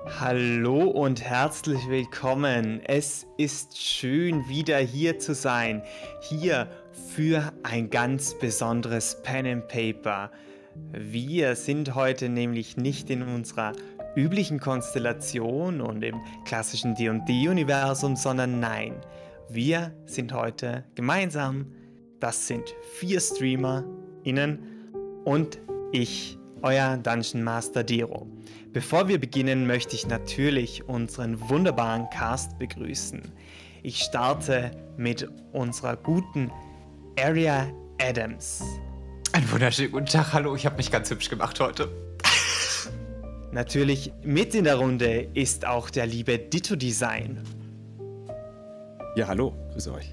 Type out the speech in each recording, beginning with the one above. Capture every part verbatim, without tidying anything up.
Hallo und herzlich willkommen. Es ist schön, wieder hier zu sein. Hier für ein ganz besonderes Pen and Paper. Wir sind heute nämlich nicht in unserer üblichen Konstellation und im klassischen D und D-Universum, sondern nein, wir sind heute gemeinsam. Das sind vier StreamerInnen und ich, euer Dungeon Master Dero. Bevor wir beginnen, möchte ich natürlich unseren wunderbaren Cast begrüßen. Ich starte mit unserer guten Aria Adams. Einen wunderschönen guten Tag, hallo, ich habe mich ganz hübsch gemacht heute. Natürlich mit in der Runde ist auch der liebe Ditto Design. Ja, hallo, grüße euch.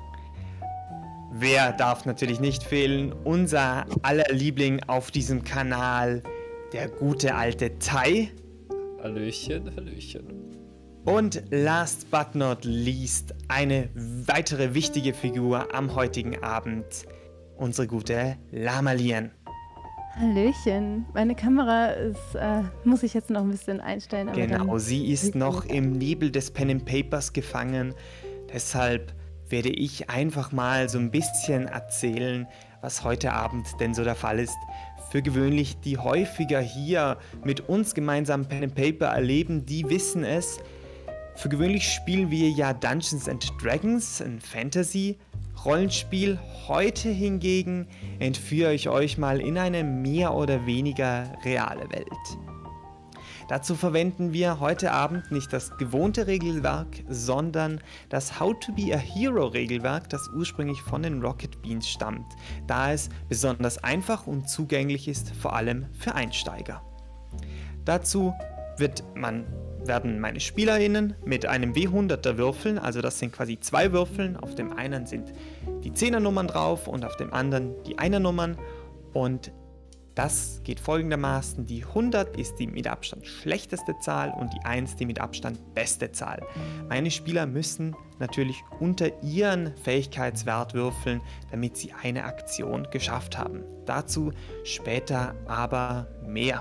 Wer darf natürlich nicht fehlen? Unser aller Liebling auf diesem Kanal, der gute alte Tai. Hallöchen, Hallöchen. Und last but not least, eine weitere wichtige Figur am heutigen Abend, unsere gute Lamalien. Hallöchen. Meine Kamera ist, äh, muss ich jetzt noch ein bisschen einstellen. Aber Genau, sie ist noch gut. im Nebel des Pen and Papers gefangen. Deshalb werde ich einfach mal so ein bisschen erzählen, was heute Abend denn so der Fall ist. Für gewöhnlich, die häufiger hier mit uns gemeinsam Pen and Paper erleben, die wissen es. Für gewöhnlich spielen wir ja Dungeons and Dragons, ein Fantasy-Rollenspiel. Heute hingegen entführe ich euch mal in eine mehr oder weniger reale Welt. Dazu verwenden wir heute Abend nicht das gewohnte Regelwerk, sondern das How to be a Hero Regelwerk, das ursprünglich von den Rocket Beans stammt, da es besonders einfach und zugänglich ist, vor allem für Einsteiger. Dazu wird man, werden meine SpielerInnen mit einem W hunderter würfeln, also das sind quasi zwei Würfeln, auf dem einen sind die Zehnernummern drauf und auf dem anderen die Einernummern, und das geht folgendermaßen: Die hundert ist die mit Abstand schlechteste Zahl und die eins die mit Abstand beste Zahl. Meine Spieler müssen natürlich unter ihren Fähigkeitswert würfeln, damit sie eine Aktion geschafft haben. Dazu später aber mehr.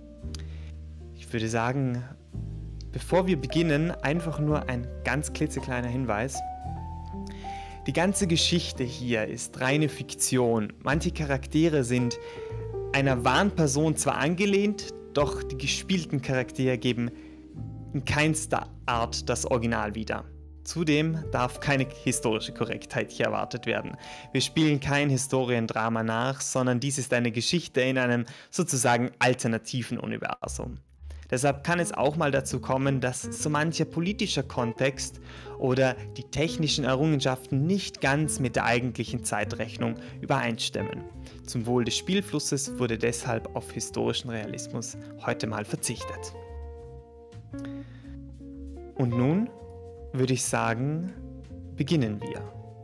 Ich würde sagen, bevor wir beginnen, einfach nur ein ganz klitzekleiner Hinweis. Die ganze Geschichte hier ist reine Fiktion. Manche Charaktere sind einer wahren Person zwar angelehnt, doch die gespielten Charaktere geben in keinster Art das Original wieder. Zudem darf keine historische Korrektheit hier erwartet werden. Wir spielen kein Historiendrama nach, sondern dies ist eine Geschichte in einem sozusagen alternativen Universum. Deshalb kann es auch mal dazu kommen, dass so mancher politischer Kontext oder die technischen Errungenschaften nicht ganz mit der eigentlichen Zeitrechnung übereinstimmen. Zum Wohl des Spielflusses wurde deshalb auf historischen Realismus heute mal verzichtet. Und nun würde ich sagen, beginnen wir.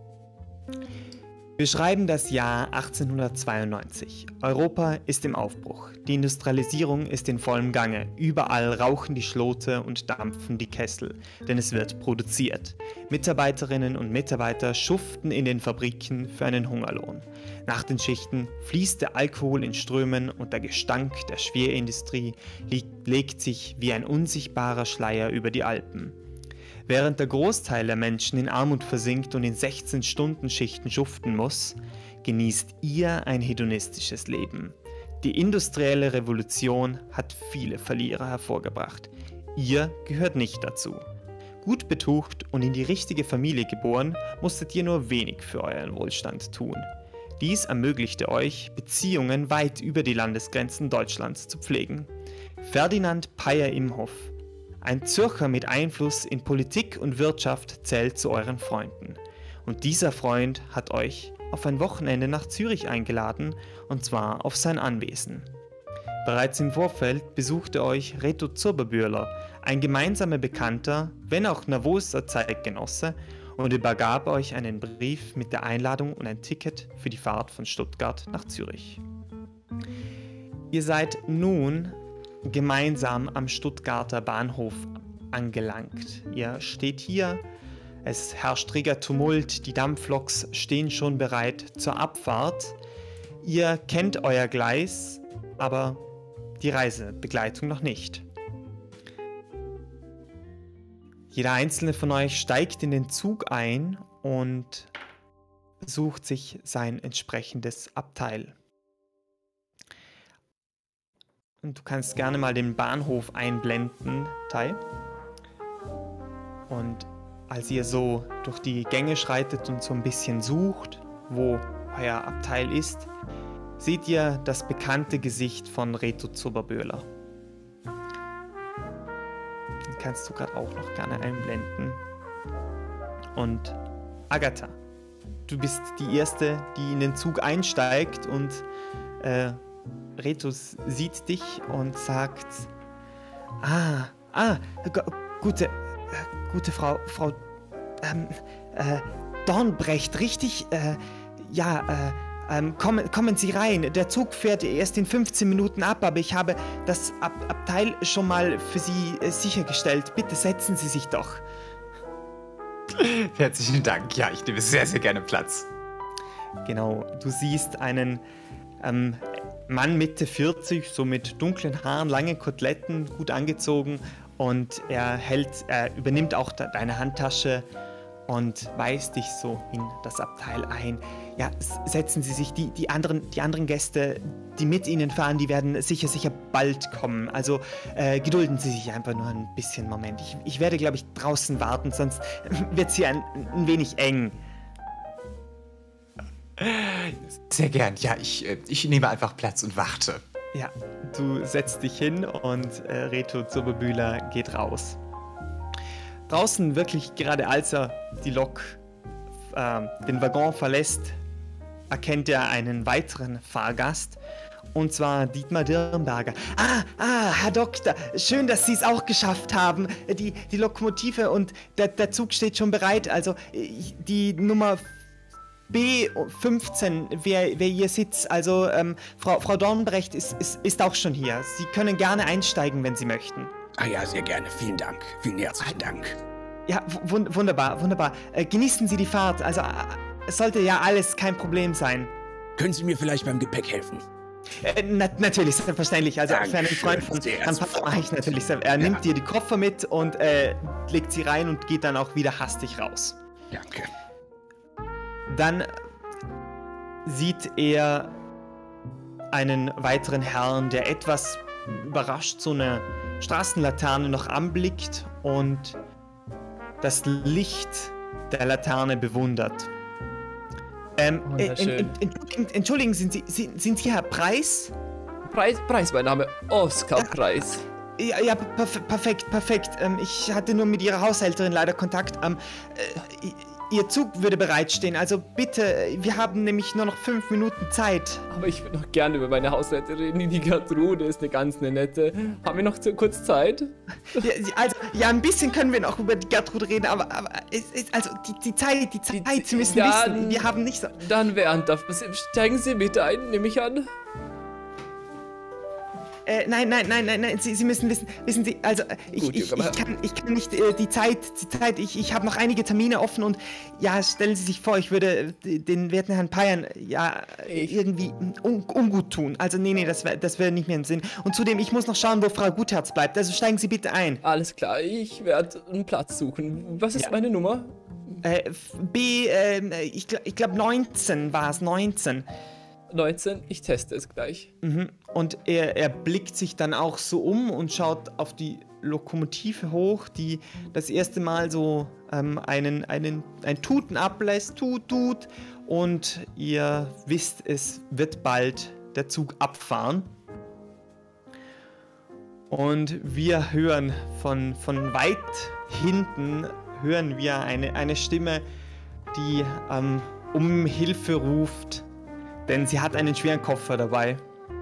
Wir schreiben das Jahr achtzehnhundertzweiundneunzig. Europa ist im Aufbruch. Die Industrialisierung ist in vollem Gange. Überall rauchen die Schlote und dampfen die Kessel, denn es wird produziert. Mitarbeiterinnen und Mitarbeiter schuften in den Fabriken für einen Hungerlohn. Nach den Schichten fließt der Alkohol in Strömen und der Gestank der Schwerindustrie legt sich wie ein unsichtbarer Schleier über die Alpen. Während der Großteil der Menschen in Armut versinkt und in sechzehn-Stunden-Schichten schuften muss, genießt ihr ein hedonistisches Leben. Die industrielle Revolution hat viele Verlierer hervorgebracht. Ihr gehört nicht dazu. Gut betucht und in die richtige Familie geboren, musstet ihr nur wenig für euren Wohlstand tun. Dies ermöglichte euch, Beziehungen weit über die Landesgrenzen Deutschlands zu pflegen. Ferdinand Peyer-Imhoff, ein Zürcher mit Einfluss in Politik und Wirtschaft, zählt zu euren Freunden. Und dieser Freund hat euch auf ein Wochenende nach Zürich eingeladen, und zwar auf sein Anwesen. Bereits im Vorfeld besuchte euch Reto Zurberbühler, ein gemeinsamer Bekannter, wenn auch nervöser Zeitgenosse, und übergab euch einen Brief mit der Einladung und ein Ticket für die Fahrt von Stuttgart nach Zürich. Ihr seid nun gemeinsam am Stuttgarter Bahnhof angelangt. Ihr steht hier, es herrscht reger Tumult, die Dampfloks stehen schon bereit zur Abfahrt. Ihr kennt euer Gleis, aber die Reisebegleitung noch nicht. Jeder einzelne von euch steigt in den Zug ein und sucht sich sein entsprechendes Abteil. Und du kannst gerne mal den Bahnhof einblenden, Tai. Und als ihr so durch die Gänge schreitet und so ein bisschen sucht, wo euer Abteil ist, seht ihr das bekannte Gesicht von Reto Zuberböhler. Den kannst du gerade auch noch gerne einblenden. Und Agatha, du bist die Erste, die in den Zug einsteigt und äh, Retus sieht dich und sagt, ah, ah, gute, äh, gute Frau, Frau ähm, äh, Dornbrecht, richtig? Äh, ja, äh, ähm, kommen, kommen Sie rein. Der Zug fährt erst in fünfzehn Minuten ab, aber ich habe das Ab Abteil schon mal für Sie äh, sichergestellt. Bitte setzen Sie sich doch. Herzlichen Dank. Ja, ich nehme sehr, sehr gerne Platz. Genau, du siehst einen ähm, Mann Mitte vierzig, so mit dunklen Haaren, langen Koteletten, gut angezogen, und er hält, er übernimmt auch deine Handtasche und weist dich so in das Abteil ein. Ja, setzen Sie sich, die, die, anderen, die anderen Gäste, die mit Ihnen fahren, die werden sicher, sicher bald kommen. Also äh, gedulden Sie sich einfach nur ein bisschen, Moment. Ich, ich werde, glaube ich, draußen warten, sonst wird es hier ein, ein wenig eng. Sehr gern. Ja, ich, ich nehme einfach Platz und warte. Ja, du setzt dich hin und äh, Reto Zuberbühler geht raus. Draußen, wirklich gerade als er die Lok, äh, den Waggon verlässt, erkennt er einen weiteren Fahrgast, und zwar Dietmar Dirnberger. Ah, ah, Herr Doktor, schön, dass Sie es auch geschafft haben. Die, die Lokomotive und der, der Zug steht schon bereit. Also die Nummer B fünfzehn wäre wär Ihr Sitz. Also ähm, Frau, Frau Dornbrecht ist, ist, ist auch schon hier. Sie können gerne einsteigen, wenn Sie möchten. Ah ja, sehr gerne. Vielen Dank. Vielen herzlichen Dank. Ja, wund wunderbar, wunderbar. Äh, genießen Sie die Fahrt. Also äh, es sollte ja alles kein Problem sein. Können Sie mir vielleicht beim Gepäck helfen? Äh, na natürlich, selbstverständlich. Also Dankeschön, für einen Freund von Herrn Papa mache ich natürlich. Er Ja. nimmt dir die Koffer mit und äh, legt sie rein und geht dann auch wieder hastig raus. Danke. Dann sieht er einen weiteren Herrn, der etwas überrascht so eine Straßenlaterne noch anblickt und das Licht der Laterne bewundert. Ähm, äh, Wunderschön. en- en- entschuldigen, entschuldigen, sind Sie, sind, sind Sie Herr Preis? Preis, Preis, mein Name. Oskar Preis. Ja, ja, perf perfekt, perfekt. Ähm, ich hatte nur mit Ihrer Haushälterin leider Kontakt. Ähm, äh, Ihr Zug würde bereitstehen, also bitte, wir haben nämlich nur noch fünf Minuten Zeit. Aber ich würde noch gerne über meine Haushälterin reden. Die Gertrude ist eine ganz eine nette. Haben wir noch zu kurz Zeit? Ja, also, ja, ein bisschen können wir noch über die Gertrude reden, aber, aber es ist, also die, die Zeit, die Zeit, Die- Sie müssen ja, wissen, wir haben nicht so... Dann während darf steigen Sie mit ein, nehme ich an. Äh, nein, nein, nein, nein, nein, Sie, Sie müssen wissen, wissen Sie, also äh, ich, Gut, ich, Junge, ich, kann, ich kann nicht äh, die Zeit, die Zeit, ich, ich habe noch einige Termine offen und ja, stellen Sie sich vor, ich würde äh, den werten Herrn Peiern ja Ich- irgendwie un, ungut tun. Also nee, nee, das wäre das wär nicht mehr im Sinn. Und zudem, ich muss noch schauen, wo Frau Gutherz bleibt, also steigen Sie bitte ein. Alles klar, ich werde einen Platz suchen. Was ist Ja. meine Nummer? Äh, F- B, äh, ich, gl- ich glaube neunzehn war es, neunzehn. neunzehn, ich teste es gleich. Mhm. Und er, er blickt sich dann auch so um und schaut auf die Lokomotive hoch, die das erste Mal so ähm, einen, einen, ein Tuten ablässt, tut, tut. Und ihr wisst, es wird bald der Zug abfahren. Und wir hören von, von weit hinten, hören wir eine, eine Stimme, die ähm, um Hilfe ruft. Denn sie hat einen schweren Koffer dabei.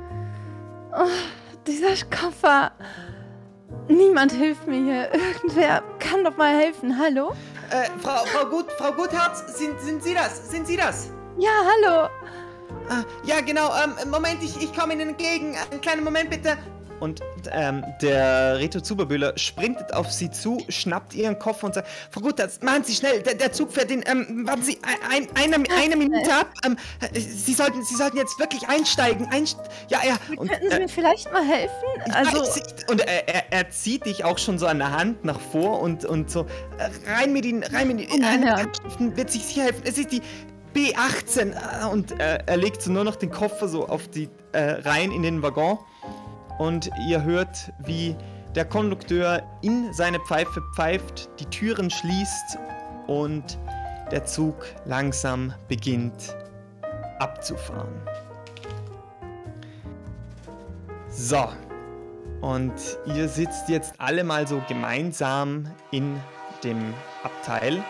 Dieser Koffer. Niemand hilft mir hier. Irgendwer kann doch mal helfen. Hallo? Äh, Frau, Frau, Gut, Frau Gutherz, sind, sind Sie das? Sind Sie das? Ja, hallo. Ah, ja, genau. Ähm, Moment, ich, ich komme Ihnen entgegen. Einen kleinen Moment, bitte. und ähm, der Reto Zuberbühler sprintet auf sie zu, schnappt ihren Koffer und sagt, Frau Gutherz, machen Sie schnell, der, der Zug fährt in, ähm, warten Sie, ein, eine, eine Minute ab, ähm, Sie, sollten, Sie sollten jetzt wirklich einsteigen, einst ja, ja. Und, Könnten Sie äh, mir vielleicht mal helfen? Also, weiß ich, und er, er, er zieht dich auch schon so an der Hand nach vor und, und so, äh, rein mit Ihnen, rein mit Ihnen, Oh mein Herr. Handschriften wird sich sicher helfen, es ist die B achtzehn äh, und äh, er legt so nur noch den Koffer so auf die, äh, rein in den Waggon und ihr hört, wie der Kondukteur in seine Pfeife pfeift, die Türen schließt und der Zug langsam beginnt abzufahren. So, und ihr sitzt jetzt alle mal so gemeinsam in dem Abteil.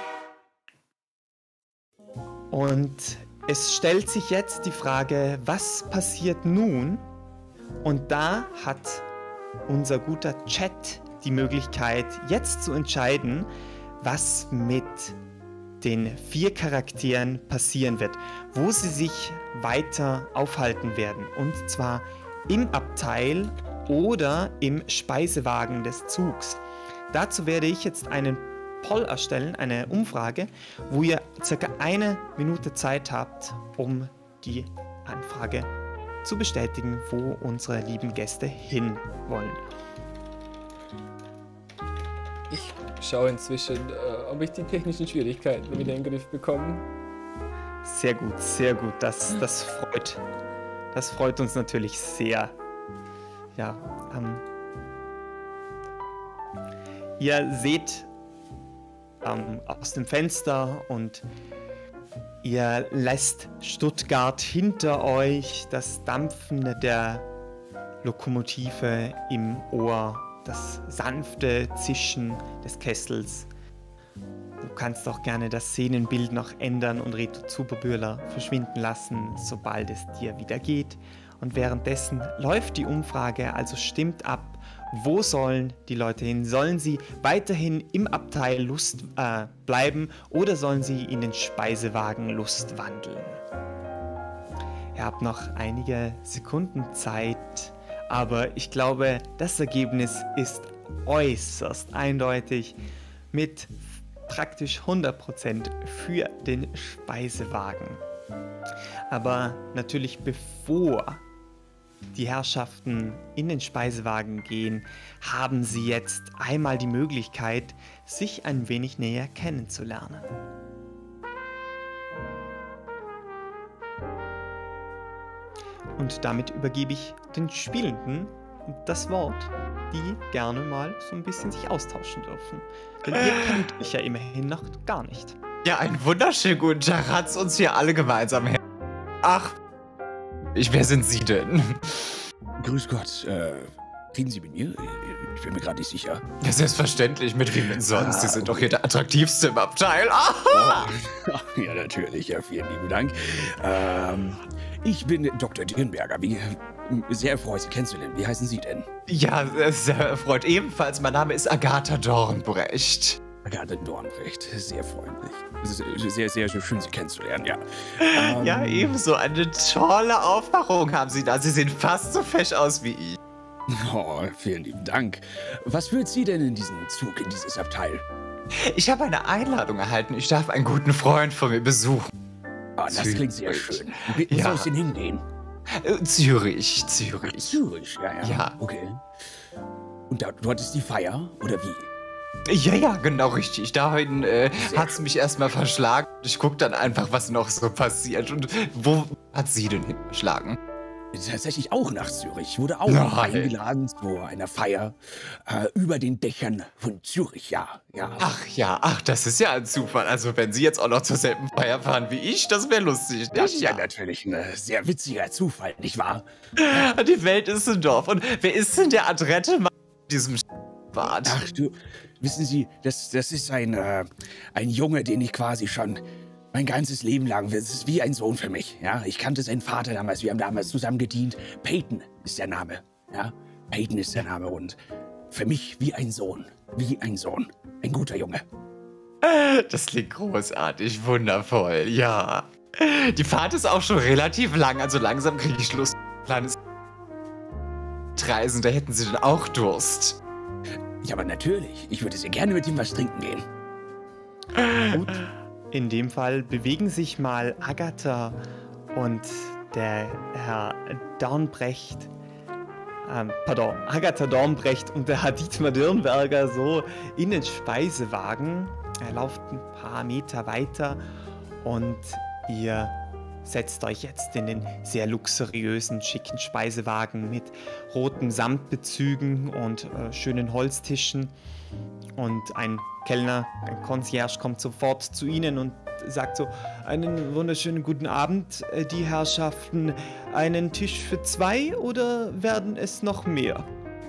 Und es stellt sich jetzt die Frage, was passiert nun? Und da hat unser guter Chat die Möglichkeit, jetzt zu entscheiden, was mit den vier Charakteren passieren wird, wo sie sich weiter aufhalten werden. Und zwar im Abteil oder im Speisewagen des Zugs. Dazu werde ich jetzt einen Poll erstellen, eine Umfrage, wo ihr circa eine Minute Zeit habt, um die Anfrage zu bestätigen, wo unsere lieben Gäste hin wollen. Ich schaue inzwischen, äh, ob ich die technischen Schwierigkeiten wieder in den Griff bekomme. Sehr gut, sehr gut. Das, das freut, das freut uns natürlich sehr. Ja, ähm, ihr seht ähm, aus dem Fenster und ihr lässt Stuttgart hinter euch, das Dampfen der Lokomotive im Ohr, das sanfte Zischen des Kessels. Du kannst auch gerne das Szenenbild noch ändern und Reto Zuberbühler verschwinden lassen, sobald es dir wieder geht. Und währenddessen läuft die Umfrage, also stimmt ab, wo sollen die Leute hin? Sollen sie weiterhin im Abteil Lust äh, bleiben oder sollen sie in den Speisewagen Lust wandeln? Ihr habt noch einige Sekunden Zeit, aber ich glaube, das Ergebnis ist äußerst eindeutig mit praktisch hundert Prozent für den Speisewagen. Aber natürlich bevor die Herrschaften in den Speisewagen gehen, haben sie jetzt einmal die Möglichkeit, sich ein wenig näher kennenzulernen. Und damit übergebe ich den Spielenden das Wort, die gerne mal so ein bisschen sich austauschen dürfen. Denn ihr kennt mich ja immerhin noch gar nicht. Ja, einen wunderschönen guten Tag hat's uns hier alle gemeinsam her. Ach, ich, wer sind Sie denn? Grüß Gott, äh, reden Sie mit mir? Ich bin mir gerade nicht sicher. Ja, selbstverständlich, mit wem denn sonst? Sie sind doch hier der attraktivste im Abteil. Ah! Oh. Ja, natürlich, ja, vielen lieben Dank. Ähm, ich bin Doktor Dirnberger. Wie, sehr erfreut, Sie kennenzulernen. Wie heißen Sie denn? Ja, sehr erfreut ebenfalls. Mein Name ist Agatha Dornbrecht. Agatha Dornbrecht, sehr freundlich. Sehr, sehr, sehr schön, Sie kennenzulernen, ja. Ähm, Ja, ebenso. Eine tolle Aufmachung haben Sie da. Sie sehen fast so fesch aus wie ich. Oh, vielen lieben Dank. Was führt Sie denn in diesen Zug, in dieses Abteil? Ich habe eine Einladung erhalten. Ich darf einen guten Freund von mir besuchen. Ah, das Zürich. klingt sehr schön. Wo Ja. soll es denn hingehen? Äh, Zürich, Zürich. Zürich, ja, ja. Ja. Okay. Und da, dort ist die Feier, oder wie? Ja, ja, genau richtig. Dahin äh, Sehr hat es mich erstmal verschlagen. Ich gucke dann einfach, was noch so passiert. Und wo hat sie denn hingeschlagen? Tatsächlich auch nach Zürich. Ich wurde auch Nein. eingeladen zu einer Feier äh, über den Dächern von Zürich, ja. ja. Ach ja, ach, das ist ja ein Zufall. Also wenn Sie jetzt auch noch zur selben Feier fahren wie ich, das wäre lustig. Das ist ja natürlich ein äh, sehr witziger Zufall, nicht wahr? Die Welt ist ein Dorf. Und wer ist denn der adrette Mann in diesem Bad? Ach du, wissen Sie, das, das ist ein, äh, ein Junge, den ich quasi schon mein ganzes Leben lang, das ist wie ein Sohn für mich. Ja, ich kannte seinen Vater damals, wir haben damals zusammen gedient. Peyton ist der Name. Ja, Peyton ist der Name und für mich wie ein Sohn, wie ein Sohn, ein guter Junge. Das klingt großartig, wundervoll, ja. Die Fahrt ist auch schon relativ lang, also langsam kriege ich Lust. Kleines Reisender hätten Sie denn auch Durst? Ja, aber natürlich. Ich würde sehr gerne mit ihm was trinken gehen. Gut, in dem Fall bewegen sich mal Agatha und der Herr Dornbrecht, ähm, pardon, Agatha Dornbrecht und der Herr Dietmar Dirnberger so in den Speisewagen. Er läuft ein paar Meter weiter und ihr setzt euch jetzt in den sehr luxuriösen, schicken Speisewagen mit roten Samtbezügen und äh, schönen Holztischen. Und ein Kellner, ein Concierge kommt sofort zu Ihnen und sagt so, einen wunderschönen guten Abend, äh, die Herrschaften. Einen Tisch für zwei oder werden es noch mehr?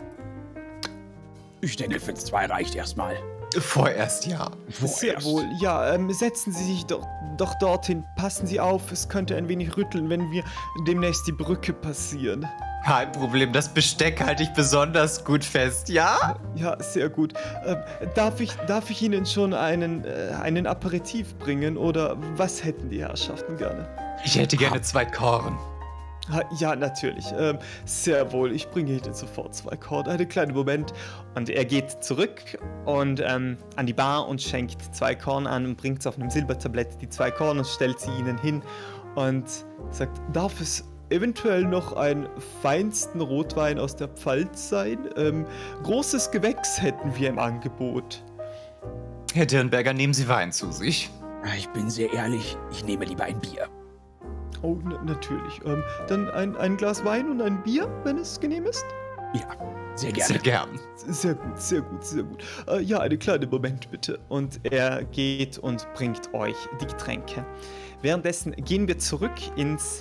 Ich denke, für zwei reicht erstmal. Vorerst ja. Sehr wohl, ja, ähm, setzen Sie sich doch, doch dorthin, passen Sie auf, es könnte ein wenig rütteln, wenn wir demnächst die Brücke passieren. Kein Problem, das Besteck halte ich besonders gut fest, ja? Ja, sehr gut. Ähm, darf ich, darf ich Ihnen schon einen, äh, einen Aperitif bringen oder was hätten die Herrschaften gerne? Ich hätte gerne zwei Korn. Ha, ja, natürlich. Ähm, sehr wohl. Ich bringe Ihnen sofort zwei Korn. Einen kleinen Moment. Und er geht zurück und ähm, an die Bar und schenkt zwei Korn an und bringt auf einem Silbertablett die zwei Korn und stellt sie Ihnen hin und sagt, darf es eventuell noch einen feinsten Rotwein aus der Pfalz sein? Ähm, großes Gewächs hätten wir im Angebot. Herr Dirnberger, nehmen Sie Wein zu sich. Ich bin sehr ehrlich, ich nehme lieber ein Bier. Oh, natürlich. Ähm, dann ein, ein Glas Wein und ein Bier, wenn es genehm ist? Ja, sehr gerne. Sehr gern. Sehr gut, sehr gut, sehr gut. Äh, ja, einen kleinen Moment bitte. Und er geht und bringt euch die Getränke. Währenddessen gehen wir zurück ins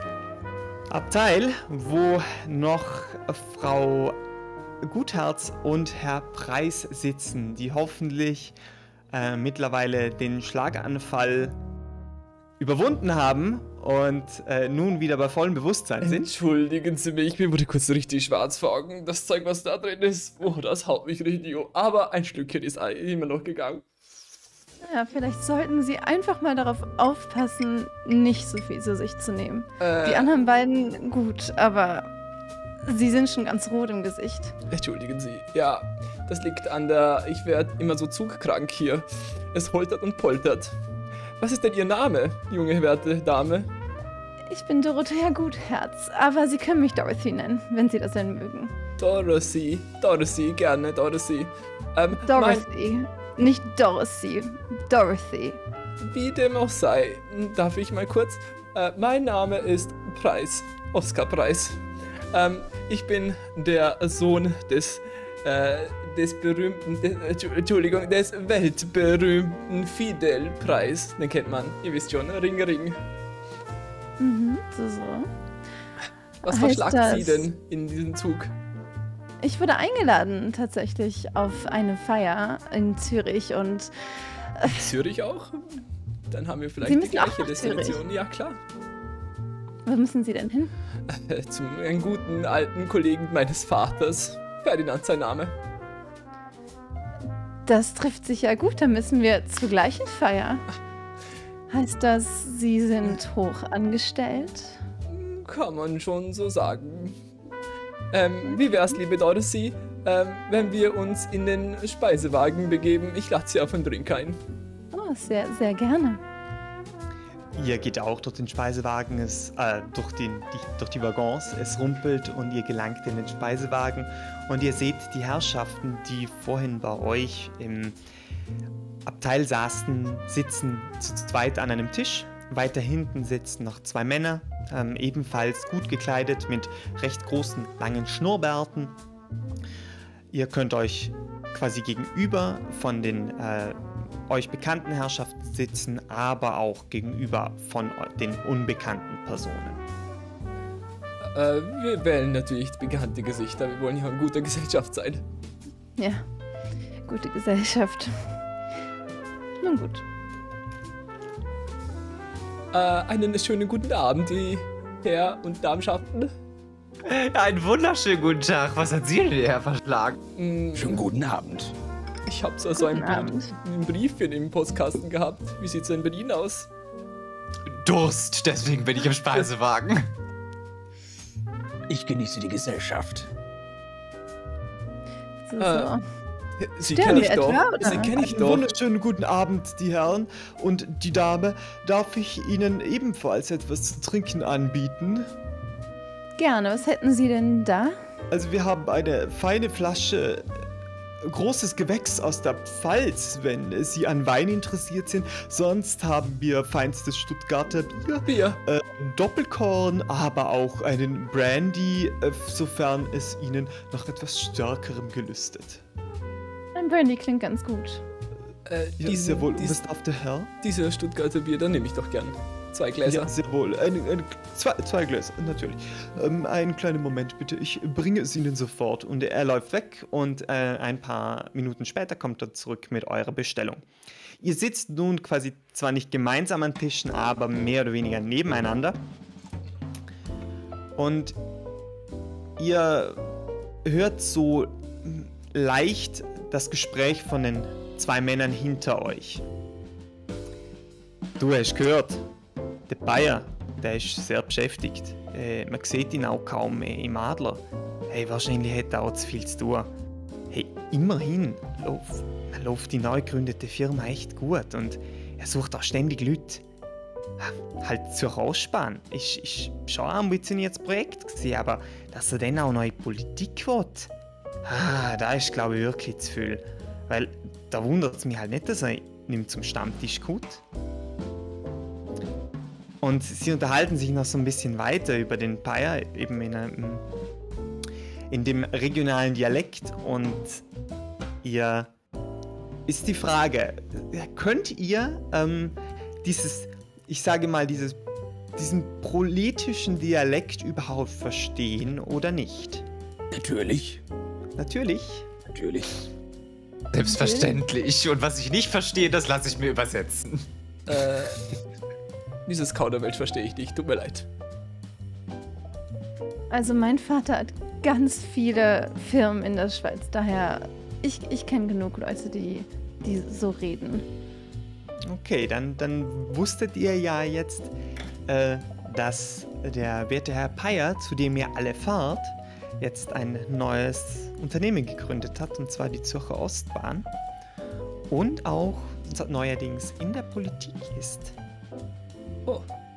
Abteil, wo noch Frau Gutherz und Herr Preis sitzen, die hoffentlich äh, mittlerweile den Schlaganfall überwunden haben und äh, nun wieder bei vollem Bewusstsein sind. Entschuldigen Sie mich, mir wurde kurz richtig schwarz vor Augen. Das Zeug, was da drin ist, oh, das haut mich richtig um. Aber ein Stückchen ist immer noch gegangen. Ja, vielleicht sollten Sie einfach mal darauf aufpassen, nicht so viel zu sich zu nehmen. Äh, Die anderen beiden, gut, aber Sie sind schon ganz rot im Gesicht. Entschuldigen Sie. Ja, das liegt an der... Ich werde immer so zugkrank hier. Es holtert und poltert. Was ist denn Ihr Name, junge, werte Dame? Ich bin Dorothea Gutherz, aber Sie können mich Dorothy nennen, wenn Sie das denn mögen. Dorothy. Dorothy, gerne, Dorothy. Ähm, Dorothy, nicht Dorothy, Dorothy. Mein, wie dem auch sei, darf ich mal kurz? Äh, mein Name ist Preis, Oskar Preis. Ähm, ich bin der Sohn des... Äh, des berühmten, des, Entschuldigung, des weltberühmten Fidel-Preis. Den kennt man, ihr wisst schon, Ring Ring. Mhm, so, so. Was Heißt verschlagt das- Sie denn in diesem Zug? Ich wurde eingeladen tatsächlich auf eine Feier in Zürich und Zürich auch? Dann haben wir Sie vielleicht die müssen auch gleiche nach Destination. Ja, klar. wo müssen Sie denn hin? Äh, Zum einen guten alten Kollegen meines Vaters. Ferdinand sein Name. Das trifft sich ja gut, dann müssen wir zur gleichen Feier. Heißt das, Sie sind hoch angestellt? Kann man schon so sagen. Ähm, wie wär's, liebe Dorothy, ähm, wenn wir uns in den Speisewagen begeben? Ich lade Sie auf einen Drink ein. Oh, sehr, sehr gerne. Ihr geht auch durch den Speisewagen, es, äh, durch, den, die, durch die Waggons, es rumpelt und ihr gelangt in den Speisewagen und ihr seht die Herrschaften, die vorhin bei euch im Abteil saßen, sitzen zu zweit an einem Tisch. Weiter hinten sitzen noch zwei Männer, ähm, ebenfalls gut gekleidet mit recht großen, langen Schnurrbärten. Ihr könnt euch quasi gegenüber von den äh, euch bekannten Herrschaften sitzen, aber auch gegenüber von den unbekannten Personen. Äh, wir wählen natürlich bekannte Gesichter. Wir wollen ja in guter Gesellschaft sein. Ja, gute Gesellschaft. Nun gut. Äh, einen schönen guten Abend, die Herr- und Damenschaften. Ja, einen wunderschönen guten Tag. Was hat Sie denn hierher verschlagen? Mm, Schönen guten Abend. Ich hab's also ein, Guten Abend. ein Briefchen im Postkasten gehabt. Wie sieht's denn bei Ihnen aus? Durst, deswegen bin ich im Speisewagen. Ich genieße die Gesellschaft. So. Äh, Sie Sterben kenne wir ich doch. etwa, oder? Sie kenne ich Einen doch. wunderschönen guten Abend, die Herren. Und die Dame, darf ich Ihnen ebenfalls etwas zu trinken anbieten? Gerne. Was hätten Sie denn da? Also wir haben eine feine Flasche großes Gewächs aus der Pfalz, wenn Sie an Wein interessiert sind. Sonst haben wir feinstes Stuttgarter Bier, Bier. äh, Doppelkorn, aber auch einen Brandy, äh, sofern es Ihnen nach etwas Stärkerem gelüstet. Ein Brandy klingt ganz gut. Äh, Ja, diesen- sehr wohl. Und dies- was darf der Herr? Diese Stuttgarter Bier, dann nehme ich doch gern. Zwei Gläser. Ja, sehr wohl. Eine, eine, zwei, zwei Gläser, natürlich. Ähm, einen kleinen Moment bitte. Ich bringe es Ihnen sofort. Und er läuft weg und äh, ein paar Minuten später kommt er zurück mit eurer Bestellung. Ihr sitzt nun quasi zwar nicht gemeinsam an Tischen, aber mehr oder weniger nebeneinander. Und ihr hört so leicht das Gespräch von den zwei Männern hinter euch. Du hast gehört, der Bayer, der ist sehr beschäftigt. Äh, man sieht ihn auch kaum mehr im Adler. Hey, wahrscheinlich hat er auch zu viel zu tun. Hey, immerhin läuft, läuft die neu gegründete Firma echt gut und er sucht auch ständig Leute. Ah, Halt zur Ausspann. Ist, ist schon ein ambitioniertes Projekt gewesen, aber dass er dann auch neue Politik will, ah, da ist glaube ich wirklich zu viel. Weil da wundert es mich halt nicht, dass er nicht zum Stammtisch kommt. Und sie unterhalten sich noch so ein bisschen weiter über den Bayer, eben in, einem, in dem regionalen Dialekt. Und ihr ist die Frage, könnt ihr ähm, dieses, ich sage mal, dieses, diesen politischen Dialekt überhaupt verstehen oder nicht? Natürlich. Natürlich. Natürlich. Selbstverständlich. Und was ich nicht verstehe, das lasse ich mir übersetzen. Äh, dieses Kauderwelsch verstehe ich nicht. Tut mir leid. Also mein Vater hat ganz viele Firmen in der Schweiz, daher ich, ich kenne genug Leute, die, die so reden. Okay, dann, dann wusstet ihr ja jetzt, äh, dass der werte Herr Peyer, zu dem ihr alle fahrt, jetzt ein neues Unternehmen gegründet hat, und zwar die Zürcher Ostbahn. Und auch neuerdings in der Politik ist. Oh.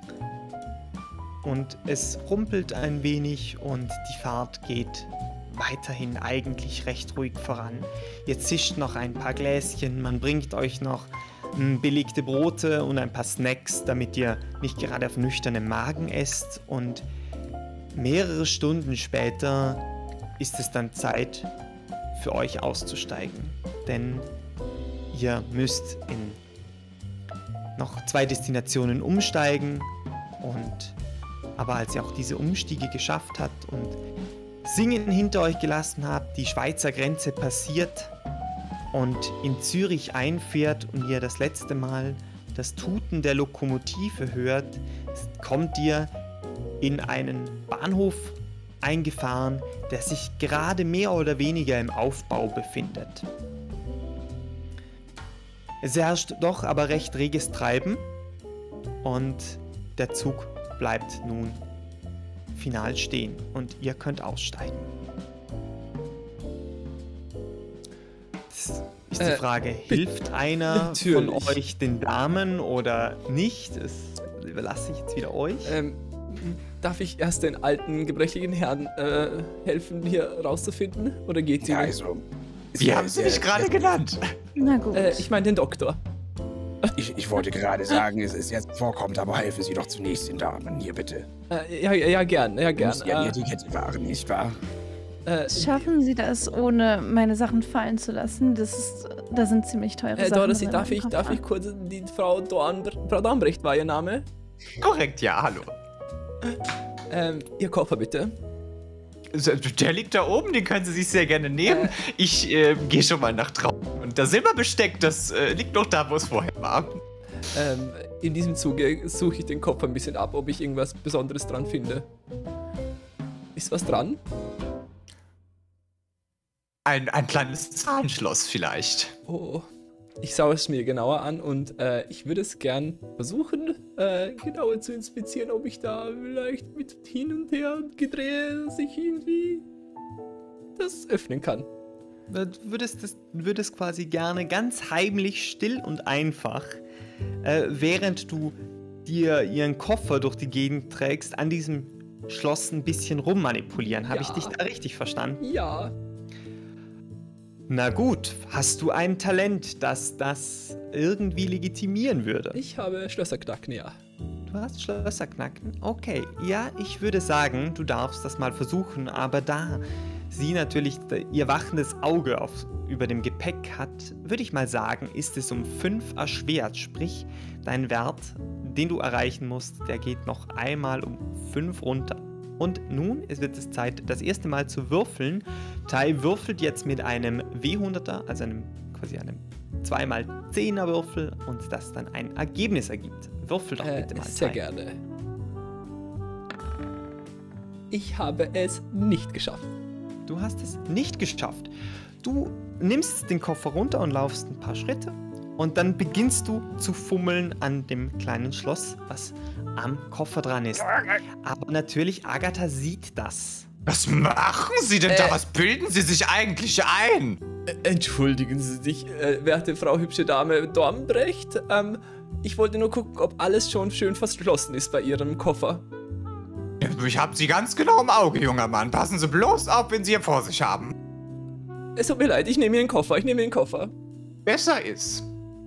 Und es rumpelt ein wenig und die Fahrt geht weiterhin eigentlich recht ruhig voran. Ihr zischt noch ein paar Gläschen, man bringt euch noch m, belegte Brote und ein paar Snacks, damit ihr nicht gerade auf nüchternem Magen esst. Und mehrere Stunden später ist es dann Zeit für euch auszusteigen. Denn ihr müsst in noch zwei Destinationen umsteigen. Und aber als ihr auch diese Umstiege geschafft habt und Singen hinter euch gelassen habt, die Schweizer Grenze passiert und in Zürich einfährt und ihr das letzte Mal das Tuten der Lokomotive hört, kommt ihr in einen Bahnhof eingefahren, der sich gerade mehr oder weniger im Aufbau befindet. Es herrscht doch aber recht reges Treiben und der Zug bleibt nun final stehen und ihr könnt aussteigen. Das ist die Äh, Frage, hilft einer natürlich. von euch den Damen oder nicht? Das überlasse ich jetzt wieder euch. Ähm, darf ich erst den alten, gebrechlichen Herrn äh, helfen, hier rauszufinden? Oder geht sie Ja, nicht? also. Wie haben Sie mich gerade genannt? Na gut. Äh, ich meine den Doktor. Ich, ich wollte gerade sagen, es ist jetzt vorkommt, aber helfen Sie doch zunächst den Damen. Hier bitte. Äh, ja, ja, ja, gern, ja, Sie gern. müssen ja die Äh, Etikette wahren, nicht wahr? äh, Schaffen Sie das, ohne meine Sachen fallen zu lassen? Das ist, da sind ziemlich teure äh, Sachen Dorothy, drin darf im ich, darf Koffer. ich kurz die Frau Dorn, Frau Dornbrecht war ihr Name? Korrekt, ja, hallo. Ähm, ihr Koffer bitte. Der liegt da oben, den können Sie sich sehr gerne nehmen. Ich äh, gehe schon mal nach draußen. Und das Silberbesteck, das äh, liegt noch da, wo es vorher war. Ähm, in diesem Zuge suche ich den Koffer ein bisschen ab, ob ich irgendwas Besonderes dran finde. Ist was dran? Ein, ein kleines Zahlenschloss vielleicht. Oh, ich schaue es mir genauer an und äh, ich würde es gern versuchen, äh, genauer zu inspizieren, ob ich da vielleicht mit hin und her gedrehe, dass ich irgendwie das öffnen kann. Du würdest, das, würdest quasi gerne ganz heimlich, still und einfach, äh, während du dir ihren Koffer durch die Gegend trägst, an diesem Schloss ein bisschen rummanipulieren. Habe Ja. ich dich da richtig verstanden? Ja. Na gut, hast du ein Talent, das das irgendwie legitimieren würde? Ich habe Schlösserknacken, ja. Du hast Schlösserknacken? Okay, ja, ich würde sagen, du darfst das mal versuchen, aber da sie natürlich ihr wachendes Auge auf, über dem Gepäck hat, würde ich mal sagen, ist es um fünf erschwert. Sprich, dein Wert, den du erreichen musst, der geht noch einmal um fünf runter. Und nun es wird es Zeit, das erste Mal zu würfeln. Tai würfelt jetzt mit einem W hunderter, also einem quasi einem zwei mal zehner Würfel und das dann ein Ergebnis ergibt. Würfel doch Äh, bitte mal. sehr Tai. gerne. Ich habe es nicht geschafft. Du hast es nicht geschafft. Du nimmst den Koffer runter und laufst ein paar Schritte und dann beginnst du zu fummeln an dem kleinen Schloss, was am Koffer dran ist. Aber natürlich, Agatha sieht das. Was machen Sie denn Äh. da? Was bilden Sie sich eigentlich ein? Äh, Entschuldigen Sie sich, äh, werte Frau hübsche Dame Dornbrecht. Ähm, ich wollte nur gucken, ob alles schon schön verschlossen ist bei Ihrem Koffer. Ich hab Sie ganz genau im Auge, junger Mann. Passen Sie bloß auf, wenn Sie ihn vor sich haben. Es tut mir leid, ich nehme Ihren Koffer, ich nehme Ihren Koffer. Besser ist.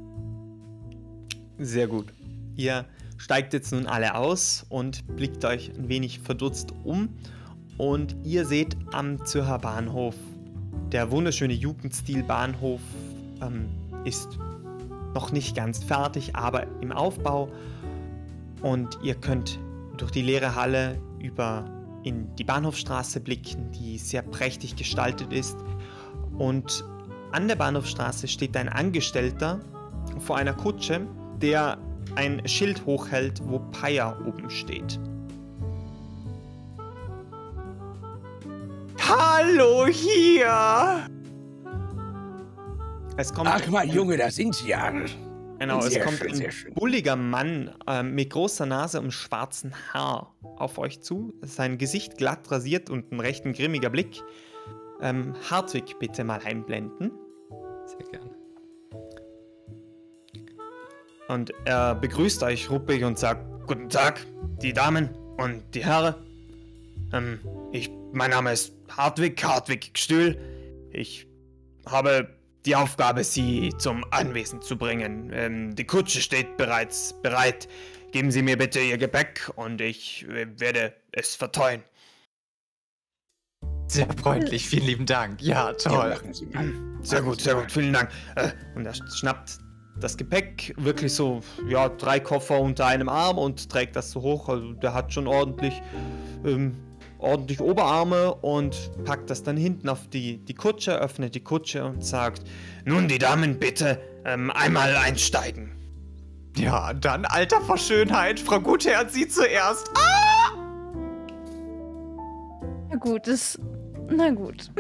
Sehr gut. Ihr steigt jetzt nun alle aus und blickt euch ein wenig verdutzt um. Und ihr seht am Zürcher Bahnhof, der wunderschöne Jugendstil-Bahnhof ähm, ist noch nicht ganz fertig, aber im Aufbau. Und ihr könnt durch die leere Halle über in die Bahnhofstraße blicken, die sehr prächtig gestaltet ist. Und an der Bahnhofstraße steht ein Angestellter vor einer Kutsche, der ein Schild hochhält, wo Paya oben steht. Hallo hier! Es kommt Ach, mein Junge, da sind Sie ja. Genau, es Sehr kommt schön, ein sehr schön. bulliger Mann äh, mit großer Nase und schwarzem Haar auf euch zu. Sein Gesicht glatt rasiert und ein recht ein grimmiger Blick. Ähm, Hartwig bitte mal einblenden. Sehr gerne. Und er begrüßt euch ruppig und sagt: Guten Tag, die Damen und die Herren. Ähm, ich, mein Name ist Hartwig, Hartwig Gstühl. Ich habe die Aufgabe, Sie zum Anwesen zu bringen. Ähm, die Kutsche steht bereits bereit. Geben Sie mir bitte Ihr Gepäck und ich äh, werde es verteuen. Sehr freundlich, vielen lieben Dank. Ja, Ja, toll. machen Sie mal. Sehr gut, sehr gut, vielen Dank. Äh, und er schnappt das Gepäck, wirklich so, ja, drei Koffer unter einem Arm und trägt das so hoch. Also der hat schon ordentlich, ähm, ordentlich Oberarme und packt das dann hinten auf die, die Kutsche, öffnet die Kutsche und sagt: Nun, die Damen, bitte ähm, einmal einsteigen. Ja, dann Alter vor Schönheit. Frau Guthert, Sie zuerst. Na gut, das. Na gut.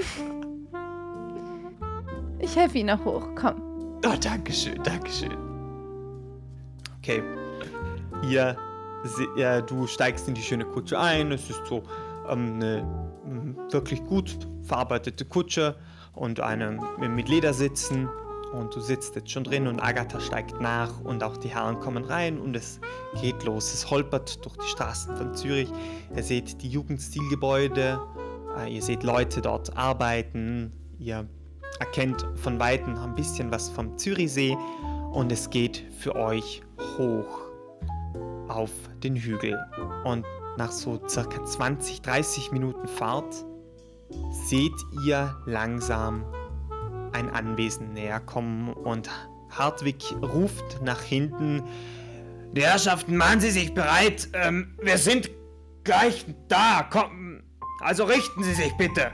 Ich helfe Ihnen auch hoch, komm. Oh, dankeschön, dankeschön. Okay. Ihr, se- ja, du steigst in die schöne Kutsche ein. Es ist so ähm, eine ähm, wirklich gut verarbeitete Kutsche und eine mit Ledersitzen. Und du sitzt jetzt schon drin und Agatha steigt nach und auch die Herren kommen rein und es geht los. Es holpert durch die Straßen von Zürich. Ihr seht die Jugendstilgebäude, äh, ihr seht Leute dort arbeiten, ihr erkennt von Weitem ein bisschen was vom Zürichsee und es geht für euch hoch auf den Hügel. Und nach so circa zwanzig, dreißig Minuten Fahrt seht ihr langsam ein Anwesen näher kommen und Hartwig ruft nach hinten: Die Herrschaften, machen Sie sich bereit. Ähm, wir sind gleich da. Komm, also richten Sie sich bitte.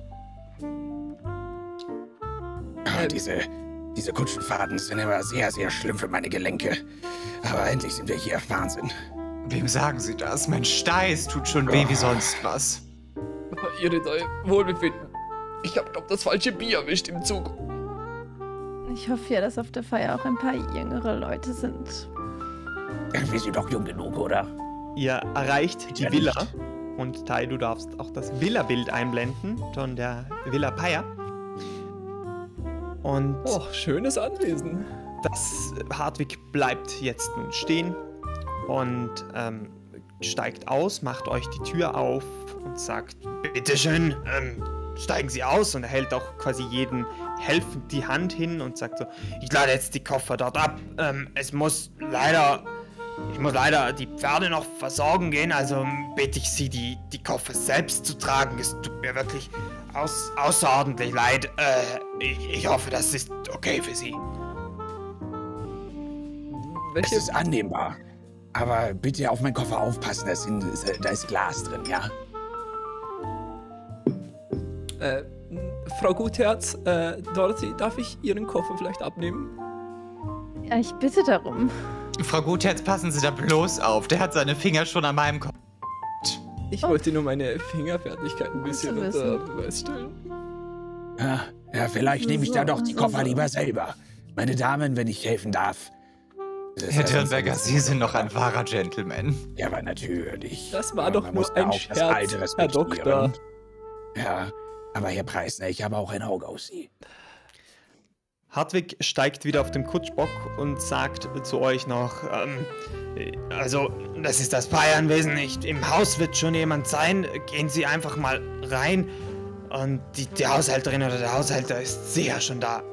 Ah, diese, diese Kutschenfahrten sind immer sehr, sehr schlimm für meine Gelenke. Aber endlich sind wir hier. Wahnsinn. Wem sagen Sie das? Mein Steiß tut schon weh wie sonst was. Ihre neue Wohlbefinden. Ich habe, glaub, das falsche Bier erwischt im Zug. Ich hoffe ja, dass auf der Feier auch ein paar jüngere Leute sind. Wir sind doch jung genug, oder? Ihr erreicht die Ja, Villa nicht. und Tai, du darfst auch das Villa-Bild einblenden von der Villa Paya. Und Oh, schönes Anwesen. das Hartwig bleibt jetzt nun stehen und ähm, steigt aus, macht euch die Tür auf und sagt, bitteschön, ähm, steigen Sie aus, und er hält auch quasi jeden helfend die Hand hin und sagt so, ich lade jetzt die Koffer dort ab. Ähm, es muss leider, ich muss leider die Pferde noch versorgen gehen, also bitte ich Sie, die, die Koffer selbst zu tragen. Es tut mir wirklich aus, außerordentlich leid. Äh, ich, ich hoffe, das ist okay für Sie. Es Welche, ist annehmbar. Aber bitte auf meinen Koffer aufpassen, da, sind, da ist Glas drin, ja? äh, Frau Gutherz, äh, Dorothy, darf ich Ihren Koffer vielleicht abnehmen? Ja, ich bitte darum. Frau Gutherz, passen Sie da bloß auf. Der hat seine Finger schon an meinem Kopf. Ich Oh. wollte nur meine Fingerfertigkeit ein Gut bisschen zu wissen. unter Beweis stellen. Ja, ja vielleicht nehme ich So, da doch die so, Koffer so. lieber selber. Meine Damen, wenn ich helfen darf. Das ist Herr ja sonst Dirnberger, alles- Sie sind noch ein wahrer Gentleman. Ja, aber natürlich. Das war Ja, doch man nur muss ein auch das Scherz, Alte Herr respektieren. Doktor. Ja, aber Herr Preisner, ich habe auch ein Auge auf Sie. Hartwig steigt wieder auf den Kutschbock und sagt zu euch noch, ähm, also, das ist das Feiernwesen nicht. Im Haus wird schon jemand sein. Gehen Sie einfach mal rein. Und die, die Haushälterin oder der Haushälter ist sicher schon da.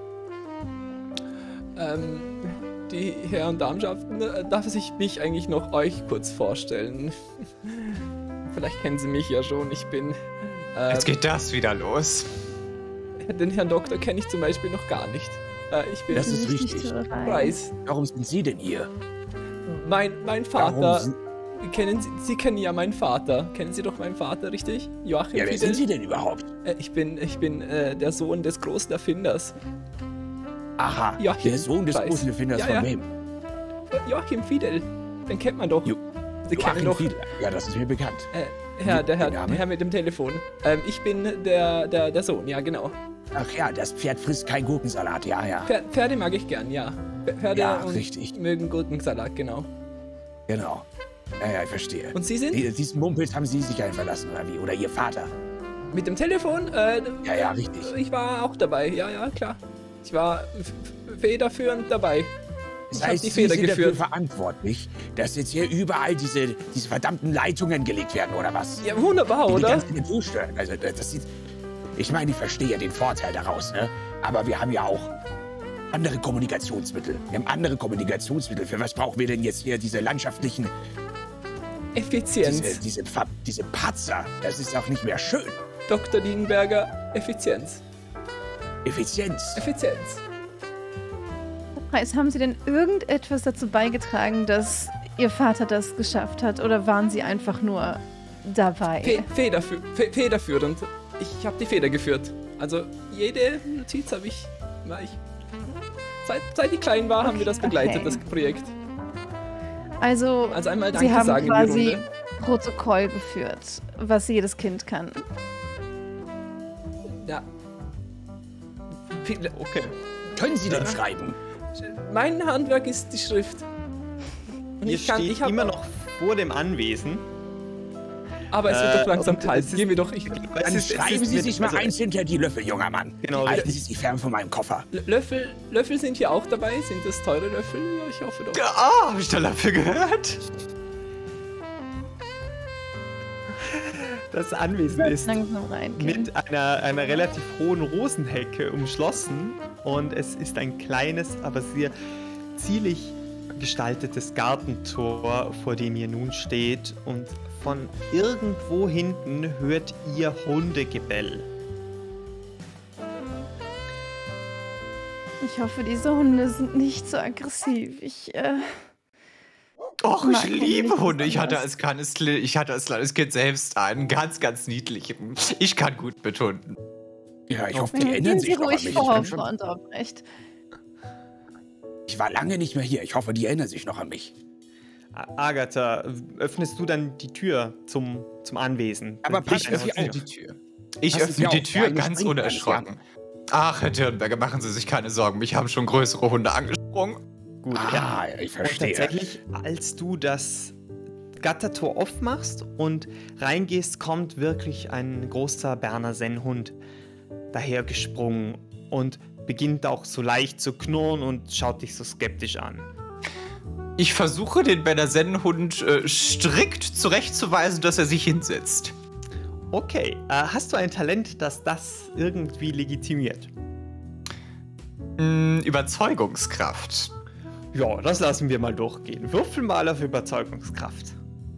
Ähm, die Herren und Damenschaften, äh, darf ich mich eigentlich noch euch kurz vorstellen? Vielleicht kennen Sie mich ja schon. Ich bin. Äh, Jetzt geht das wieder los. den Herrn Doktor kenne ich zum Beispiel noch gar nicht. Äh, ich bin Das ist Nicht die richtig. Türerei. Preis. Warum sind Sie denn hier? Mein, mein Warum Vater. sind, Kennen Sie, Sie kennen ja meinen Vater. Kennen Sie doch meinen Vater, richtig? Joachim ja, wer Fidel? sind Sie denn überhaupt? Äh, ich bin, ich bin äh, der Sohn des großen Erfinders. Aha, Joachim der Sohn des Preis. großen Erfinders Ja, von ja. wem? Äh, Joachim Fidel. Den kennt man doch. Jo- Sie kennen Joachim doch. Fiedler. Ja, das ist mir bekannt. Äh, Herr, der Herr, Der Name? der Herr mit dem Telefon. Ähm, ich bin der, der, der Sohn, ja genau. Ach ja, das Pferd frisst kein Gurkensalat, ja, ja. Pfer- Pferde mag ich gern, ja. Pferde Ja, und richtig. mögen Gurkensalat, genau. Genau. Ja, ja, ich verstehe. Und Sie sind? Die, diesen Mumpels haben Sie sich einverlassen, oder wie? Oder Ihr Vater? Mit dem Telefon? Äh, Ja, ja, richtig. Ich war auch dabei, ja, ja, klar. Ich war f- f- federführend dabei. Das Ich hab heißt, die Sie Feder sind dafür geführt. verantwortlich, dass jetzt hier überall diese, diese verdammten Leitungen gelegt werden, oder was? Ja, wunderbar, Die die oder? ganze Natur stören. Also, das sieht... Ich meine, ich verstehe ja den Vorteil daraus, ne? Aber wir haben ja auch andere Kommunikationsmittel. Wir haben andere Kommunikationsmittel. Für was brauchen wir denn jetzt hier diese landschaftlichen... Effizienz. Diese, diese, Fa- diese Patzer? Das ist auch nicht mehr schön. Doktor Dienberger, Effizienz. Effizienz. Effizienz. Preis, haben Sie denn irgendetwas dazu beigetragen, dass Ihr Vater das geschafft hat? Oder waren Sie einfach nur dabei? Fe federfü fe federführend. Ich habe die Feder geführt. Also jede Notiz habe ich, war ich. Seit, seit ich klein war, haben wir das begleitet, Okay. das Projekt. Also, Also einmal Sie Danke haben sagen in die quasi Runde. Protokoll geführt, was jedes Kind kann. Ja. Viele- Okay. Können Sie denn schreiben? Mein Handwerk ist die Schrift. Und Ihr ich kann, steht ich hab, immer noch vor dem Anwesen. Aber es wird Äh, doch langsam und kalt. es ist- Gehen wir doch. Ich, Es Dann ist- es schreiben ist Sie mit- sich mal also- eins hinter die Löffel, junger Mann. Genau, Halten richtig. Sie sich fern von meinem Koffer. L- Löffel, Löffel sind hier auch dabei. Sind das teure Löffel? Ja, ich hoffe doch. Ah, hab ich da dafür gehört? Das Anwesen ist Langsam reingehen. mit einer, einer relativ hohen Rosenhecke umschlossen und es ist ein kleines, aber sehr zierlich gestaltetes Gartentor, vor dem ihr nun steht, und von irgendwo hinten hört ihr Hundegebell. Ich hoffe, diese Hunde sind nicht so aggressiv. Ich, äh, Och, Mag ich Hunde liebe nicht Hunde. Ich hatte, besonders. als kleines, Kle- ich hatte als kleines Kind selbst einen ganz, ganz niedlichen. Ich kann gut mit Hunden. Ja, ich hoffe, die gehen erinnern Sie sich noch an ruhig mich. Ich, vor, bin schon, Frau Unterbrecht. ich war lange nicht mehr hier. Ich hoffe, die erinnern sich noch an mich. A- Agatha, öffnest du dann die Tür zum, zum Anwesen? Aber Dann- pass Ich auf, öffne ja. die Tür. Ich Passen Sie öffne die auf, Tür eine ganz springt unerschrocken. Ach, Herr Dirnberger, machen Sie sich keine Sorgen. Mich haben schon größere Hunde angesprungen. Gut, Ah, ich Und verstehe. tatsächlich, als du das Gattertor aufmachst und reingehst, kommt wirklich ein großer Berner Sennhund dahergesprungen und beginnt auch so leicht zu knurren und schaut dich so skeptisch an. Ich versuche den Benazen-Hund äh, strikt zurechtzuweisen, dass er sich hinsetzt. Okay, äh, hast du ein Talent, das das irgendwie legitimiert? Mm, Überzeugungskraft. Ja, das lassen wir mal durchgehen. Würfel mal auf Überzeugungskraft.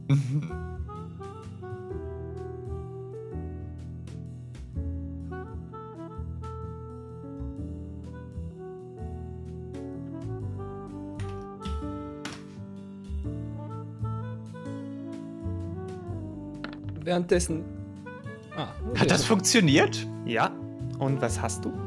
Währenddessen. Ah, okay. Hat das funktioniert? Ja, und was hast du?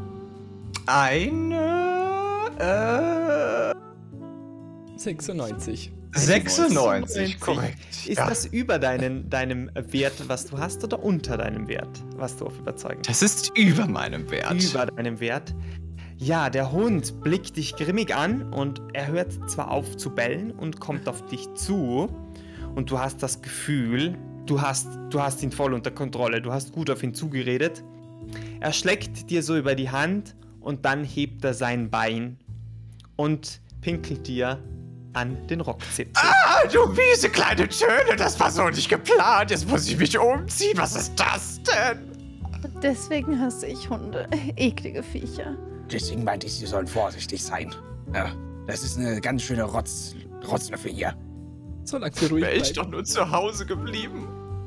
Eine. Äh, sechsundneunzig. sechsundneunzig, korrekt. Ist ja. das über deinen, deinem Wert, was du hast, oder unter deinem Wert, was du auf Überzeugung hast? Das ist über meinem Wert. Über deinem Wert. Ja, der Hund blickt dich grimmig an und er hört zwar auf zu bellen und kommt auf dich zu. Und du hast das Gefühl, du hast, du hast ihn voll unter Kontrolle, du hast gut auf ihn zugeredet. Er schlägt dir so über die Hand und dann hebt er sein Bein und pinkelt dir an den Rockzipfel. Ah, du miese kleine Töne, das war so nicht geplant. Jetzt muss ich mich umziehen. Was ist das denn? Deswegen hasse ich Hunde. Eklige Viecher. Deswegen meinte ich, sie sollen vorsichtig sein. Ja, das ist eine ganz schöne Rotz, Rotzlöffel hier. Solange sie ruhig Wäre ich bleiben. doch nur zu Hause geblieben.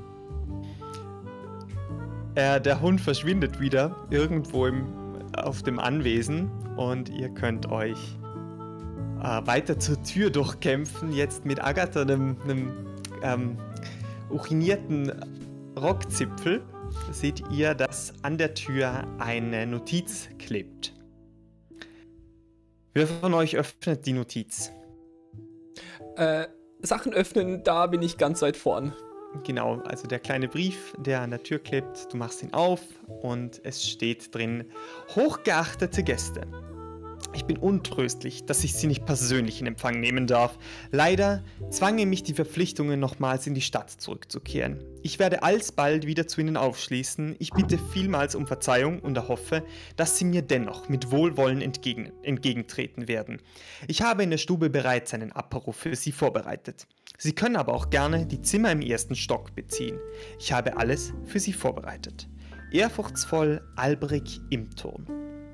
Äh, der Hund verschwindet wieder irgendwo im, auf dem Anwesen und ihr könnt euch äh, weiter zur Tür durchkämpfen. Jetzt mit Agatha, einem, einem ähm, urinierten Rockzipfel, seht ihr, dass an der Tür eine Notiz klebt. Wer von euch öffnet die Notiz? Äh, Sachen öffnen, da bin ich ganz weit vorn. Genau, also der kleine Brief, der an der Tür klebt, du machst ihn auf und es steht drin: Hochgeachtete Gäste, ich bin untröstlich, dass ich Sie nicht persönlich in Empfang nehmen darf. Leider zwangen mich die Verpflichtungen, nochmals in die Stadt zurückzukehren. Ich werde alsbald wieder zu Ihnen aufschließen. Ich bitte vielmals um Verzeihung und erhoffe, dass Sie mir dennoch mit Wohlwollen entgegen, entgegentreten werden. Ich habe in der Stube bereits einen Apero für Sie vorbereitet. Sie können aber auch gerne die Zimmer im ersten Stock beziehen. Ich habe alles für Sie vorbereitet. Ehrfurchtsvoll, Albrecht Imturm.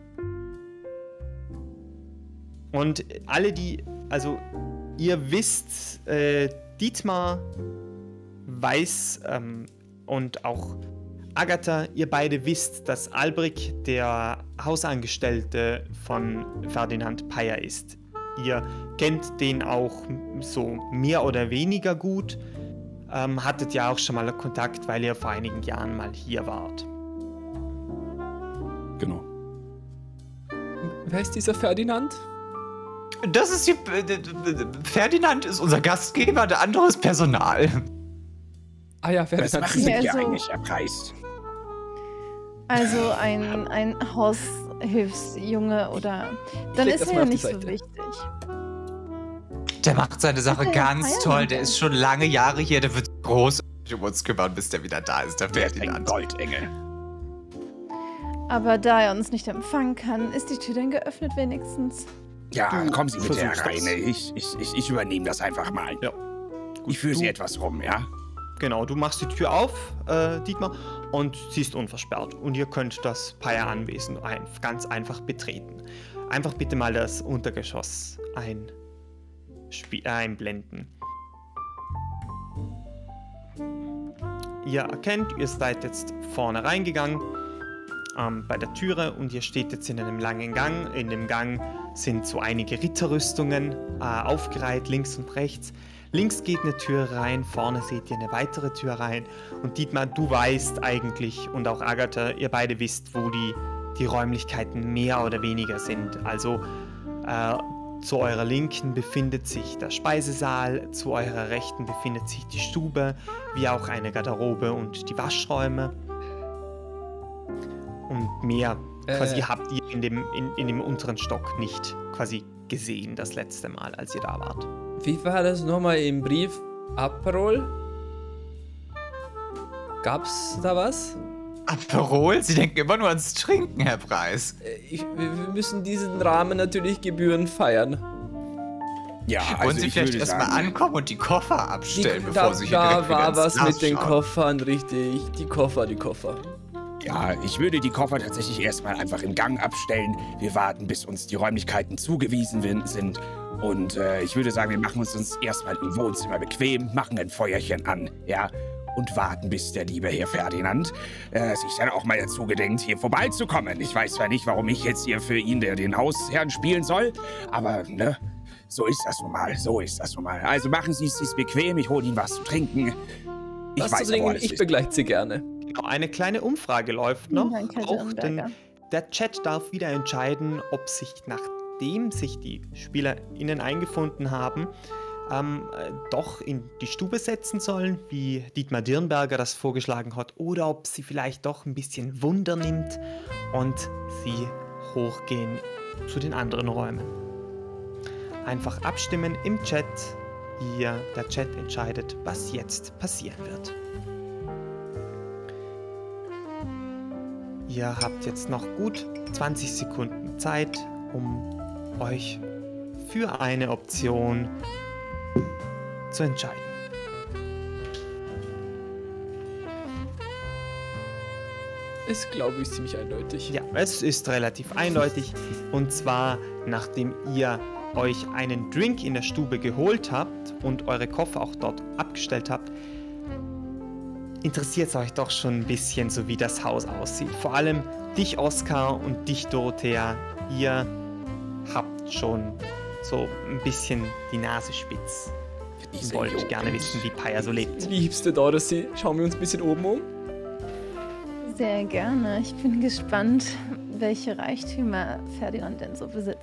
Und alle, die, also ihr wisst, äh, Dietmar weiß ähm, und auch Agatha, ihr beide wisst, dass Albrecht der Hausangestellte von Ferdinand Peyer ist. Ihr kennt den auch so mehr oder weniger gut, ähm, hattet ja auch schon mal Kontakt, weil ihr vor einigen Jahren mal hier wart. Genau. Wer ist dieser Ferdinand? Das ist die. Ferdinand ist unser Gastgeber, der andere ist Personal. Ah ja, Was Ferdinand. machen Sie Ja, hier so. eigentlich, Herr Preis? Also ein, ein Haushilfsjunge oder... Dann leg ist das er mal ja auf die nicht so Seite. wichtig. Der macht seine Sache Hat er ja ganz Feier toll. mit Der dem? ist schon lange Jahre hier. Der wird groß um uns kümmern, bis der wieder da ist. Der Wer ist ein Ferdinand. Goldengel? Aber da er uns nicht empfangen kann, ist die Tür denn geöffnet wenigstens? Ja, Du kommen Sie bitte versuchst herein. das. Ich, ich, ich, ich übernehme das einfach mal. Ja. Ich führe du- Sie etwas rum, ja? Genau, du machst die Tür auf, äh, Dietmar, und sie ist unversperrt. Und ihr könnt das Peyer-Anwesen ein, ganz einfach betreten. Einfach bitte mal das Untergeschoss ein, äh, einblenden. Ihr erkennt, ihr seid jetzt vorne reingegangen, ähm, bei der Türe, und ihr steht jetzt in einem langen Gang. In dem Gang sind so einige Ritterrüstungen äh, aufgereiht, links und rechts. Links geht eine Tür rein, vorne seht ihr eine weitere Tür rein. Und Dietmar, du weißt eigentlich, und auch Agatha, ihr beide wisst, wo die, die Räumlichkeiten mehr oder weniger sind. Also äh, zu eurer Linken befindet sich der Speisesaal, zu eurer Rechten befindet sich die Stube, wie auch eine Garderobe und die Waschräume. Und mehr Äh. quasi habt ihr in dem, in, in dem unteren Stock nicht quasi gesehen, das letzte Mal, als ihr da wart. Wie war das nochmal im Brief? Aperol? Gab's da was? Aperol? Sie denken immer nur ans Trinken, Herr Preis. Äh, Ich, wir wir müssen diesen Rahmen natürlich gebührend feiern. Ja, Wollen also Sie ich vielleicht würde erstmal sagen, ankommen und die Koffer abstellen, Die- bevor da Sie hier da direkt wieder war ins was Glas mit den schauen? Koffern, richtig. Die Koffer, die Koffer. ja, ich würde die Koffer tatsächlich erstmal einfach im Gang abstellen. Wir warten, bis uns die Räumlichkeiten zugewiesen win- sind. Und äh, ich würde sagen, wir machen uns, uns erstmal im Wohnzimmer bequem, machen ein Feuerchen an, ja, und warten, bis der liebe Herr Ferdinand äh, sich dann auch mal dazu gedenkt, hier vorbeizukommen. Ich weiß zwar nicht, warum ich jetzt hier für ihn der, den Hausherrn spielen soll, aber, ne, so ist das nun mal, so ist das nun mal. Also machen Sie es sich bequem, ich hole Ihnen was zu trinken. Ich Was weiß zu aber, wo trinken, alles ich ist. begleite Sie gerne. Genau, eine kleine Umfrage läuft noch. Danke, Herr Auch denn Dirnberger. der Chat darf wieder entscheiden, ob sich, nachdem sich die SpielerInnen eingefunden haben, ähm, äh, doch in die Stube setzen sollen, wie Dietmar Dirnberger das vorgeschlagen hat, oder ob sie vielleicht doch ein bisschen Wunder nimmt und sie hochgehen zu den anderen Räumen. Einfach abstimmen im Chat. Hier, der Chat entscheidet, was jetzt passieren wird. Ihr habt jetzt noch gut zwanzig Sekunden Zeit, um euch für eine Option zu entscheiden. Ist, glaube ich, ziemlich eindeutig. Ja, es ist relativ eindeutig. Und zwar, nachdem ihr euch einen Drink in der Stube geholt habt und eure Koffer auch dort abgestellt habt, interessiert es euch doch schon ein bisschen, so wie das Haus aussieht. Vor allem dich, Oskar, und dich, Dorothea. Ihr habt schon so ein bisschen die Nase spitz. Diese Ihr wollt Jugend. gerne wissen, wie Paya so lebt. Liebste Dorothy, schauen wir uns ein bisschen oben um. Sehr gerne. Ich bin gespannt, welche Reichtümer Ferdinand denn so besitzt.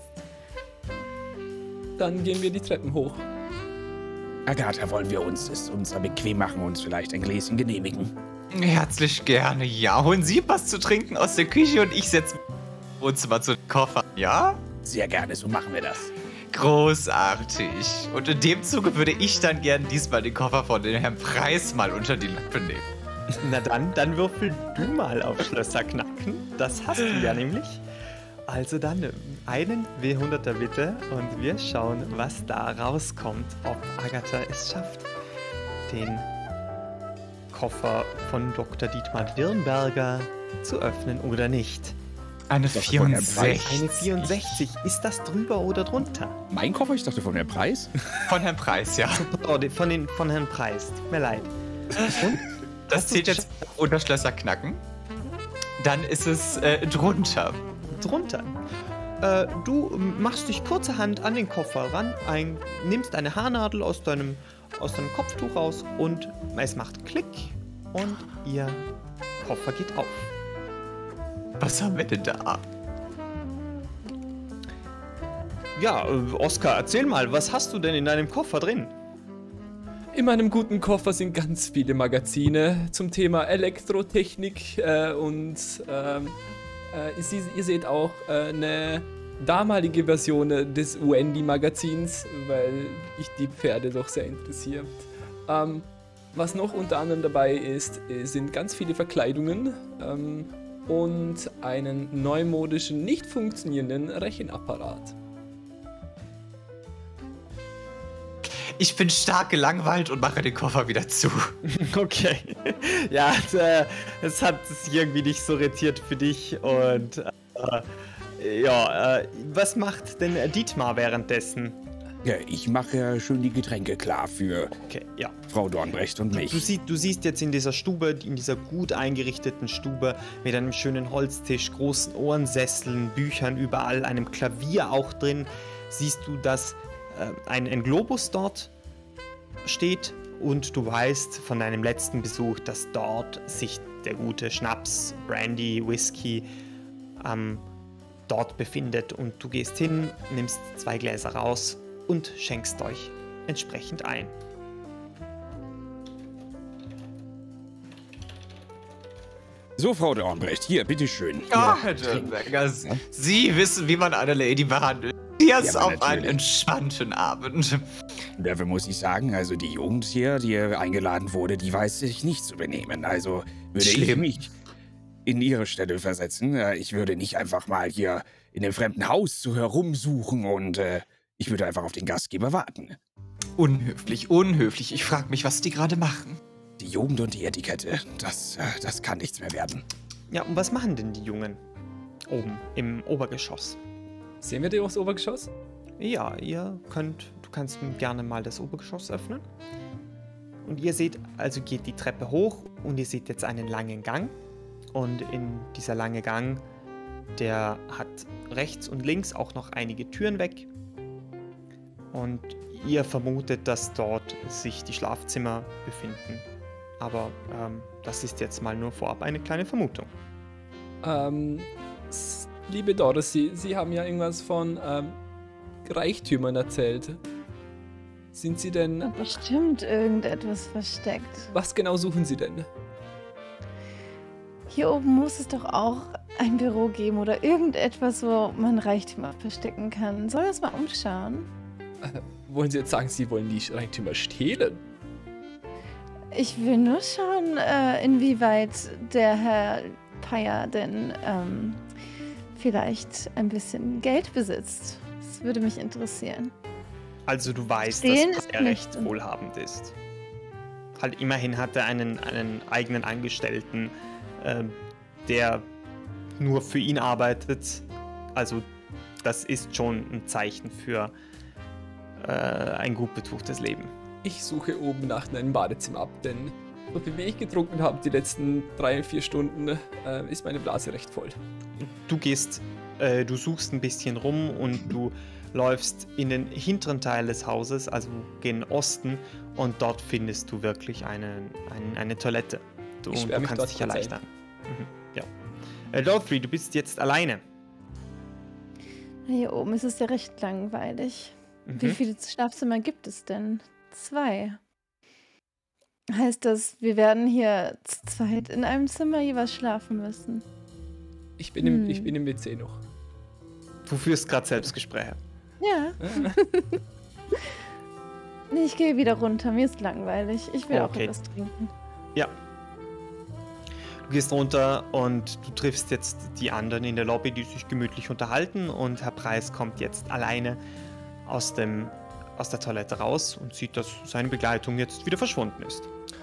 Dann gehen wir die Treppen hoch. Agatha, wollen wir uns es uns bequem machen und uns vielleicht ein Gläschen genehmigen? Herzlich gerne, ja. Holen Sie was zu trinken aus der Küche und ich setze mich im Wohnzimmer zu den Koffern, ja? Sehr gerne, so machen wir das. Großartig. Und in dem Zuge würde ich dann gern diesmal den Koffer von dem Herrn Preis mal unter die Lupe nehmen. Na dann, dann würfel du mal auf Schlösser knacken. Das hast du ja nämlich. Also dann einen W hunderter bitte und wir schauen, was da rauskommt. Ob Agatha es schafft, den Koffer von Doktor Dietmar Dirnberger zu öffnen oder nicht. Eine Das ist von Herrn vierundsechzig. Eine vierundsechzig. Ist das drüber oder drunter? Mein Koffer? Ich dachte von der Preis. Von Herrn Preis, ja. Oh, die- von, den, von Herrn Preis. Tut mir leid. Und? Das Hast du zählt jetzt unter Schlösser knacken. Dann ist es äh, drunter. Drunter. Äh, du machst dich kurzerhand an den Koffer ran, ein, nimmst eine Haarnadel aus deinem, aus deinem Kopftuch raus und es macht Klick und ihr Koffer geht auf. Was haben wir denn da? Ja, äh, Oskar, erzähl mal, was hast du denn in deinem Koffer drin? In meinem guten Koffer sind ganz viele Magazine zum Thema Elektrotechnik äh, und ähm, äh, Sie, ihr seht auch äh, eine damalige Version äh, des Wendy-Magazins, weil ich die Pferde doch sehr interessiert. Ähm, was noch unter anderem dabei ist, äh, sind ganz viele Verkleidungen ähm, und einen neumodischen, nicht funktionierenden Rechenapparat. Ich bin stark gelangweilt und mache den Koffer wieder zu. Okay. Ja, es, äh, es hat sich irgendwie nicht so rentiert für dich und äh, ja, äh, was macht denn Dietmar währenddessen? Ja, ich mache ja schön die Getränke klar für Okay, ja. Frau Dornbrecht und mich. Du, sie, du siehst jetzt in dieser Stube, in dieser gut eingerichteten Stube mit einem schönen Holztisch, großen Ohrensesseln, Büchern überall, einem Klavier auch drin, siehst du, dass äh, ein, ein Globus dort steht und du weißt von deinem letzten Besuch, dass dort sich der gute Schnaps, Brandy, Whisky ähm, dort befindet und du gehst hin, nimmst zwei Gläser raus und schenkst euch entsprechend ein. So, Frau Dornbrecht, hier, bitteschön. Ja, Hier, Herr trinken. Dirnberger, Sie wissen, wie man eine Lady behandelt. Jetzt Ja, aber auf einen natürlich. entspannten Abend. Dafür muss ich sagen, also die Jugend hier, die eingeladen wurde, die weiß sich nicht zu benehmen. Also würde ich Schlimm. mich... in Ihre Stelle versetzen. Äh, ich würde nicht einfach mal hier in dem fremden Haus so herumsuchen und äh, ich würde einfach auf den Gastgeber warten. Unhöflich, unhöflich. Ich frage mich, was die gerade machen. Die Jugend und die Etikette, das, äh, das kann nichts mehr werden. Ja, und was machen denn die Jungen oben im Obergeschoss? Sehen wir die aufs Obergeschoss? Ja, ihr könnt, du kannst gerne mal das Obergeschoss öffnen. Und ihr seht, also geht die Treppe hoch und ihr seht jetzt einen langen Gang. Und in dieser lange Gang, der hat rechts und links auch noch einige Türen weg. Und ihr vermutet, dass dort sich die Schlafzimmer befinden. Aber ähm, das ist jetzt mal nur vorab eine kleine Vermutung. Ähm, s- liebe Doris, Sie, Sie haben ja irgendwas von ähm, Reichtümern erzählt. Sind Sie denn... Da bestimmt irgendetwas versteckt. Was genau suchen Sie denn? Hier oben muss es doch auch ein Büro geben oder irgendetwas, wo man Reichtümer verstecken kann. Sollen wir uns mal umschauen? Äh, wollen Sie jetzt sagen, Sie wollen die Reichtümer stehlen? Ich will nur schauen, äh, inwieweit der Herr Paya denn ähm, vielleicht ein bisschen Geld besitzt. Das würde mich interessieren. Also du weißt, Stehlen dass ist er nicht. recht wohlhabend ist. Halt immerhin hat er einen, einen eigenen Angestellten, ähm, der nur für ihn arbeitet. Also das ist schon ein Zeichen für äh, ein gut betuchtes Leben. Ich suche oben nach einem Badezimmer ab, denn so viel wie ich getrunken habe die letzten drei, vier Stunden, äh, ist meine Blase recht voll. Du gehst, äh, du suchst ein bisschen rum und du läufst in den hinteren Teil des Hauses, also gen Osten, und dort findest du wirklich eine, ein, eine Toilette. Du, Ich und sperr du mich kannst dort dich kurz erleichtern. Mhm, ja. Äh, Dorothy, du bist jetzt alleine. Hier oben ist es ja recht langweilig. Mhm. Wie viele Schlafzimmer gibt es denn? Zwei. Heißt das, wir werden hier zu zweit in einem Zimmer jeweils schlafen müssen? Ich bin, im, Hm. ich bin im W C noch. Du führst gerade Selbstgespräche. Ja. Nee, ich gehe wieder runter. Mir ist langweilig. Ich will auch Okay. etwas trinken. Ja. Du gehst runter und du triffst jetzt die anderen in der Lobby, die sich gemütlich unterhalten, und Herr Preis kommt jetzt alleine aus, dem, aus der Toilette raus und sieht, dass seine Begleitung jetzt wieder verschwunden ist.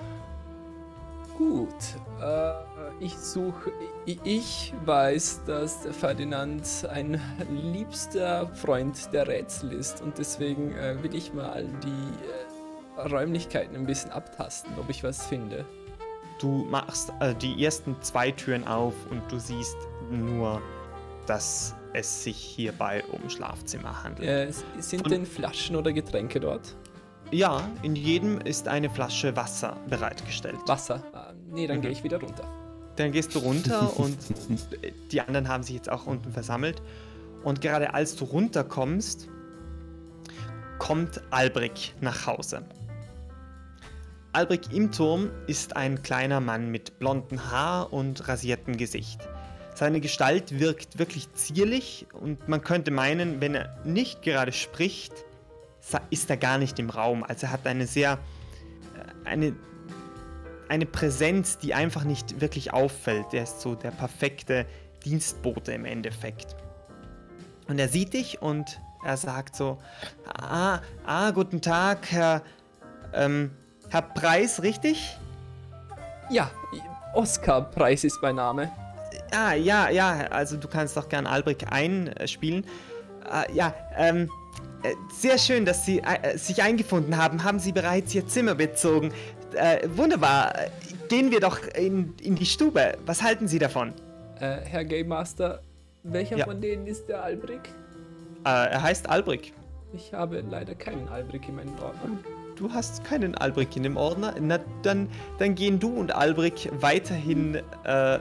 Gut, äh, ich suche, ich, ich weiß, dass der Ferdinand ein liebster Freund der Rätsel ist und deswegen äh, will ich mal die äh, Räumlichkeiten ein bisschen abtasten, ob ich was finde. Du machst äh, die ersten zwei Türen auf und du siehst nur, dass es sich hierbei um Schlafzimmer handelt. Äh, sind Und- denn Flaschen oder Getränke dort? Ja, in jedem ist eine Flasche Wasser bereitgestellt. Wasser? Ah, nee, dann Mhm. gehe ich wieder runter. Dann gehst du runter und die anderen haben sich jetzt auch unten versammelt. Und gerade als du runterkommst, kommt Albrecht nach Hause. Albrecht im Turm ist ein kleiner Mann mit blonden Haar und rasiertem Gesicht. Seine Gestalt wirkt wirklich zierlich und man könnte meinen, wenn er nicht gerade spricht, sa- ist er gar nicht im Raum. Also er hat eine sehr, äh, eine, eine Präsenz, die einfach nicht wirklich auffällt. Er ist so der perfekte Dienstbote im Endeffekt. Und er sieht dich und er sagt so, ah, ah, guten Tag, Herr, ähm, Herr Preis, richtig? Ja, Oskar Preis ist mein Name. Ah, ja, ja, also du kannst doch gern Albrecht einspielen. Äh, ja, ähm, äh, sehr schön, dass Sie äh, sich eingefunden haben. Haben Sie bereits Ihr Zimmer bezogen? Äh, wunderbar. Gehen wir doch in, in die Stube. Was halten Sie davon? Äh, Herr Game Master, welcher Ja. von denen ist der Albrecht? Äh, er heißt Albrecht. Ich habe leider keinen Albrecht in meinem Ordner. Du hast keinen Albrecht in dem Ordner? Na, dann, dann gehen du und Albrecht weiterhin äh,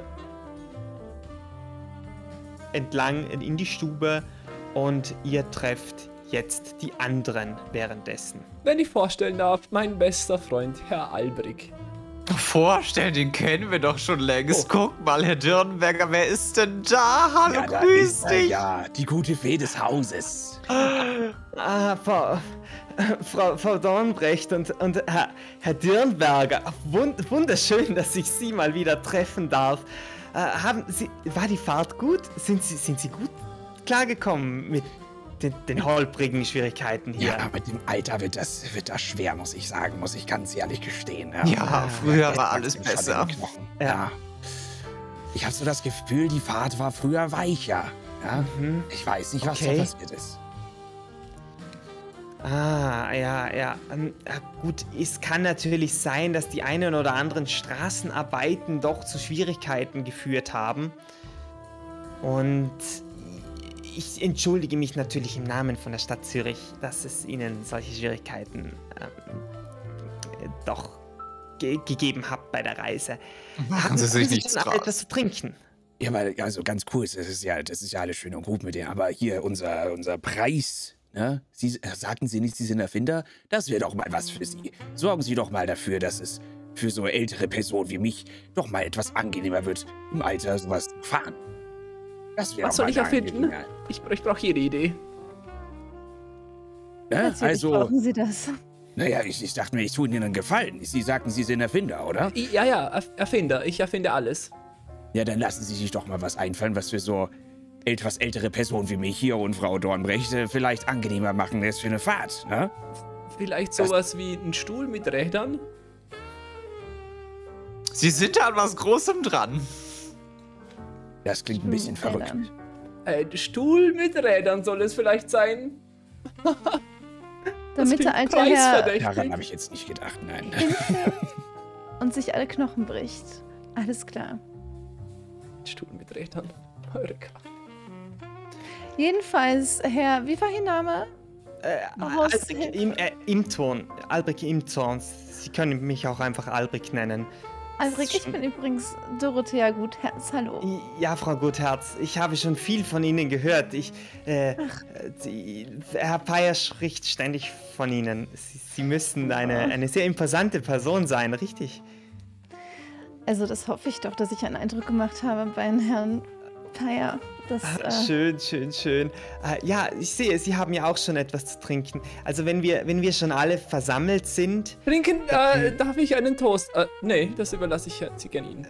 entlang in die Stube und ihr trefft jetzt die anderen währenddessen. Wenn ich vorstellen darf, mein bester Freund, Herr Albrecht. Vorstellen, den kennen wir doch schon längst. Oh. Guck mal, Herr Dürrenberger, wer ist denn da? Hallo, Ja, da grüß ist er dich. ja, die gute Fee des Hauses. Ah, Frau, Frau, Frau Dornbrecht und, und Herr, Herr Dürnberger, wund, wunderschön, dass ich Sie mal wieder treffen darf. Äh, haben Sie, war die Fahrt gut? Sind Sie, sind Sie gut klargekommen mit den, den holprigen Schwierigkeiten hier? Ja, mit dem Alter wird das, wird das schwer, muss ich sagen, muss ich ganz ehrlich gestehen. Ja, Ja, früher Das war macht's alles mir schon in besser. den Knochen. Ja. Ja. Ich habe so das Gefühl, die Fahrt war früher weicher. Ja? Mhm. Ich weiß nicht, was Okay. da passiert ist. Ah, ja, ja. Ähm, äh, gut, es kann natürlich sein, dass die einen oder anderen Straßenarbeiten doch zu Schwierigkeiten geführt haben. Und ich entschuldige mich natürlich im Namen von der Stadt Zürich, dass es Ihnen solche Schwierigkeiten ähm, doch ge gegeben hat bei der Reise. Machen Sie sich haben nichts schon draus. etwas zu trinken? Ja, weil, also ganz cool, das ist ja, das ist ja alles schön und gut mit denen, aber hier unser, unser Preis, ne? Sie äh, sagten Sie nicht, Sie sind Erfinder? Das wäre doch mal was für Sie. Sorgen Sie doch mal dafür, dass es für so ältere Personen wie mich doch mal etwas angenehmer wird, im Alter sowas zu fahren. Das wäre Was doch soll mal ich eine erfinden? Angelegenheit. Ich, ich brauche jede Idee. Ne? Natürlich Also, brauchen Sie das. naja, ich, ich dachte mir, ich tue Ihnen einen Gefallen. Sie sagten, Sie sind Erfinder, oder? I- Ja, ja, Erf- Erfinder. Ich erfinde alles. Ja, dann lassen Sie sich doch mal was einfallen, was für so etwas ältere Personen wie mich hier und Frau Dornbrecht äh, vielleicht angenehmer machen ist für eine Fahrt, ne? Vielleicht Das- sowas wie ein Stuhl mit Rädern? Sie sind da an was Großem dran. Das klingt ein bisschen verrückt. Rädern. Ein Stuhl mit Rädern soll es vielleicht sein? Damit der klingt alte Herr preisverdächtig. Daran habe ich jetzt nicht gedacht, nein. hinfällt und sich alle Knochen bricht. Alles klar. Stuhl mit Rädern. Eure Kraft. Jedenfalls, Herr, wie war Ihr Name? Äh, Horst Albrecht Hel- Im, äh, Imtorn. Albrecht Imtorn. Sie können mich auch einfach Albrecht nennen. Albrecht, ich bin übrigens Dorothea Gutherz. Hallo. Ja, Frau Gutherz, ich habe schon viel von Ihnen gehört. Ich, äh, die, Herr Peyer spricht ständig von Ihnen. Sie, Sie müssen eine, eine sehr imposante Person sein, richtig? Also, das hoffe ich doch, dass ich einen Eindruck gemacht habe bei Herrn Peyer. Das, Ah, äh, schön, schön, schön. Äh, ja, ich sehe, Sie haben ja auch schon etwas zu trinken. Also wenn wir, wenn wir schon alle versammelt sind, Trinken, äh, darf ich einen Toast? Äh, nee, das überlasse ich Sie gerne Ihnen.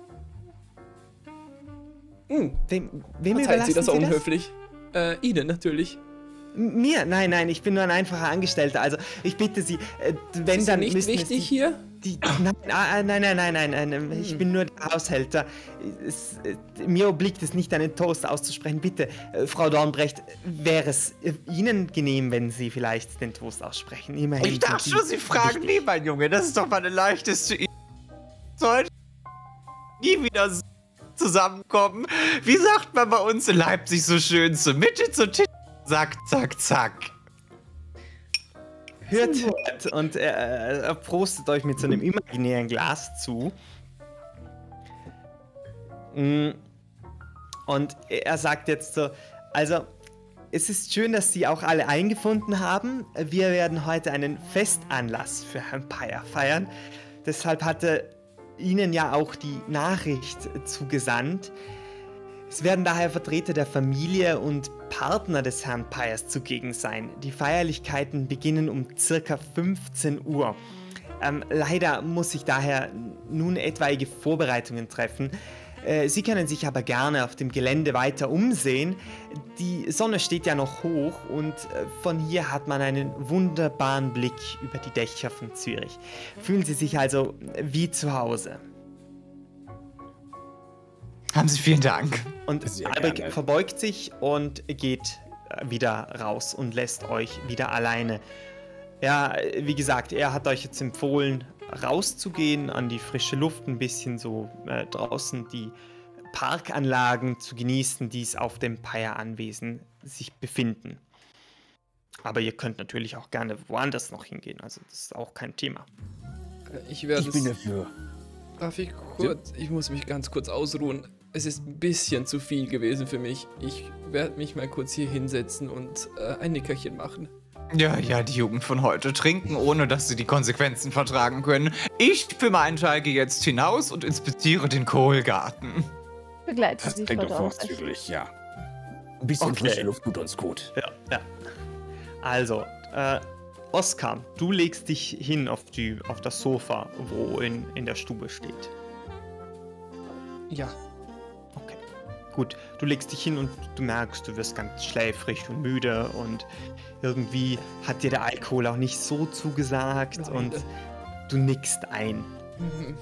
Hm, wem, wem verzeihen überlassen Sie das Sie das? unhöflich? Äh, Ihnen natürlich. M- Mir? Nein, nein, ich bin nur ein einfacher Angestellter. Also ich bitte Sie, äh, wenn Ist dann nicht müssen es wichtig die, hier? Die, nein, ah, ah, nein, nein, nein, nein, nein, Hm. ich bin nur der Haushälter. Es, äh, mir obliegt es nicht, einen Toast auszusprechen. Bitte, äh, Frau Dornbrecht, wäre es äh, Ihnen genehm, wenn Sie vielleicht den Toast aussprechen? Immerhin. Ich dachte sind schon, Sie fragen wichtig. nie, mein Junge. Das ist doch meine leichteste Idee. Sollte nie wieder so zusammenkommen. Wie sagt man bei uns in Leipzig so schön? Zur Mitte, zur Titel. Zack, zack, zack. Hört, hört und er, er prostet euch mit so einem imaginären Glas zu. Mm. Und er sagt jetzt so, also es ist schön, dass Sie auch alle eingefunden haben. Wir werden heute einen Festanlass für Herrn Peyer feiern. Deshalb hatte Ihnen ja auch die Nachricht zugesandt. Es werden daher Vertreter der Familie und Partner des Herrn Peyers zugegen sein. Die Feierlichkeiten beginnen um circa fünfzehn Uhr. Ähm, leider muss ich daher nun etwaige Vorbereitungen treffen. Äh, Sie können sich aber gerne auf dem Gelände weiter umsehen. Die Sonne steht ja noch hoch und äh, von hier hat man einen wunderbaren Blick über die Dächer von Zürich. Fühlen Sie sich also wie zu Hause. Haben Sie vielen Dank. Und Sehr Albrecht gerne. verbeugt sich und geht äh, wieder raus und lässt euch wieder alleine. Ja, äh, wie gesagt, er hat euch jetzt empfohlen, rauszugehen, an die frische Luft, ein bisschen so äh, draußen die Parkanlagen zu genießen, die es auf dem Peyer-Anwesen sich befinden. Aber ihr könnt natürlich auch gerne woanders noch hingehen, also das ist auch kein Thema. Äh, Ich werde Ich bin es. dafür. Darf ich kurz? Ich muss mich ganz kurz ausruhen. Es ist ein bisschen zu viel gewesen für mich. Ich werde mich mal kurz hier hinsetzen und äh, ein Nickerchen machen. Ja, ja, die Jugend von heute trinken, ohne dass sie die Konsequenzen vertragen können. Ich für meinen Teil gehe jetzt hinaus und inspiziere den Kohlgarten. Begleite Das Sie, klingt Frau doch Dornbrecht. vorzüglich, ja. Ein bisschen Okay. frische Luft tut uns gut. Ja, ja. Also, äh, Oskar, du legst dich hin auf, die, auf das Sofa, wo in, in der Stube steht. Ja. gut, du legst dich hin und du merkst, du wirst ganz schläfrig und müde und irgendwie hat dir der Alkohol auch nicht so zugesagt Nein. und du nickst ein. Mhm.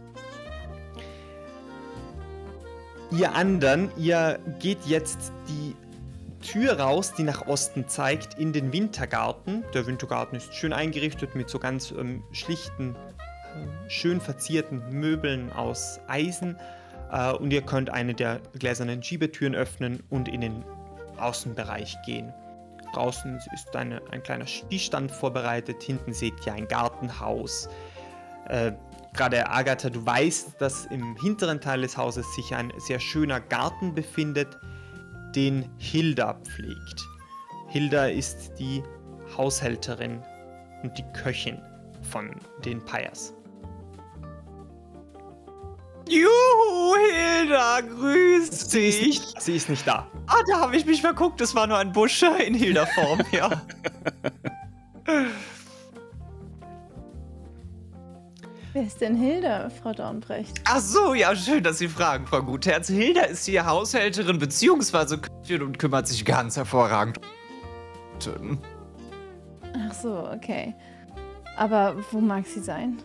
Ihr anderen, ihr geht jetzt die Tür raus, die nach Osten zeigt, in den Wintergarten. Der Wintergarten ist schön eingerichtet mit so ganz ähm, schlichten, äh, schön verzierten Möbeln aus Eisen. Äh, und ihr könnt eine der gläsernen Schiebetüren öffnen und in den Außenbereich gehen. Draußen ist eine, ein kleiner Skistand vorbereitet. Hinten seht ihr ein Gartenhaus. Äh, Gerade Agatha, du weißt, dass im hinteren Teil des Hauses sich ein sehr schöner Garten befindet, den Hilda pflegt. Hilda ist die Haushälterin und die Köchin von den Pyers. Juhu, Hilda, grüß Sie ist, dich. nicht, sie ist nicht da. Ah, da habe ich mich verguckt. Das war nur ein Busch in Hilda-Form, ja. Wer ist denn Hilda, Frau Dornbrecht? Ach so, ja, schön, dass Sie fragen, Frau Gutherz. Hilda ist hier Haushälterin bzw. Köchin und kümmert sich ganz hervorragend. Ach so, okay. Aber wo mag sie sein?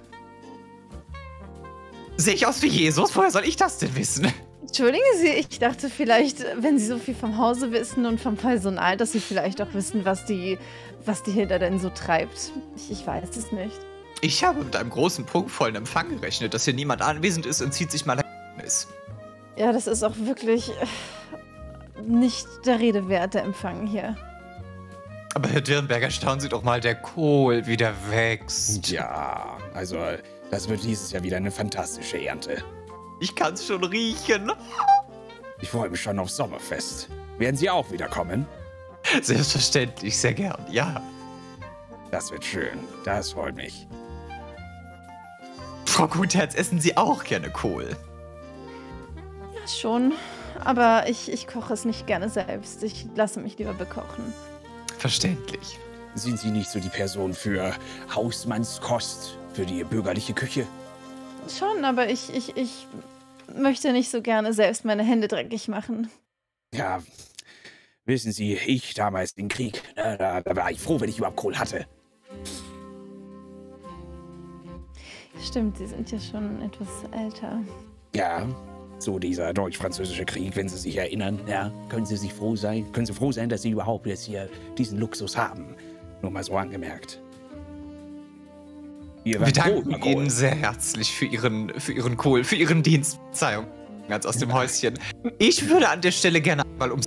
Sehe ich aus wie Jesus? Woher soll ich das denn wissen? Entschuldigen Sie, ich dachte vielleicht, wenn Sie so viel vom Hause wissen und vom Personal, dass Sie vielleicht auch wissen, was die, was die Hilda denn so treibt. Ich, ich weiß es nicht. Ich habe mit einem großen prunkvollen Empfang gerechnet, dass hier niemand anwesend ist und zieht sich mal ist. Ja, das ist auch wirklich äh, nicht der Rede wert, der Empfang hier. Aber Herr Dirnberger, staunen Sie doch mal, der Kohl wieder wächst. Ja, also das wird dieses Jahr wieder eine fantastische Ernte. Ich kann's schon riechen. Ich freue mich schon aufs Sommerfest. Werden Sie auch wieder kommen? Selbstverständlich, sehr gern, ja. Das wird schön. Das freut mich. Frau Gutherz, essen Sie auch gerne Kohl? Ja, schon. Aber ich, ich koche es nicht gerne selbst. Ich lasse mich lieber bekochen. Verständlich. Sind Sie nicht so die Person für Hausmannskost, für die bürgerliche Küche? Schon, aber ich, ich, ich möchte nicht so gerne selbst meine Hände dreckig machen. Ja, wissen Sie, ich damals im Krieg, na, da, da war ich froh, wenn ich überhaupt Kohl hatte. Stimmt, Sie sind ja schon etwas älter. Ja, so dieser deutsch-französische Krieg, wenn Sie sich erinnern, ja, können Sie sich froh sein, können Sie froh sein, dass Sie überhaupt jetzt hier diesen Luxus haben. Nur mal so angemerkt. Ihr Wir wart froh danken über Kohl. Ihnen sehr herzlich für Ihren, für Ihren Kohl, für Ihren Dienst. Verzeihung, ganz aus dem Häuschen. Ich würde an der Stelle gerne einmal um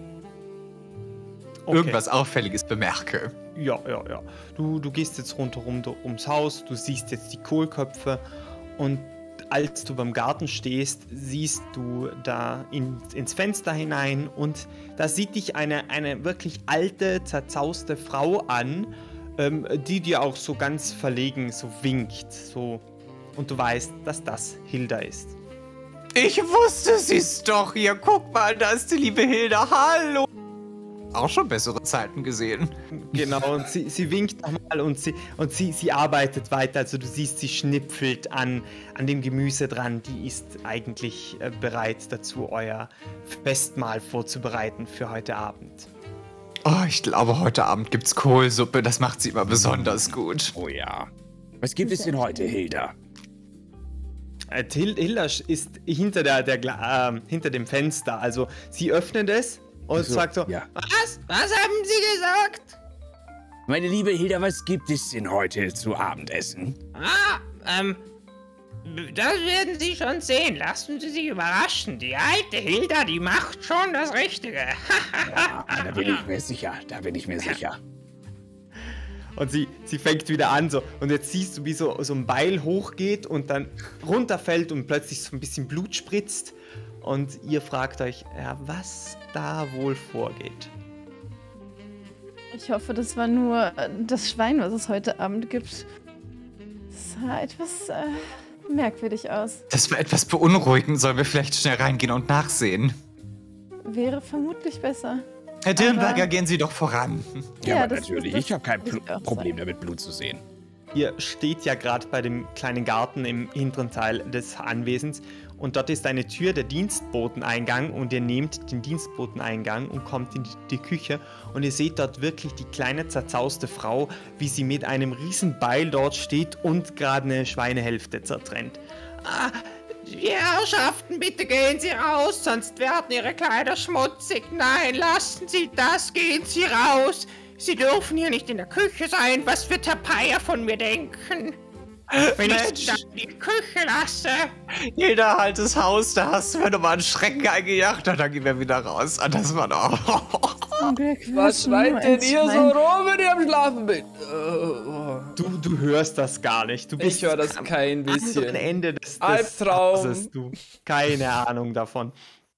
Okay. irgendwas Auffälliges bemerke. Ja, ja, ja. Du, du gehst jetzt rundherum da- ums Haus, du siehst jetzt die Kohlköpfe und als du beim Garten stehst, siehst du da in, ins Fenster hinein und da sieht dich eine, eine wirklich alte, zerzauste Frau an, ähm, die dir auch so ganz verlegen so winkt. So. Und du weißt, dass das Hilda ist. Ich wusste, sie ist doch hier. Guck mal, da ist die liebe Hilda. Hallo. Auch schon bessere Zeiten gesehen. Genau, und sie, sie winkt nochmal und, sie, und sie, sie arbeitet weiter. Also du siehst, sie schnipfelt an, an dem Gemüse dran. Die ist eigentlich äh, bereit dazu, euer Festmahl vorzubereiten für heute Abend. Oh, ich glaube, heute Abend gibt's Kohlsuppe. Das macht sie immer besonders gut. Oh ja. Was gibt es denn heute, Hilda? Äh, Hil- Hilda ist hinter, der, der, Gla- äh, hinter dem Fenster. Also sie öffnet es und So, sagt so, ja. was? Was haben Sie gesagt? Meine liebe Hilda, was gibt es denn heute zu Abendessen? Ah, ähm, das werden Sie schon sehen. Lassen Sie sich überraschen. Die alte Hilda, die macht schon das Richtige. Ja, da bin ich mir sicher, da bin ich mir sicher. Und sie, sie fängt wieder an so. Und jetzt siehst du, wie so, so ein Beil hochgeht und dann runterfällt und plötzlich so ein bisschen Blut spritzt. Und ihr fragt euch, ja, was da wohl vorgeht. Ich hoffe, das war nur äh, das Schwein, was es heute Abend gibt. Das sah etwas äh, merkwürdig aus. Das war etwas beunruhigend. Sollen wir vielleicht schnell reingehen und nachsehen? Wäre vermutlich besser. Herr Dirnberger, Aber- gehen Sie doch voran. Ja, Ja, aber das- natürlich. das- Ich habe kein das Pl wird auch Problem sein. damit, Blut zu sehen. ihr steht ja gerade bei dem kleinen Garten im hinteren Teil des Anwesens und dort ist eine Tür, der Dienstboteneingang, und ihr nehmt den Dienstboteneingang und kommt in die, die Küche und ihr seht dort wirklich die kleine zerzauste Frau, wie sie mit einem riesen Beil dort steht und gerade eine Schweinehälfte zertrennt. Ah, die Herrschaften, bitte gehen Sie raus, sonst werden Ihre Kleider schmutzig. Nein, lassen Sie das, gehen Sie raus. Sie dürfen hier nicht in der Küche sein. Was wird Herr Peier von mir denken, wenn ich Sie da in die Küche lasse? Jeder altes Haus, da hast du mir nochmal einen Schrecken eingejagt und dann gehen wir wieder raus. Ah, das war doch... Was schreit denn ihr so rum, wenn ihr am Schlafen bin? Oh. Du, du hörst das gar nicht. Du bist Ich höre das kein bisschen. am Ende des, des Albtraum. Hauses, du. Keine Ahnung davon.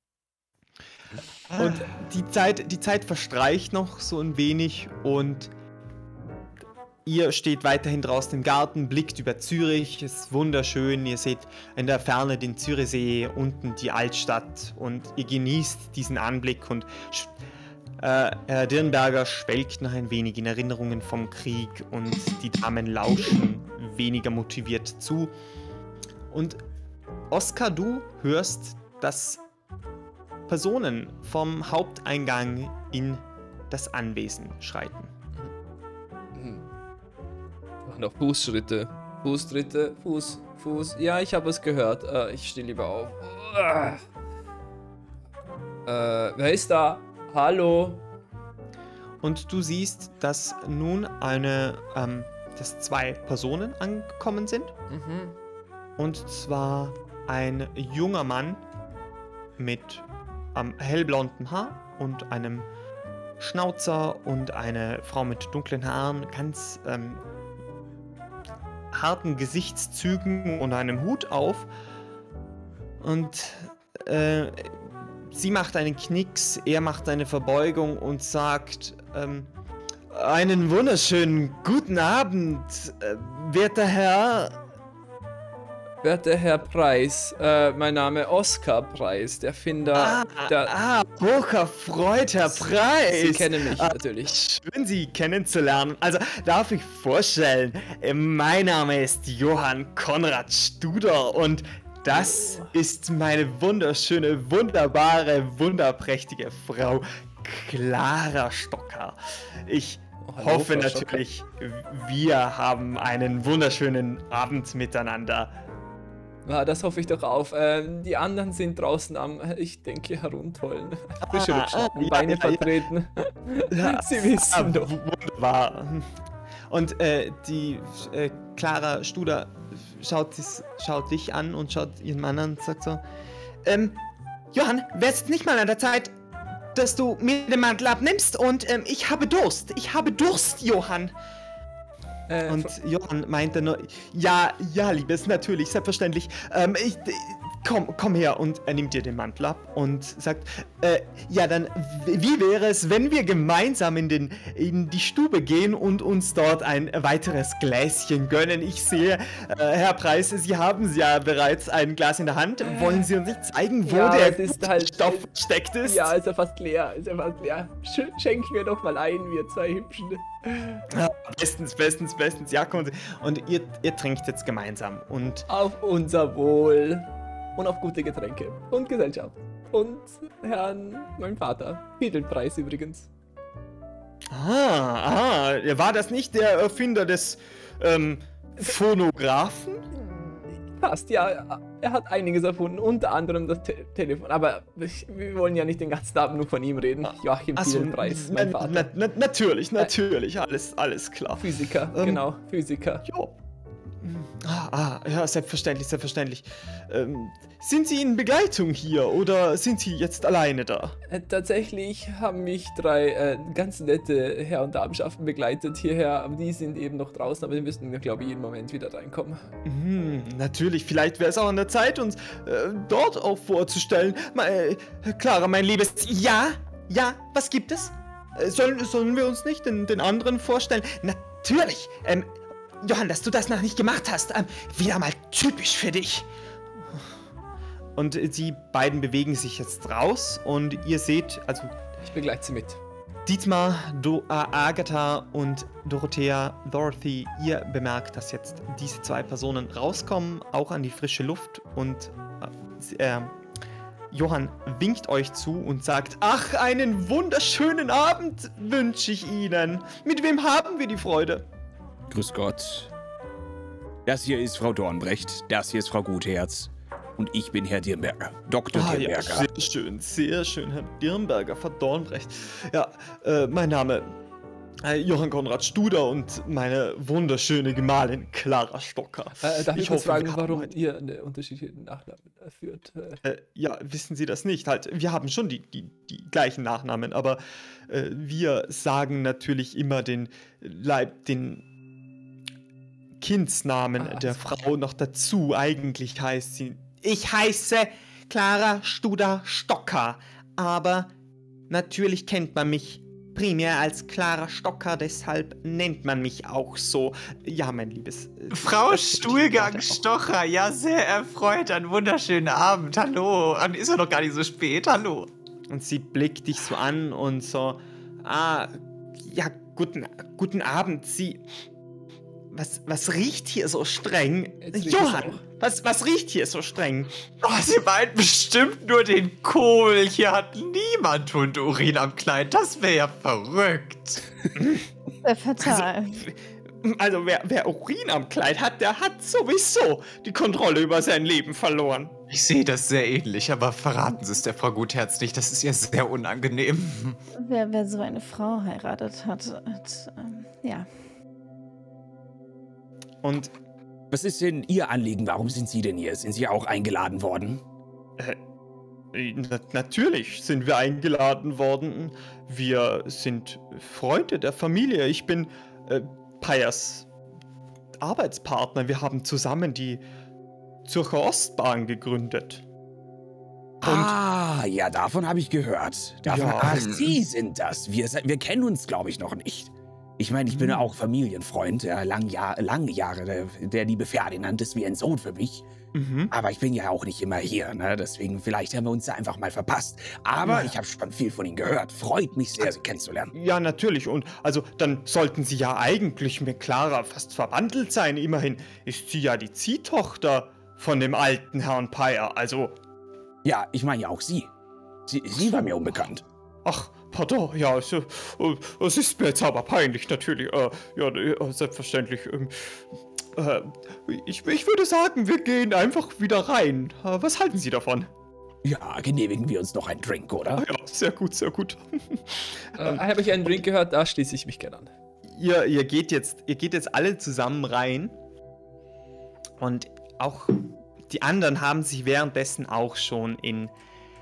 Und die Zeit, die Zeit verstreicht noch so ein wenig und ihr steht weiterhin draußen im Garten, blickt über Zürich, ist wunderschön. Ihr seht in der Ferne den Zürichsee, unten die Altstadt und ihr genießt diesen Anblick und Äh, Herr Dirnberger schwelgt noch ein wenig in Erinnerungen vom Krieg und die Damen lauschen weniger motiviert zu. Und Oskar, du hörst, dass Personen vom Haupteingang in das Anwesen schreiten. Machen noch Fußschritte. Fußtritte, Fuß, Fuß. Ja, ich habe es gehört. Äh, ich stehe lieber auf. Äh, wer ist da? Hallo. Und du siehst, dass nun eine, ähm, dass zwei Personen angekommen sind. Mhm. Und zwar ein junger Mann mit ähm, hellblondem Haar und einem Schnauzer und eine Frau mit dunklen Haaren, ganz ähm, harten Gesichtszügen und einem Hut auf. Und äh, sie macht einen Knicks, er macht eine Verbeugung und sagt, ähm, einen wunderschönen guten Abend, äh, werter Herr. Werter Herr Preis, äh, mein Name Oskar Preis, der Finder Ah, der... ah hocher Freud, Herr Preis. Sie kennen mich Ah, natürlich. Schön, Sie kennenzulernen. Also, darf ich vorstellen, äh, mein Name ist Johann Konrad Studer und das ist meine wunderschöne, wunderbare, wunderprächtige Frau Clara Stocker. Ich Oh, hallo, hoffe Frau natürlich, wir haben einen wunderschönen Abend miteinander. Ja, das hoffe ich doch auf. Ähm, die anderen sind draußen am, ich denke, herumtollen. Frische Ah, Rückschnappen, ja, Beine ja, ja. vertreten. Ja, Sie wissen ah, doch. Wunderbar. Und äh, die äh, Clara Studer schaut, dies- schaut dich an und schaut ihren Mann an und sagt so, ähm, Johann, wäre es nicht mal an der Zeit, dass du mir den Mantel abnimmst und ähm, ich habe Durst. Ich habe Durst, Johann. Äh, Und Johann meinte nur, ja, ja, Liebes, natürlich, selbstverständlich. Ähm, ich, ich, komm, komm her. Und er nimmt dir den Mantel ab und sagt, äh, ja, dann, w- wie wäre es, wenn wir gemeinsam in, den, in die Stube gehen und uns dort ein weiteres Gläschen gönnen? Ich sehe, äh, Herr Preis, Sie haben ja bereits ein Glas in der Hand. Wollen Sie uns nicht zeigen, wo Ja, der es ist halt- Stoff versteckt ist? ja, ist er fast leer, ist er fast leer. Sch schenk mir doch mal ein, wir zwei Hübschen. Ja, bestens, bestens, bestens. Ja, kommen Sie. Und ihr, ihr trinkt jetzt gemeinsam. Und Auf unser Wohl. Und auf gute Getränke. Und Gesellschaft. Und Herrn, mein Vater. Fiedelpreis übrigens. Ah, ah, war das nicht der Erfinder des ähm, Phonographen? Passt, ja. Er hat einiges erfunden, unter anderem das Te Telefon. Aber ich, wir wollen ja nicht den ganzen Abend nur von ihm reden. Joachim Ach so, Fiedelpreis, mein na, Vater. na, na, natürlich, natürlich, alles, alles klar. Physiker, Ähm, genau, Physiker. Jo. Ah, ah, ja, selbstverständlich, selbstverständlich. Ähm, sind Sie in Begleitung hier oder sind Sie jetzt alleine da? Äh, tatsächlich haben mich drei äh, ganz nette Herr- und Damenschaften begleitet hierher, aber die sind eben noch draußen, aber die müssten, glaube ich, jeden Moment wieder reinkommen. Hm, natürlich, vielleicht wäre es auch an der Zeit, uns äh, dort auch vorzustellen. Ma, äh, Clara, mein Liebes, ja, ja, was gibt es? Äh, sollen, sollen wir uns nicht den, den anderen vorstellen? Natürlich, ähm, Johann, dass du das noch nicht gemacht hast, ähm, wieder mal typisch für dich. Und äh, die beiden bewegen sich jetzt raus und ihr seht, also Ich begleite sie mit. Dietmar, Do äh, Agatha und Dorothea, Dorothy, ihr bemerkt, dass jetzt diese zwei Personen rauskommen, auch an die frische Luft und äh, Johann winkt euch zu und sagt, ach, einen wunderschönen Abend wünsche ich Ihnen. Mit wem haben wir die Freude? Grüß Gott. Das hier ist Frau Dornbrecht, das hier ist Frau Gutherz und ich bin Herr Dirnberger, Doktor Ah, Dirnberger. ja, sehr schön, sehr schön, Herr Dirnberger, Frau Dornbrecht. Ja, äh, mein Name äh, Johann Konrad Studer und meine wunderschöne Gemahlin Clara Stocker. Äh, darf ich, Ich kurz hoffe, wir fragen, haben warum heute- ihr eine unterschiedliche Nachnamen äh, führt? Äh, Äh, ja, wissen Sie das nicht? Halt, wir haben schon die, die, die gleichen Nachnamen, aber äh, wir sagen natürlich immer den Leib, den Kindsnamen Ah, der so. Frau noch dazu. Eigentlich heißt sie. Ich heiße Clara Studer Stocker, aber natürlich kennt man mich primär als Clara Stocker, deshalb nennt man mich auch so. Ja, mein Liebes. äh, Frau das- Stuhlgang Stocher, ja, sehr erfreut. Einen wunderschönen Abend. Hallo. Ah, ist ja noch gar nicht so spät. Hallo. Und sie blickt dich so an und so, ah, ja, guten, guten Abend, Sie, was, was riecht hier so streng? Jetzt riecht es Johann, auch. was, was riecht hier so streng? Oh, sie meint bestimmt nur den Kohl. Hier hat niemand Hund Urin am Kleid. Das wäre ja verrückt. Sehr fatal. Also, wer, wer Urin am Kleid hat, der hat sowieso die Kontrolle über sein Leben verloren. Ich sehe das sehr ähnlich, aber verraten Sie es der Frau Gutherz nicht. Das ist ihr sehr unangenehm. wer, wer so eine Frau heiratet hat, hat ähm, ja. Und Was ist denn Ihr Anliegen? Warum sind Sie denn hier? Sind Sie auch eingeladen worden? äh, na, natürlich sind wir eingeladen worden. Wir sind Freunde der Familie. Ich bin äh, Payas Arbeitspartner. Wir haben zusammen die Zürcher Ostbahn gegründet. Ah, ja, davon habe ich gehört. Davon, Ja. Ach, Sie sind das. Wir, se- wir kennen uns, glaube ich, noch nicht. Ich meine, ich bin Hm. auch Familienfreund. Ja, lang, Jahr, lange Jahre. Der, der liebe Ferdinand ist wie ein Sohn für mich. Mhm. Aber ich bin ja auch nicht immer hier. Ne? Deswegen, vielleicht haben wir uns da einfach mal verpasst. Aber Ja. ich habe schon viel von Ihnen gehört. Freut mich sehr, Sie kennenzulernen. Ja, natürlich. Und also dann sollten Sie ja eigentlich mit Clara fast verwandelt sein. Immerhin ist sie ja die Ziehtochter von dem alten Herrn Payer. Also, Ja, ich meine ja auch Sie. Sie, Sie war mir unbekannt. ach, pardon, ja, es, äh, es ist mir jetzt aber peinlich, natürlich. Äh, ja, äh, selbstverständlich. Ähm, äh, ich, ich würde sagen, wir gehen einfach wieder rein. Äh, was halten Sie davon? Ja, genehmigen wir uns noch einen Drink, oder? Ah, ja, sehr gut, sehr gut. äh, habe ich einen Drink gehört? Da schließe ich mich gerne an. ihr, ihr, geht jetzt, ihr geht jetzt alle zusammen rein. Und auch die anderen haben sich währenddessen auch schon in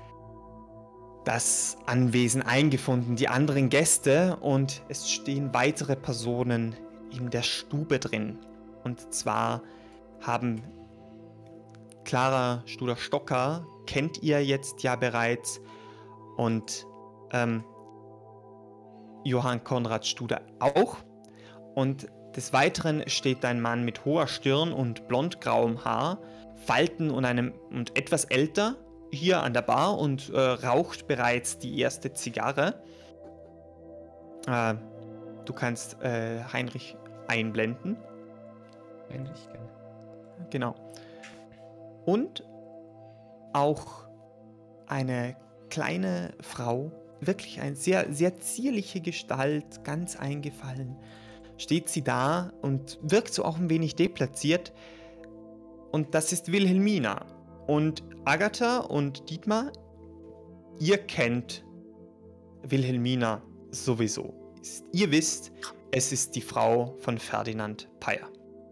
das Anwesen eingefunden, die anderen Gäste. Und es stehen weitere Personen in der Stube drin. Und zwar haben Clara Studer-Stocker, kennt ihr jetzt ja bereits. Und ähm, Johann Konrad Studer auch. Und des Weiteren steht ein Mann mit hoher Stirn und blondgrauem Haar, Falten und einem und etwas älter hier an der Bar und äh, raucht bereits die erste Zigarre. Äh, du kannst äh, Heinrich einblenden. Eigentlich gerne. Genau. Und auch eine kleine Frau, wirklich eine sehr, sehr zierliche Gestalt, ganz eingefallen, steht sie da und wirkt so auch ein wenig deplatziert. Und das ist Wilhelmina. Und Agatha und Dietmar, ihr kennt Wilhelmina sowieso. Ihr wisst, es ist die Frau von Ferdinand Payer.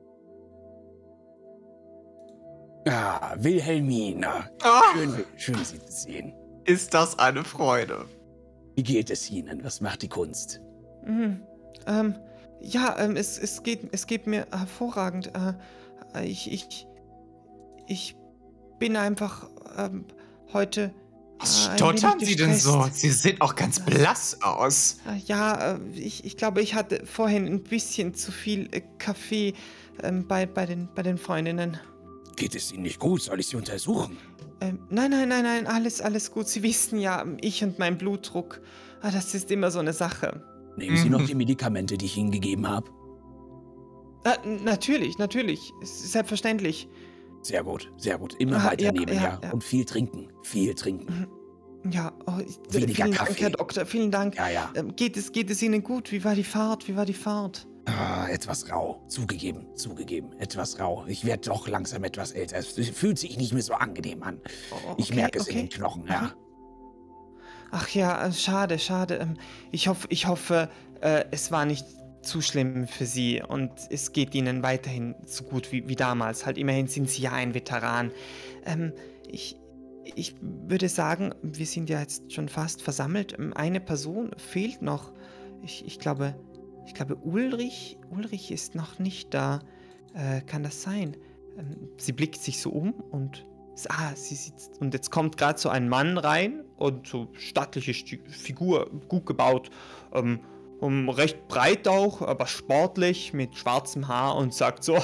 Ah, Wilhelmina. Ah, Schön, schön, Sie zu sehen. ist das eine Freude. Wie geht es Ihnen? Was macht die Kunst? Mhm. Ähm, ja, ähm, es, es, geht, es geht mir hervorragend. Äh, ich, ich, ich bin einfach ähm, heute. Was äh, ein stottern wenig Sie denn so? gestresst. Sie sehen auch ganz blass aus. Äh, Ja, äh, ich, ich glaube, ich hatte vorhin ein bisschen zu viel äh, Kaffee ähm, bei, bei, den, bei den Freundinnen. Geht es Ihnen nicht gut? Soll ich Sie untersuchen? Ähm, nein, nein, nein, nein, alles, alles gut. Sie wissen ja, ich und mein Blutdruck ah, das ist immer so eine Sache. Nehmen Sie Mhm. noch die Medikamente, die ich Ihnen gegeben habe? Ah, natürlich, natürlich. Es ist selbstverständlich. Sehr gut, sehr gut. Immer Ah, ja, weiternehmen, ja, ja, ja. Und viel trinken, viel trinken. Ja, oh, ich, Weniger vielen Dank, Kaffee. Herr Doktor, vielen Dank. Ja, ja. Ähm, geht, es, geht es Ihnen gut? Wie war die Fahrt? Wie war die Fahrt? Ah, etwas rau. Zugegeben, zugegeben. Etwas rau. Ich werde doch langsam etwas älter. Es fühlt sich nicht mehr so angenehm an. Oh, Ich okay, merke es okay. in den Knochen, ja. Ach ja, äh, schade, schade. Ähm, Ich hoffe, ich hoffe, äh, es war nicht zu schlimm für Sie und es geht Ihnen weiterhin so gut wie, wie damals. Halt immerhin sind Sie ja ein Veteran. Ähm, ich, ich würde sagen, wir sind ja jetzt schon fast versammelt. Ähm, Eine Person fehlt noch. Ich, ich glaube, ich glaube Ulrich, Ulrich ist noch nicht da. Äh, kann das sein? Ähm, sie blickt sich so um und ah, sie sitzt. Und jetzt kommt gerade so ein Mann rein und so stattliche Sti- Figur, gut gebaut, ähm, um, recht breit auch, aber sportlich, mit schwarzem Haar und sagt so,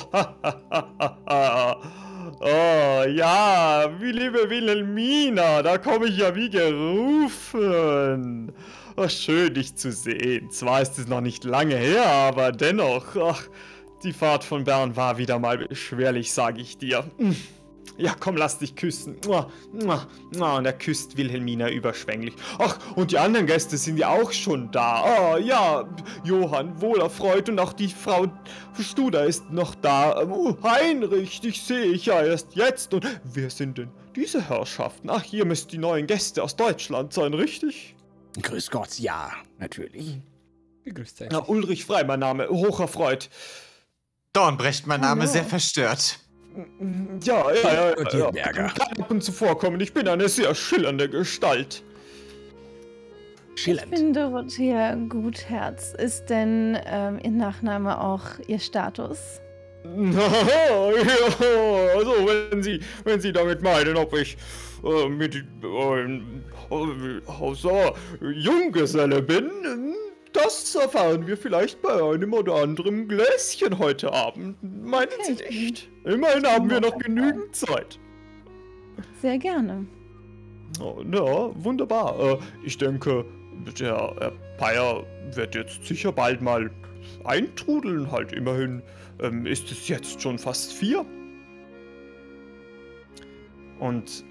oh ja, wie liebe Wilhelmina, da komme ich ja wie gerufen. Oh, schön, dich zu sehen. Zwar ist es noch nicht lange her, aber dennoch, ach, die Fahrt von Bern war wieder mal beschwerlich, sage ich dir. Ja, komm, lass dich küssen. Mua, mua, mua. Und er küsst Wilhelmina überschwänglich. Ach, und die anderen Gäste sind ja auch schon da. Ah, ja, Johann, wohlerfreut. Und auch die Frau Studer ist noch da. Ähm, Oh, Heinrich, dich sehe ich ja erst jetzt. Und wer sind denn diese Herrschaften? Ach, ihr müsst die neuen Gäste aus Deutschland sein, richtig? Grüß Gott, ja, natürlich. Gegrüßt sein. Ja, Ulrich Frei, mein Name. Hocherfreut. Dornbrecht, mein Name, Ja. sehr verstört. Ja, ja, ja, ja, Und ja. Hildenberger. Kann ab und zu vorkommen. Ich bin eine sehr schillernde Gestalt. Ich Schillernd. bin Dorothea Gutherz. Ist denn ähm, Ihr Nachname auch Ihr Status? Ja, also wenn Sie, wenn Sie damit meinen, ob ich äh, mit äh, außer Junggeselle bin, das erfahren wir vielleicht bei einem oder anderen Gläschen heute Abend. Meinen Sie Okay. nicht? Immerhin haben wir noch genügend Zeit. Sehr gerne. Oh, ja, wunderbar. Äh, ich denke, der Herr Peyer wird jetzt sicher bald mal eintrudeln. Halt immerhin ähm, ist es jetzt schon fast vier. Und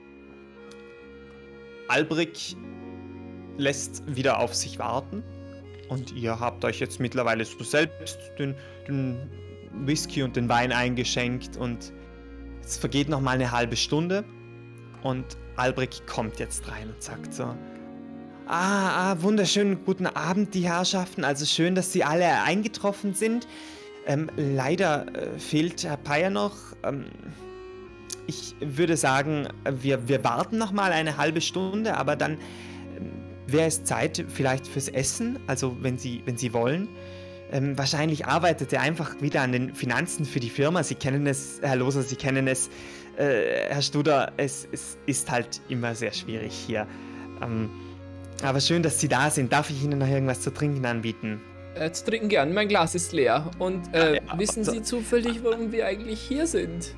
Albric lässt wieder auf sich warten. Und ihr habt euch jetzt mittlerweile so selbst den, den Whisky und den Wein eingeschenkt. Und es vergeht noch mal eine halbe Stunde. Und Albric kommt jetzt rein und sagt so: Ah, ah, wunderschönen guten Abend, die Herrschaften. Also schön, dass Sie alle eingetroffen sind. Ähm, leider äh, fehlt Herr Peyer noch. Ähm, ich würde sagen, wir, wir warten noch mal eine halbe Stunde, aber dann ähm, wäre es Zeit vielleicht fürs Essen, also wenn Sie, wenn Sie wollen. Ähm, wahrscheinlich arbeitet er einfach wieder an den Finanzen für die Firma. Sie kennen es, Herr Loser, Sie kennen es. Äh, Herr Studer, es, es ist halt immer sehr schwierig hier. Ähm, aber schön, dass Sie da sind. Darf ich Ihnen noch irgendwas zu trinken anbieten? Äh, zu trinken gern, mein Glas ist leer. Und äh, Ja, wissen also- Sie zufällig, warum wir eigentlich hier sind?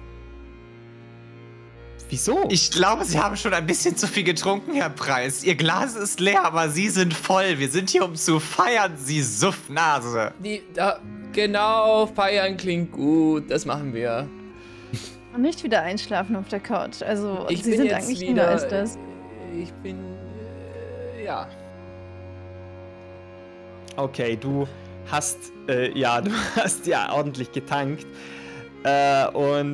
Wieso? Ich glaube, Sie haben schon ein bisschen zu viel getrunken, Herr Preis. Ihr Glas ist leer, aber Sie sind voll. Wir sind hier, um zu feiern, Sie Suffnase. Die, da, genau, feiern klingt gut, das machen wir. Und nicht wieder einschlafen auf der Couch. Also, Ich Sie bin sind jetzt eigentlich wieder, jünger als das. Ich bin, äh, ja. Okay, du hast, äh, ja, du hast ja ordentlich getankt. Äh, und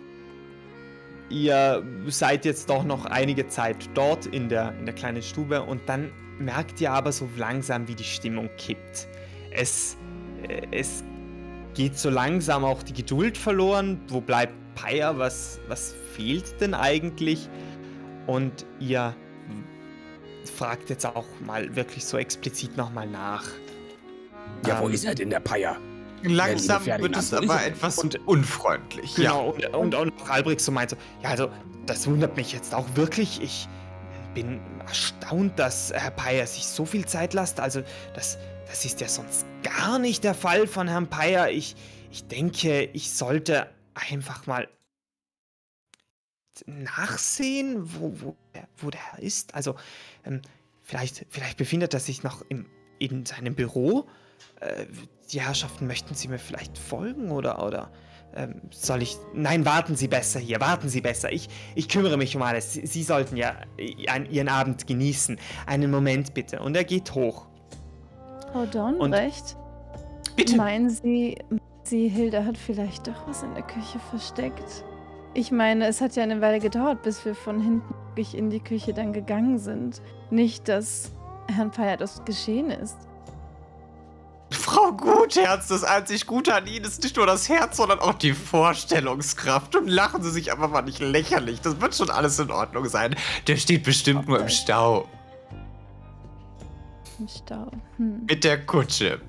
ihr seid jetzt doch noch einige Zeit dort in der, in der kleinen Stube und dann merkt ihr aber so langsam, wie die Stimmung kippt. Es, äh, es geht so langsam auch die Geduld verloren. Wo bleibt Peyer? Was, was fehlt denn eigentlich? Und ihr fragt jetzt auch mal wirklich so explizit nochmal nach. Ja, wo Ähm, ist er denn, der Peyer? Langsam Ja, liebe wird es Ferdinand, aber etwas und- unfreundlich. Genau, und, und, und auch Albrecht so meint so, ja, also, das wundert mich jetzt auch wirklich. Ich bin erstaunt, dass Herr Peyer sich so viel Zeit lässt. Also, das, das ist ja sonst gar nicht der Fall von Herrn Peyer. Ich, ich denke, ich sollte einfach mal nachsehen, wo, wo, der, wo der Herr ist. Also, ähm, vielleicht, vielleicht befindet er sich noch im, in seinem Büro. Äh, die Herrschaften, möchten Sie mir vielleicht folgen oder, oder ähm, soll ich... Nein, warten Sie besser hier, warten Sie besser. Ich, ich kümmere mich um alles. Sie, Sie sollten ja Ihren Abend genießen. Einen Moment bitte. Und er geht hoch. Frau Dornbrecht, Bitte. meinen Sie, Sie, Hilda hat vielleicht doch was in der Küche versteckt? Ich meine, es hat ja eine Weile gedauert, bis wir von hinten wirklich in die Küche dann gegangen sind. Nicht, dass Herrn Peier das geschehen ist. Frau Gutherz, das einzig Gute an Ihnen ist nicht nur das Herz, sondern auch die Vorstellungskraft. Und lachen Sie sich einfach mal nicht lächerlich. Das wird schon alles in Ordnung sein. Der steht bestimmt okay. nur im Stau. Im Stau. Hm. Mit der Kutsche.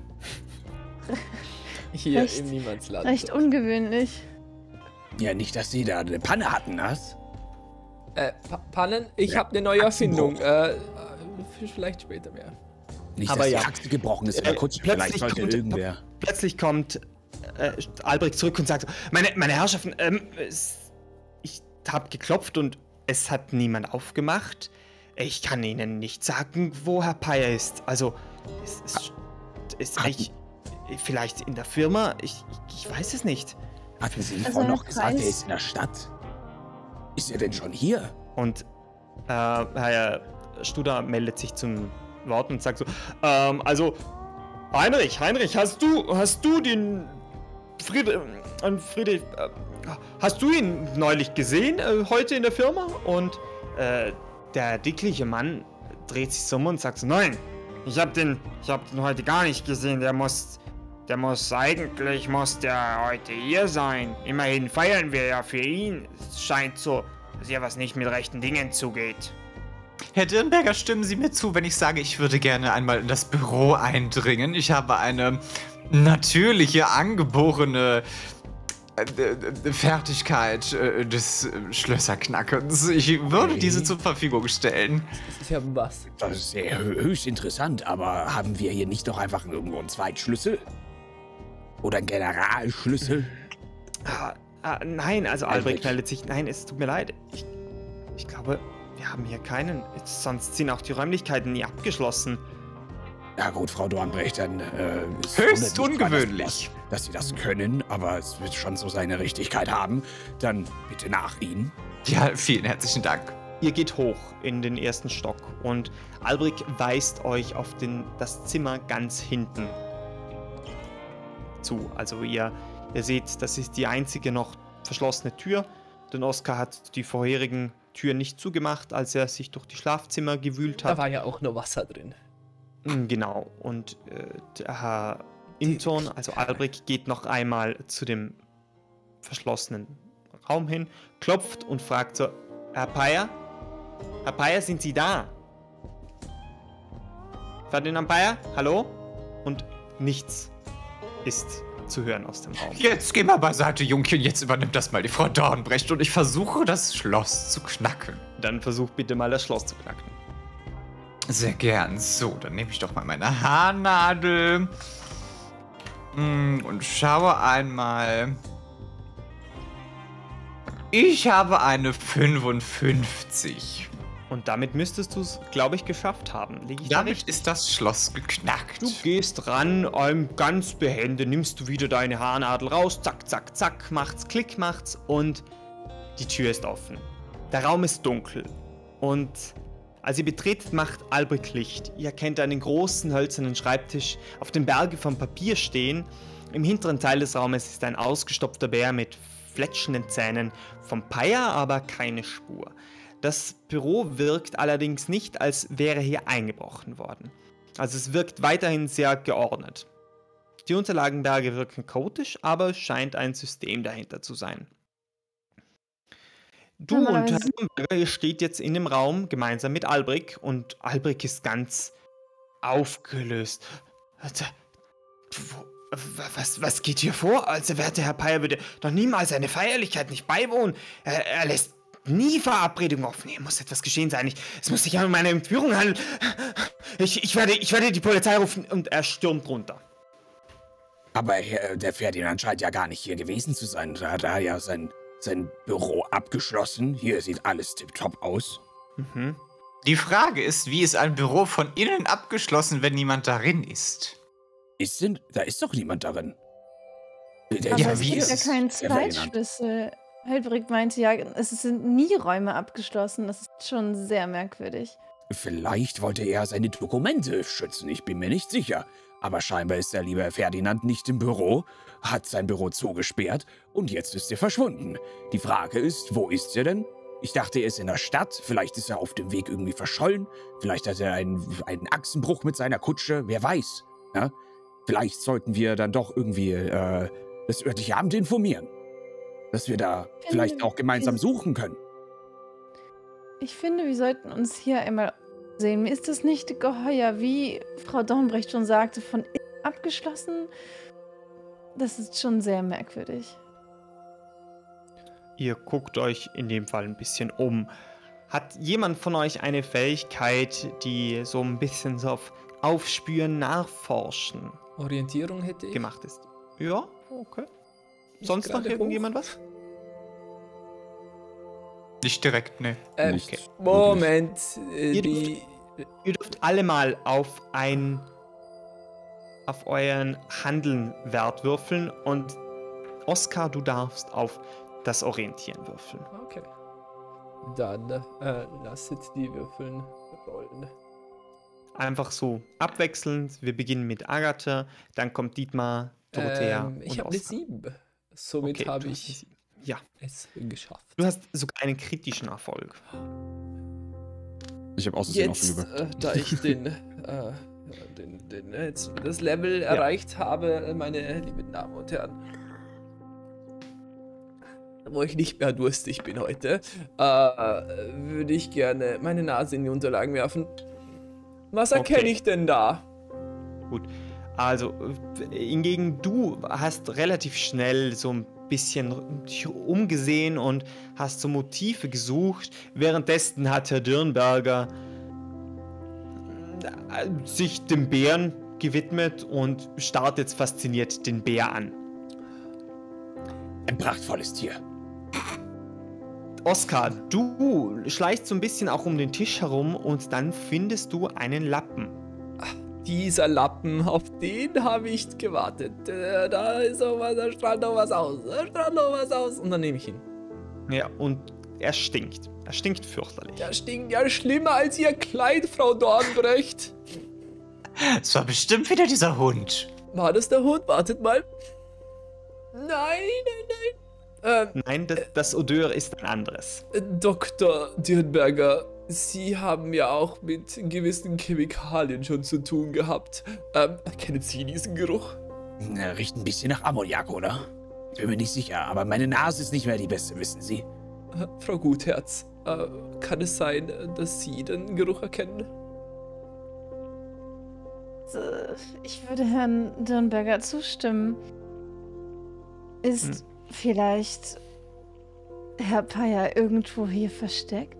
Hier Recht- im Niemandsland. Recht ungewöhnlich. Ja, nicht, dass Sie da eine Panne hatten, was? Äh, pa Pannen, ich Ja, habe eine neue Erfindung. Achsenbruch. Äh, vielleicht später mehr. Nicht, Aber dass die ja. Achse gebrochen ist in der Äh, Kutsche. plötzlich Vielleicht sollte kommt- irgendwer... Plötzlich kommt äh, Albrecht zurück und sagt, so, meine, meine Herrschaften, ähm, es, ich habe geklopft und es hat niemand aufgemacht. Ich kann Ihnen nicht sagen, wo Herr Peier ist. Also, es ist, ist eigentlich vielleicht in der Firma. Ich, ich, ich weiß es nicht. Hatten Sie Also vorhin noch Herr gesagt, er Preis- ist in der Stadt? Ist er denn schon hier? Und äh, Herr Studer meldet sich zum Wort und sagt so, ähm, also, Heinrich, Heinrich, hast du, hast du den Friedrich, äh, Friedrich, äh, hast du ihn neulich gesehen, äh, heute in der Firma? Und äh, der dickliche Mann dreht sich so um und sagt so, nein, ich hab den, ich hab den heute gar nicht gesehen, der muss, der muss eigentlich, muss der heute hier sein. Immerhin feiern wir ja für ihn. Es scheint so, dass hier was nicht mit rechten Dingen zugeht. Herr Dirnberger, stimmen Sie mir zu, wenn ich sage, ich würde gerne einmal in das Büro eindringen. Ich habe eine natürliche, angeborene äh, äh, Fertigkeit äh, des äh, Schlösserknackens. Ich würde Okay. diese zur Verfügung stellen. Das ist ja was. Das ist sehr hö- höchst interessant, aber haben wir hier nicht doch einfach irgendwo einen Zweitschlüssel? Oder einen Generalschlüssel? Ah, ah, nein, also Albrecht Albrecht. meldet sich. Nein, es tut mir leid. Ich, ich glaube, wir haben hier keinen. Sonst sind auch die Räumlichkeiten nie abgeschlossen. Ja gut, Frau Dornbrecht, dann äh, ist Höchst wundert mich zwar, ungewöhnlich. Dass, dass Sie das können, aber es wird schon so seine Richtigkeit haben. Dann bitte nach Ihnen. Ja, vielen herzlichen Dank. Ihr geht hoch in den ersten Stock und Albrecht weist euch auf den, das Zimmer ganz hinten zu. Also ihr, ihr seht, das ist die einzige noch verschlossene Tür, denn Oskar hat die vorherigen Türen nicht zugemacht, als er sich durch die Schlafzimmer gewühlt Da hat. war ja auch nur Wasser drin. Mm, Genau, und äh, der Herr Inton, also Albrecht, geht noch einmal zu dem verschlossenen Raum hin, klopft und fragt so, Herr Peier? Herr Peier, sind Sie da? Ferdinand Peier? Hallo? Und nichts ist zu hören aus dem Raum. Jetzt geh mal beiseite, Jungchen. Jetzt übernimmt das mal die Frau Dornbrecht und ich versuche, das Schloss zu knacken. Dann versucht bitte mal das Schloss zu knacken. Sehr gern. So, dann nehme ich doch mal meine Haarnadel mm, und schaue einmal. Ich habe eine fünfundfünfzig. Und damit müsstest du es, glaube ich, geschafft haben. Lieg ich da Damit richtig? ist das Schloss geknackt. Du gehst ran, ähm, ganz behende, nimmst du wieder deine Haarnadel raus, zack, zack, zack, macht's, klick, macht's und die Tür ist offen. Der Raum ist dunkel und als ihr betretet, macht Albrecht Licht. Ihr erkennt einen großen hölzernen Schreibtisch auf dem Berge von Papier stehen. Im hinteren Teil des Raumes ist ein ausgestopfter Bär mit fletschenden Zähnen. Vom Peier aber keine Spur. Das Büro wirkt allerdings nicht, als wäre hier eingebrochen worden. Also es wirkt weiterhin sehr geordnet. Die Unterlagenberge wirken chaotisch, aber es scheint ein System dahinter zu sein. Du und Normalerweise- Herr Dornberger, ihr steht jetzt in dem Raum gemeinsam mit Albrecht und Albrecht ist ganz aufgelöst. Warte, wo- Was, was geht hier vor? Also, werte Herr Peier würde doch niemals eine Feierlichkeit nicht beiwohnen. Er, er lässt nie Verabredungen offen. Hier muss etwas geschehen sein. Ich, es muss sich ja um eine Entführung handeln. Ich, ich, werde, ich werde die Polizei rufen und er stürmt runter. Aber Herr, der Ferdinand scheint ja gar nicht hier gewesen zu sein. Da hat er ja sein, sein Büro abgeschlossen. Hier sieht alles tipptopp aus. Mhm. Die Frage ist, wie ist ein Büro von innen abgeschlossen, wenn niemand darin ist? Ist denn, da ist doch niemand darin. Der, Aber Ja, es wie gibt ist ja es? keinen Der war genannt. Zweitschlüssel. Helbrig meinte ja, es sind nie Räume abgeschlossen. Das ist schon sehr merkwürdig. Vielleicht wollte er seine Dokumente schützen, ich bin mir nicht sicher. Aber scheinbar ist der liebe Ferdinand nicht im Büro, hat sein Büro zugesperrt und jetzt ist er verschwunden. Die Frage ist, wo ist er denn? Ich dachte, er ist in der Stadt, vielleicht ist er auf dem Weg irgendwie verschollen, vielleicht hat er einen, einen Achsenbruch mit seiner Kutsche, wer weiß. Ja? Vielleicht sollten wir dann doch irgendwie äh, das örtliche Amt informieren. Dass wir da vielleicht auch gemeinsam suchen können. Ich finde, wir sollten uns hier einmal sehen. Mir ist das nicht geheuer, wie Frau Dornbrecht schon sagte, von innen abgeschlossen. Das ist schon sehr merkwürdig. Ihr guckt euch in dem Fall ein bisschen um. Hat jemand von euch eine Fähigkeit, die so ein bisschen so auf Aufspüren, Nachforschen Orientierung hätte ich. gemacht ist? Ja, okay. Nicht Sonst noch gerade irgendjemand was? Nicht direkt, ne. Ähm, Nicht okay. Moment, äh, Ihr die. Ihr dürft alle mal auf ein auf euren Handeln-Wert würfeln und Oskar, du darfst auf das Orientieren würfeln. Okay. Dann äh, lasset die Würfeln rollen. Einfach so abwechselnd. Wir beginnen mit Agatha, dann kommt Dietmar, Dorothea Ähm, ich und habe eine Oskar. sieben. Somit Okay, habe du hast eine ich sieben. Ja, es geschafft. du hast sogar einen kritischen Erfolg. Ich habe außerdem auch schon Jetzt, über. äh, da ich den, äh, den, den, äh, jetzt das Level erreicht habe, meine lieben Damen und Herren, wo ich nicht mehr durstig bin heute, äh, würde ich gerne meine Nase in die Unterlagen werfen. Was erkenne Okay. ich denn da? Gut. Also, äh, hingegen du hast relativ schnell so ein bisschen dich umgesehen und hast so Motive gesucht. Währenddessen hat Herr Dürnberger äh, sich dem Bären gewidmet und starrt jetzt fasziniert den Bär an. Ein prachtvolles Tier. Oskar, du schleichst so ein bisschen auch um den Tisch herum und dann findest du einen Lappen. Dieser Lappen, auf den habe ich gewartet. Äh, Da ist noch was, da strahlt noch was aus. Da strahlt noch was aus. Und dann nehme ich ihn. Ja, und er stinkt. Er stinkt fürchterlich. Der stinkt ja schlimmer als ihr Kleid, Frau Dornbrecht. Es war bestimmt wieder dieser Hund. War das der Hund? Wartet mal. Nein, nein, nein. Ähm, Nein, das, das Odeur ist ein anderes. äh, Doktor Dürnberger, Sie haben ja auch mit gewissen Chemikalien schon zu tun gehabt. Ähm, kennen Sie diesen Geruch? Na, riecht ein bisschen nach Ammoniak, oder? Ich bin mir nicht sicher, aber meine Nase ist nicht mehr die beste, wissen Sie. Äh, Frau Gutherz, äh, kann es sein, dass Sie den Geruch erkennen? Äh, Ich würde Herrn Dürnberger zustimmen. Ist Hm. vielleicht Herr Payer irgendwo hier versteckt?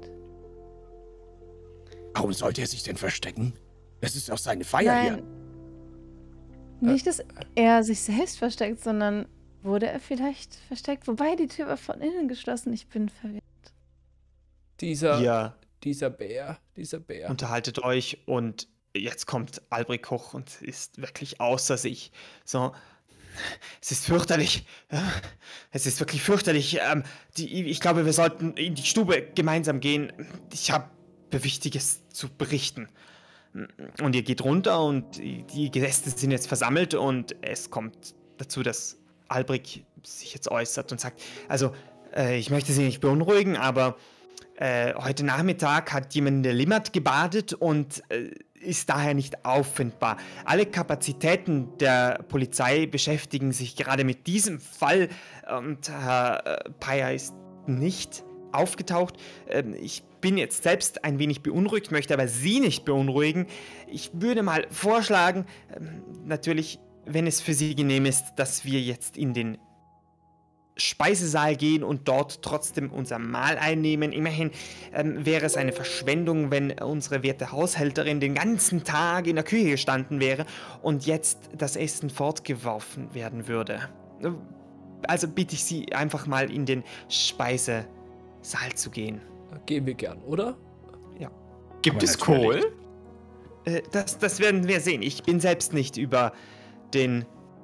Warum sollte er sich denn verstecken? Das ist doch seine Feier hier. Nicht, dass er sich selbst versteckt, sondern wurde er vielleicht versteckt? Wobei, die Tür war von innen geschlossen. Ich bin verwirrt. Dieser, Ihr dieser Bär, dieser Bär. unterhaltet euch und jetzt kommt Albrecht hoch und ist wirklich außer sich. So, es ist fürchterlich. Ja, es ist wirklich fürchterlich. Ähm, die, ich glaube, wir sollten in die Stube gemeinsam gehen. Ich habe Wichtiges zu berichten. Und ihr geht runter und die Gäste sind jetzt versammelt und es kommt dazu, dass Albrecht sich jetzt äußert und sagt, also, äh, ich möchte Sie nicht beunruhigen, aber äh, heute Nachmittag hat jemand in der Limmat gebadet und äh, ist daher nicht auffindbar. Alle Kapazitäten der Polizei beschäftigen sich gerade mit diesem Fall und Herr äh, Payer ist nicht aufgetaucht. Ähm, ich bin jetzt selbst ein wenig beunruhigt, möchte aber Sie nicht beunruhigen. Ich würde mal vorschlagen, ähm, natürlich, wenn es für Sie genehm ist, dass wir jetzt in den Speisesaal gehen und dort trotzdem unser Mahl einnehmen. Immerhin ähm, wäre es eine Verschwendung, wenn unsere werte Haushälterin den ganzen Tag in der Küche gestanden wäre und jetzt das Essen fortgeworfen werden würde. Also bitte ich Sie einfach mal in den Speisesaal zu gehen. Gehen wir gern, oder? Ja. Gibt Aber es natürlich. Kohl? Äh, das, das werden wir sehen. Ich bin selbst nicht über den,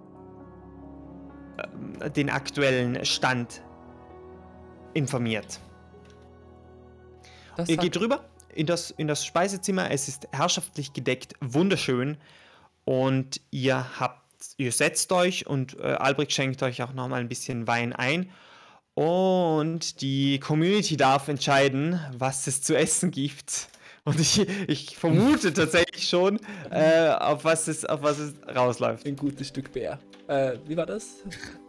äh, den aktuellen Stand informiert. Das Ihr sagt- geht rüber in das, in das Speisezimmer. Es ist herrschaftlich gedeckt, wunderschön. Und ihr habt, ihr setzt euch und äh, Albrecht schenkt euch auch nochmal ein bisschen Wein ein. Und die Community darf entscheiden, was es zu essen gibt. Und ich, ich vermute tatsächlich schon, äh, auf, was es, auf was es rausläuft. Ein gutes Stück Bär. Äh, wie war das?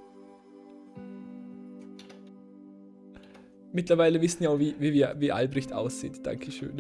Mittlerweile wissen ja auch, wie, wie, wir- wie Albrecht aussieht. Dankeschön.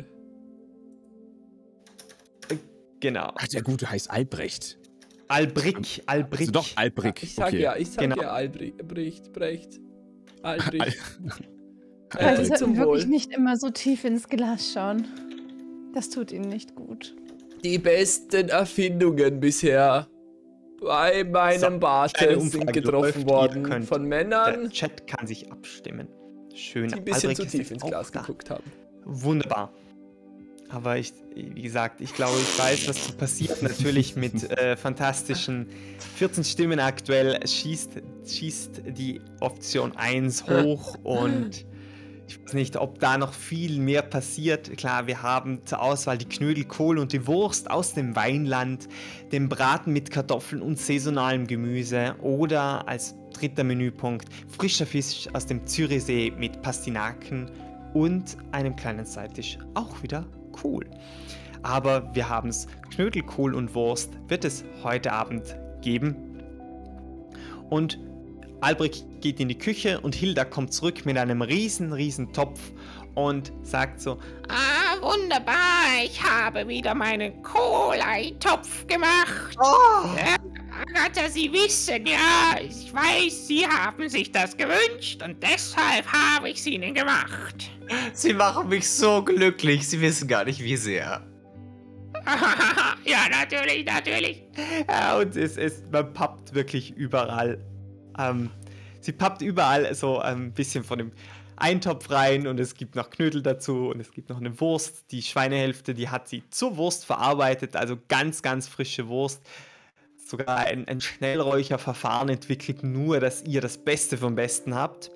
Genau. Ach, der Gute heißt Albrecht. Albrecht, Albrecht. Also doch Albrecht. Ich sag okay. ja, ich sag Genau. ja Albrecht, Brecht, Brecht. Albrecht. Weil äh, sie sollten zum wirklich Wohl. nicht immer so tief ins Glas schauen. Das tut ihnen nicht gut. Die besten Erfindungen bisher bei meinem So, Barte kleine sind Umfrage getroffen läuft. Ihr worden könnt- von Der Männern, Chat kann sich abstimmen. Schön. die ein bisschen Albrecht zu ist tief jetzt ins auch Glas da. geguckt haben. Wunderbar. Aber ich, wie gesagt, ich glaube, ich weiß, was passiert. Natürlich mit äh, fantastischen vierzehn Stimmen aktuell schießt, schießt die Option eins hoch und ich weiß nicht, ob da noch viel mehr passiert. Klar, wir haben zur Auswahl die Knödel, Kohl und die Wurst aus dem Weinland, den Braten mit Kartoffeln und saisonalem Gemüse oder als dritter Menüpunkt frischer Fisch aus dem Zürichsee mit Pastinaken und einem kleinen Seitisch. Auch wieder cool. Aber wir haben es, Knödel, Kohl und Wurst wird es heute Abend geben. Und Albrecht geht in die Küche und Hilda kommt zurück mit einem riesen, riesen Topf und sagt so, Ah, wunderbar. Ich habe wieder meinen Kohl-Eintopf gemacht. Oh, Ja, Agatha, Sie wissen ja, ich weiß, Sie haben sich das gewünscht und deshalb habe ich es Ihnen gemacht. Sie machen mich so glücklich. Sie wissen gar nicht, wie sehr. Ja, natürlich, natürlich. ja, und es ist, man pappt wirklich überall. Ähm, sie pappt überall so ein bisschen von dem Eintopf rein und es gibt noch Knödel dazu und es gibt noch eine Wurst. Die Schweinehälfte, die hat sie zur Wurst verarbeitet, also ganz, ganz frische Wurst. Sogar ein, ein Schnellräucherverfahren entwickelt, nur dass ihr das Beste vom Besten habt.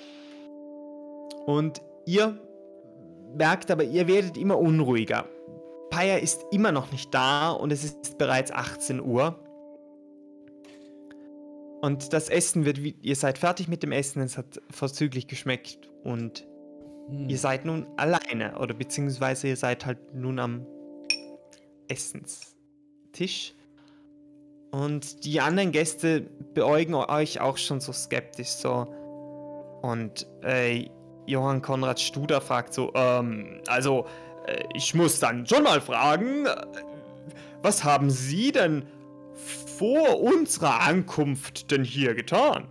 Und ihr merkt aber, ihr werdet immer unruhiger. Paya ist immer noch nicht da und es ist bereits achtzehn Uhr. Und das Essen wird, wie, ihr seid fertig mit dem Essen, es hat vorzüglich geschmeckt und Hm. ihr seid nun alleine oder beziehungsweise ihr seid halt nun am Essenstisch. Und die anderen Gäste beäugen euch auch schon so skeptisch so. Und äh, Johann Konrad Studer fragt so, ähm, also äh, ich muss dann schon mal fragen, äh, was haben Sie denn vor unserer Ankunft denn hier getan?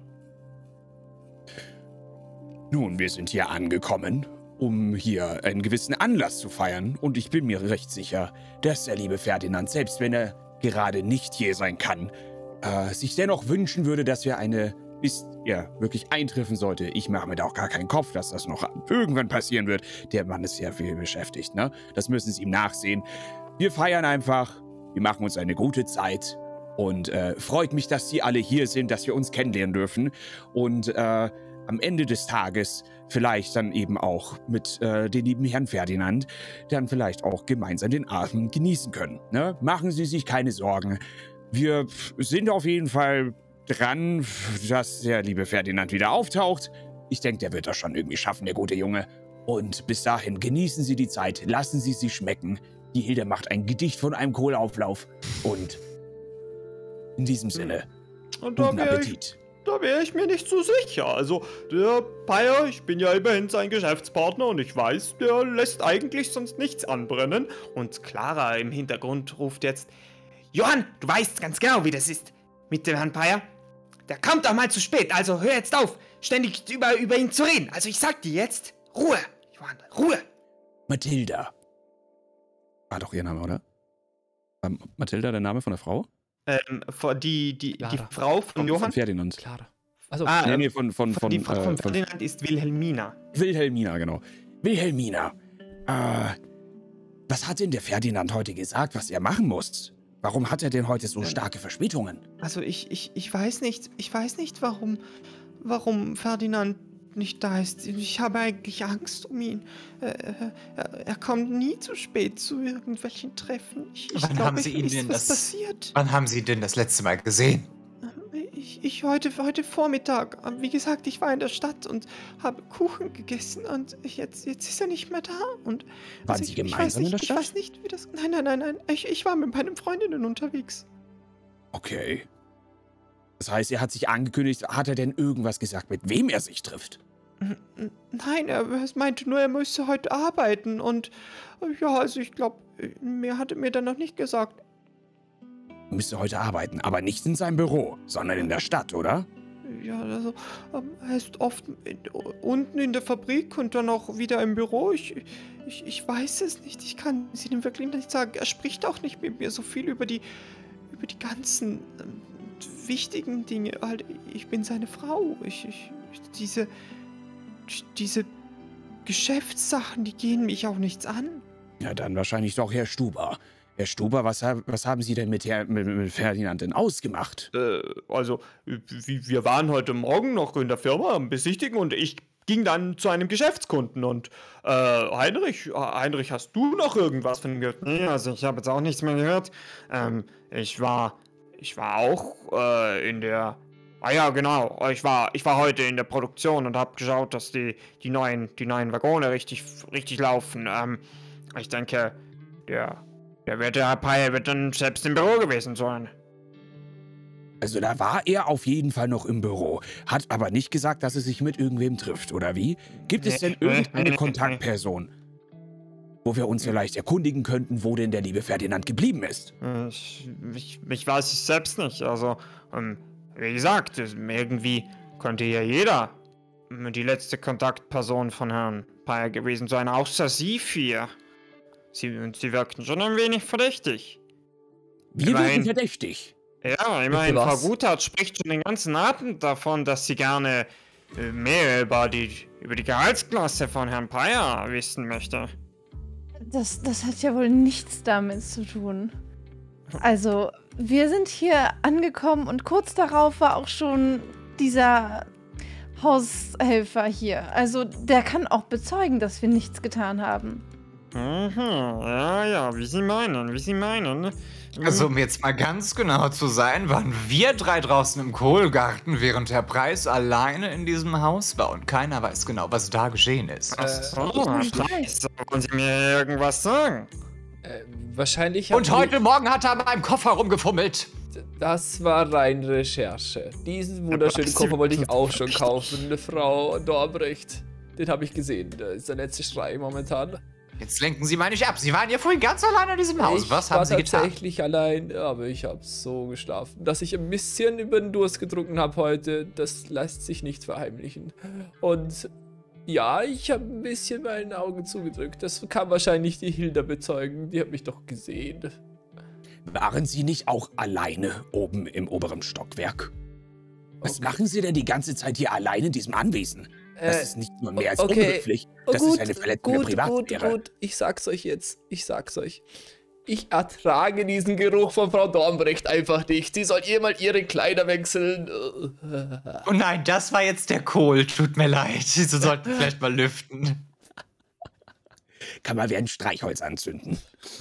Nun, wir sind hier angekommen, um hier einen gewissen Anlass zu feiern. Und ich bin mir recht sicher, dass der liebe Ferdinand, selbst wenn er gerade nicht hier sein kann, äh, sich dennoch wünschen würde, dass wir eine, bis er wirklich eintreffen sollte. Ich mache mir da auch gar keinen Kopf, dass das noch irgendwann passieren wird. Der Mann ist sehr viel beschäftigt, ne? Das müssen Sie ihm nachsehen. Wir feiern einfach, wir machen uns eine gute Zeit. Und äh, freut mich, dass Sie alle hier sind, dass wir uns kennenlernen dürfen. Und äh, am Ende des Tages vielleicht dann eben auch mit äh, dem lieben Herrn Ferdinand dann vielleicht auch gemeinsam den Abend genießen können. Ne? Machen Sie sich keine Sorgen. Wir sind auf jeden Fall dran, dass der liebe Ferdinand wieder auftaucht. Ich denke, der wird das schon irgendwie schaffen, der gute Junge. Und bis dahin genießen Sie die Zeit, lassen Sie sie schmecken. Die Hilde macht ein Gedicht von einem Kohlauflauf. Und in diesem Sinne, Und da guten wäre ich, Appetit. da wär ich mir nicht so sicher. Also, der Paya, ich bin ja immerhin sein Geschäftspartner und ich weiß, der lässt eigentlich sonst nichts anbrennen. Und Clara im Hintergrund ruft jetzt, Johann, du weißt ganz genau, wie das ist mit dem Herrn Paya. Der kommt auch mal zu spät, also hör jetzt auf, ständig über, über ihn zu reden. Also ich sag dir jetzt, Ruhe, Johann, Ruhe. Mathilda. War doch ihr Name, oder? War Mathilda der Name von der Frau? Ähm, vor- die, die, die Clara. Frau von Von Johann? Ferdinand. Clara. Also, Ah, Nee, ähm, nee, von, von, von, die Frau äh, von von Ferdinand ist Wilhelmina. Wilhelmina, genau. Wilhelmina. Äh, Was hat denn der Ferdinand heute gesagt, was er machen muss? Warum hat er denn heute so starke Verspätungen? Also ich, ich, ich weiß nicht, ich weiß nicht, warum, warum Ferdinand nicht da ist. Ich habe eigentlich Angst um ihn. Er, er, er kommt nie zu spät zu irgendwelchen Treffen. Ich, ich Wann glaube, haben Sie ich ihn weiß, denn was das- passiert. Wann haben Sie ihn denn das letzte Mal gesehen? Ich, ich heute, heute Vormittag, wie gesagt, ich war in der Stadt und habe Kuchen gegessen und jetzt, jetzt ist er nicht mehr da. Und Waren also Sie ich, ich weiß gemeinsam in nicht, der Stadt? Ich weiß nicht, wie das. Nein, nein, nein, nein. Ich, ich war mit meinen Freundinnen unterwegs. Okay. Das heißt, er hat sich angekündigt, hat er denn irgendwas gesagt, mit wem er sich trifft? Nein, er meinte nur, er müsse heute arbeiten und ja, also ich glaube, mehr hat er mir dann noch nicht gesagt. Er müsste heute arbeiten, aber nicht in seinem Büro, sondern in der Stadt, oder? Ja, also ähm, er ist oft in, unten in der Fabrik und dann auch wieder im Büro. Ich, ich, ich weiß es nicht, ich kann es Ihnen wirklich nicht sagen. Er spricht auch nicht mit mir so viel über die, über die ganzen ähm, wichtigen Dinge. Halt, ich bin seine Frau. Ich, ich, diese, diese Geschäftssachen, die gehen mich auch nichts an. Ja, dann wahrscheinlich doch Herr Stuber. Herr Stuber, was, was haben Sie denn mit, Herr, mit, mit Ferdinand denn ausgemacht? Äh, also, wir waren heute Morgen noch in der Firma am Besichtigen und ich ging dann zu einem Geschäftskunden und äh, Heinrich, Heinrich, hast du noch irgendwas von ihm gehört? Nee, also ich habe jetzt auch nichts mehr gehört. Ähm, ich war, ich war auch äh, in der, ah ja, genau, ich war, ich war heute in der Produktion und habe geschaut, dass die, die neuen, die neuen Waggone richtig, richtig laufen. Ähm, ich denke, der, der werte Herr Peier wird dann selbst im Büro gewesen sein. Also da war er auf jeden Fall noch im Büro, hat aber nicht gesagt, dass er sich mit irgendwem trifft, oder wie? Gibt es denn irgendeine Kontaktperson, wo wir uns vielleicht erkundigen könnten, wo denn der liebe Ferdinand geblieben ist? Ich, ich, ich weiß es selbst nicht. Also, ähm, wie gesagt, irgendwie könnte ja jeder die letzte Kontaktperson von Herrn Peier gewesen sein, außer Sie vier. Sie, sie wirkten schon ein wenig verdächtig. Wir Immerhin- wirken verdächtig. Ja, immerhin, Frau was? Guthardt spricht schon den ganzen Abend davon, dass sie gerne äh, mehr über die, über die Gehaltsklasse von Herrn Peier wissen möchte. Das, das hat ja wohl nichts damit zu tun. Also, wir sind hier angekommen und kurz darauf war auch schon dieser Haushelfer hier. Also, der kann auch bezeugen, dass wir nichts getan haben. Mhm, ja, ja, wie Sie meinen, wie Sie meinen. Also, um jetzt mal ganz genau zu sein, waren wir drei draußen im Kohlgarten, während Herr Preis alleine in diesem Haus war und keiner weiß genau, was da geschehen ist. Ach so, ich Herr Preis, wollen Sie mir irgendwas sagen? Äh, wahrscheinlich Und haben heute Morgen hat er an meinem Koffer rumgefummelt. die- Das war rein Recherche. Diesen wunderschönen Sie- Koffer wollte ich auch schon kaufen, Frau Dorbrecht. Den habe ich gesehen. Da ist der letzte Schrei momentan. Jetzt lenken Sie mal nicht ab. Sie waren ja vorhin ganz allein in diesem Haus. Ich Was war haben Sie getan? tatsächlich allein, aber ich habe so geschlafen, dass ich ein bisschen über den Durst getrunken habe heute. Das lässt sich nicht verheimlichen. Und ja, ich habe ein bisschen meinen Augen zugedrückt. Das kann wahrscheinlich die Hilda bezeugen. Die hat mich doch gesehen. Waren Sie nicht auch alleine oben im oberen Stockwerk? Was machen Sie denn die ganze Zeit hier allein in diesem Anwesen? Das Äh, ist nicht nur mehr als okay. unhöflich. Oh, Das gut, ist eine Verletzung gut, der Privatsphäre. Gut, gut, ich sag's euch jetzt. Ich sag's euch. Ich ertrage diesen Geruch von Frau Dornbrecht einfach nicht. Sie soll ihr mal ihre Kleider wechseln. Oh nein, das war jetzt der Kohl. Tut mir leid. Sie sollten vielleicht mal lüften. Kann man wie ein Streichholz anzünden.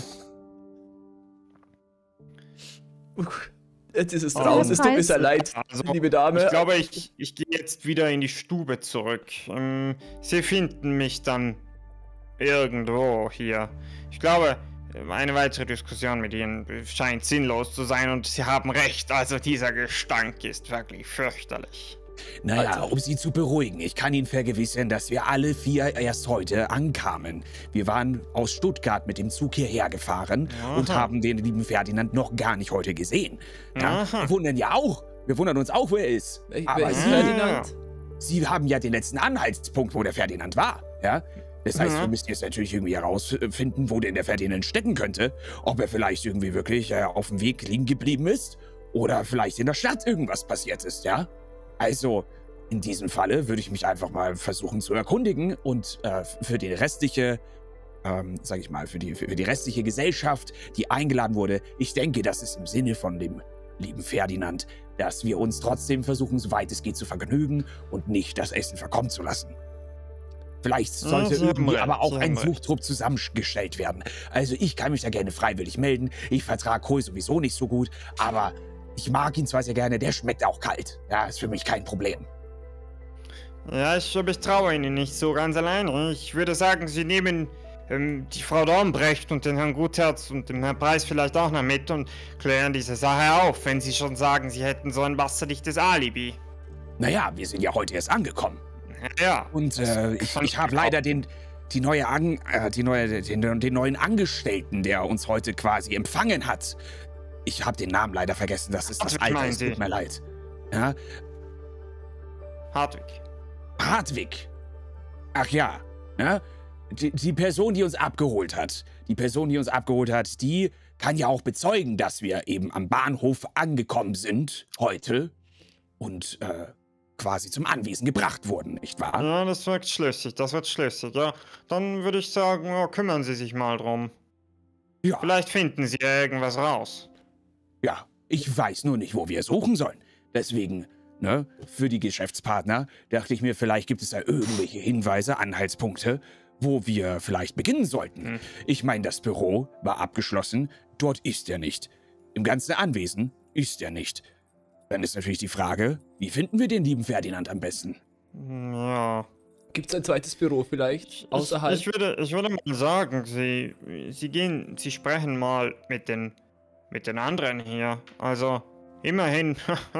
Jetzt ist es Oh, raus. Es tut mir Preis. sehr leid, Also, liebe Dame. Ich glaube, ich, ich gehe jetzt wieder in die Stube zurück. Ähm, Sie finden mich dann irgendwo hier. Ich glaube, eine weitere Diskussion mit Ihnen scheint sinnlos zu sein und Sie haben recht. Also dieser Gestank ist wirklich fürchterlich. Naja, Also- um Sie zu beruhigen, ich kann Ihnen vergewissern, dass wir alle vier erst heute ankamen. Wir waren aus Stuttgart mit dem Zug hierher gefahren und Aha. haben den lieben Ferdinand noch gar nicht heute gesehen. Ja, Aha. wir wundern ja auch. Wir wundern uns auch, wo er ist. Wer, Aber wer ist Sie, Ferdinand? Sie haben ja den letzten Anhaltspunkt, wo der Ferdinand war. Ja? Das heißt, Mhm. wir müssen jetzt natürlich irgendwie herausfinden, wo denn der Ferdinand stecken könnte. Ob er vielleicht irgendwie wirklich äh, auf dem Weg liegen geblieben ist oder vielleicht in der Stadt irgendwas passiert ist, ja? Also, in diesem Falle würde ich mich einfach mal versuchen zu erkundigen und äh, für die restliche ähm, sag ich mal, für die, für die restliche Gesellschaft, die eingeladen wurde. Ich denke, das ist im Sinne von dem lieben Ferdinand, dass wir uns trotzdem versuchen, soweit es geht, zu vergnügen und nicht das Essen verkommen zu lassen. Vielleicht sollte Ja, irgendwie recht, aber auch ein recht. Suchtrupp zusammengestellt werden. Also ich kann mich da gerne freiwillig melden. Ich vertrage Kohl sowieso nicht so gut, aber ich mag ihn zwar sehr gerne, der schmeckt auch kalt. Ja, ist für mich kein Problem. Ja, ich, ich traue Ihnen nicht so ganz alleine. Ich würde sagen, Sie nehmen ähm, die Frau Dornbrecht und den Herrn Gutherz und den Herrn Preis vielleicht auch noch mit und klären diese Sache auf, wenn Sie schon sagen, Sie hätten so ein wasserdichtes Alibi. Naja, wir sind ja heute erst angekommen. Ja. Und äh, ich, kann ich habe ich auch. leider den, die neue An, äh, die neue, den, den neuen Angestellten, der uns heute quasi empfangen hat. Ich habe den Namen leider vergessen, das ist das Hartwig, Alter, meinen es Sie? tut mir leid. Ja, Hartwig. Hartwig. Ach ja, ne? Die, die Person, die uns abgeholt hat, die Person, die uns abgeholt hat, die kann ja auch bezeugen, dass wir eben am Bahnhof angekommen sind heute und äh, quasi zum Anwesen gebracht wurden, nicht wahr? Ja, das wirkt schlüssig, das wird schlüssig, ja. Dann würde ich sagen, ja, kümmern Sie sich mal drum. Ja. Vielleicht finden Sie ja irgendwas raus. Ja, ich weiß nur nicht, wo wir suchen sollen. Deswegen, ne, für die Geschäftspartner dachte ich mir, vielleicht gibt es da irgendwelche Hinweise, Anhaltspunkte, wo wir vielleicht beginnen sollten. Hm. Ich meine, das Büro war abgeschlossen, dort ist er nicht. Im ganzen Anwesen ist er nicht. Dann ist natürlich die Frage, wie finden wir den lieben Ferdinand am besten? Ja. Gibt es ein zweites Büro vielleicht außerhalb? Ich, ich, würde, ich würde mal sagen, Sie, Sie gehen, Sie sprechen mal mit den, mit den anderen hier. Also, immerhin,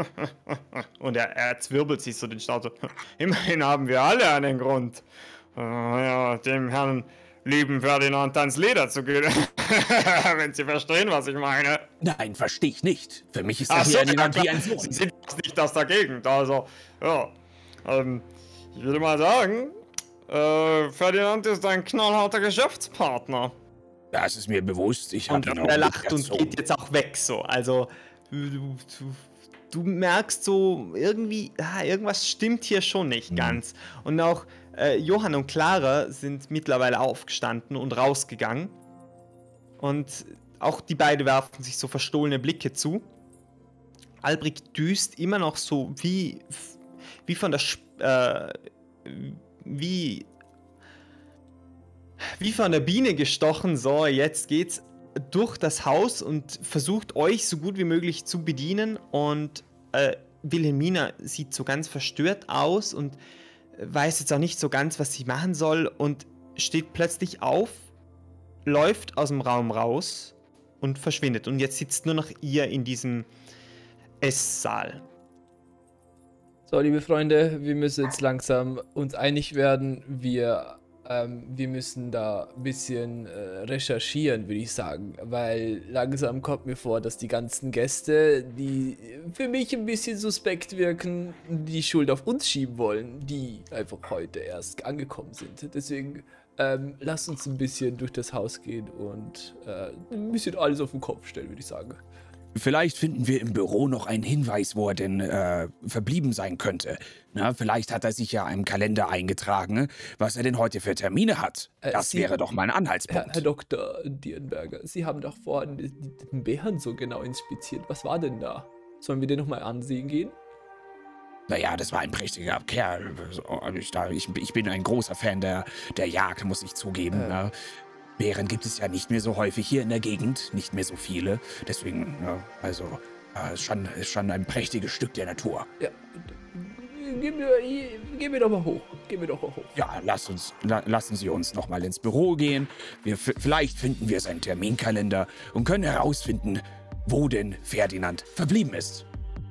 und er, er zwirbelt sich so den Staat so, immerhin haben wir alle einen Grund, äh, ja, dem Herrn lieben Ferdinand ans Leder zu gehen. Wenn Sie verstehen, was ich meine. Nein, verstehe ich nicht. Für mich ist Ach der so, Ferdinand ja, wie ein klar. Sohn. Sie sind nicht das dagegen. Also, ja. Ähm, ich würde mal sagen, äh, Ferdinand ist ein knallharter Geschäftspartner. Das ist mir bewusst. Ich Und habe ihn auch er lacht und mitgezogen. geht jetzt auch weg so. Also, du, du, du merkst so, irgendwie, ah, irgendwas stimmt hier schon nicht Mhm. ganz. Und auch äh, Johann und Clara sind mittlerweile aufgestanden und rausgegangen. Und auch die beiden werfen sich so verstohlene Blicke zu. Albrecht düst immer noch so wie, wie von der, Sp äh, wie, wie von der Biene gestochen. So, jetzt geht's durch das Haus und versucht euch so gut wie möglich zu bedienen. Und äh, Wilhelmina sieht so ganz verstört aus und weiß jetzt auch nicht so ganz, was sie machen soll und steht plötzlich auf, läuft aus dem Raum raus und verschwindet. Und jetzt sitzt nur noch ihr in diesem Esssaal. So, liebe Freunde, wir müssen jetzt langsam uns einig werden. Wir, ähm, wir müssen da ein bisschen äh, recherchieren, würde ich sagen. Weil langsam kommt mir vor, dass die ganzen Gäste, die für mich ein bisschen suspekt wirken, die Schuld auf uns schieben wollen, die einfach heute erst angekommen sind. Deswegen ähm, lasst uns ein bisschen durch das Haus gehen und äh, ein bisschen alles auf den Kopf stellen, würde ich sagen. Vielleicht finden wir im Büro noch einen Hinweis, wo er denn äh, verblieben sein könnte. Na, vielleicht hat er sich ja im Kalender eingetragen, was er denn heute für Termine hat. Äh, Das Sie- wäre doch mal ein Herr, Anhaltspunkt. Herr Doktor Dierenberger, Sie haben doch vorhin den den Bären so genau inspiziert. Was war denn da? Sollen wir den nochmal ansehen gehen? Naja, das war ein prächtiger Kerl. So, Ich, da- ich, ich bin ein großer Fan der, der Jagd, muss ich zugeben. Äh. Ja. Bären gibt es ja nicht mehr so häufig hier in der Gegend, nicht mehr so viele. Deswegen, ja, also, äh, ist schon, ist schon ein prächtiges Stück der Natur. Ja, gehen wir, gehen wir doch mal hoch. Gehen wir doch mal hoch. Ja, lass uns, la, lassen Sie uns noch mal ins Büro gehen. Wir, f- vielleicht finden wir seinen Terminkalender und können herausfinden, wo denn Ferdinand verblieben ist.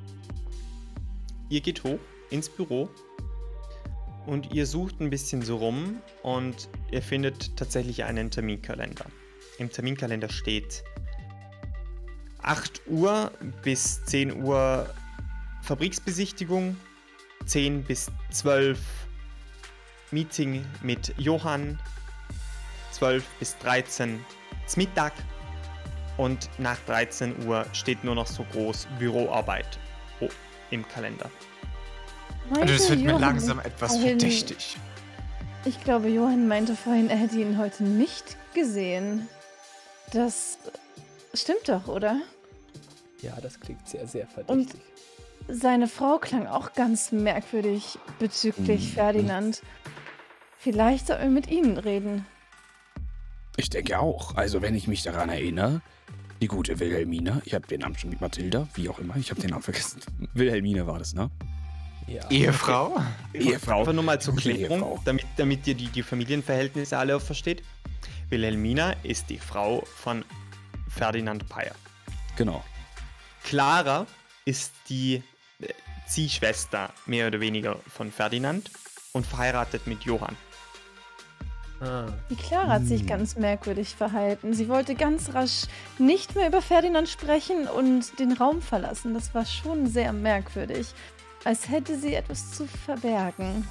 Ihr geht hoch ins Büro und ihr sucht ein bisschen so rum und ihr findet tatsächlich einen Terminkalender. Im Terminkalender steht acht Uhr bis zehn Uhr Fabriksbesichtigung, zehn bis zwölf Meeting mit Johann, zwölf bis dreizehn zum Mittag und nach dreizehn Uhr steht nur noch so groß Büroarbeit oh, im Kalender. Meinte Das wird mir Johann langsam nicht etwas vorhin- verdächtig. Ich glaube, Johann meinte vorhin, er hätte ihn heute nicht gesehen. Das stimmt doch, oder? Ja, das klingt sehr, sehr verdächtig. Und seine Frau klang auch ganz merkwürdig bezüglich Mhm. Ferdinand. Vielleicht sollten wir mit ihnen reden. Ich denke auch. Also, wenn ich mich daran erinnere, die gute Wilhelmina, ich habe den Namen schon mit Mathilda, wie auch immer, ich habe den Namen vergessen. Wilhelmina war das, ne? Ja. Ehefrau? Ehefrau. Einfach nur mal zur Gute Klärung, Ehefrau. damit, damit ihr die, die Familienverhältnisse alle auch versteht. Wilhelmina ist die Frau von Ferdinand Peyer. Genau. Clara ist die äh, Ziehschwester mehr oder weniger von Ferdinand und verheiratet mit Johann. Ah. Die Clara hat sich ganz merkwürdig verhalten. Sie wollte ganz rasch nicht mehr über Ferdinand sprechen und den Raum verlassen. Das war schon sehr merkwürdig. Als hätte sie etwas zu verbergen.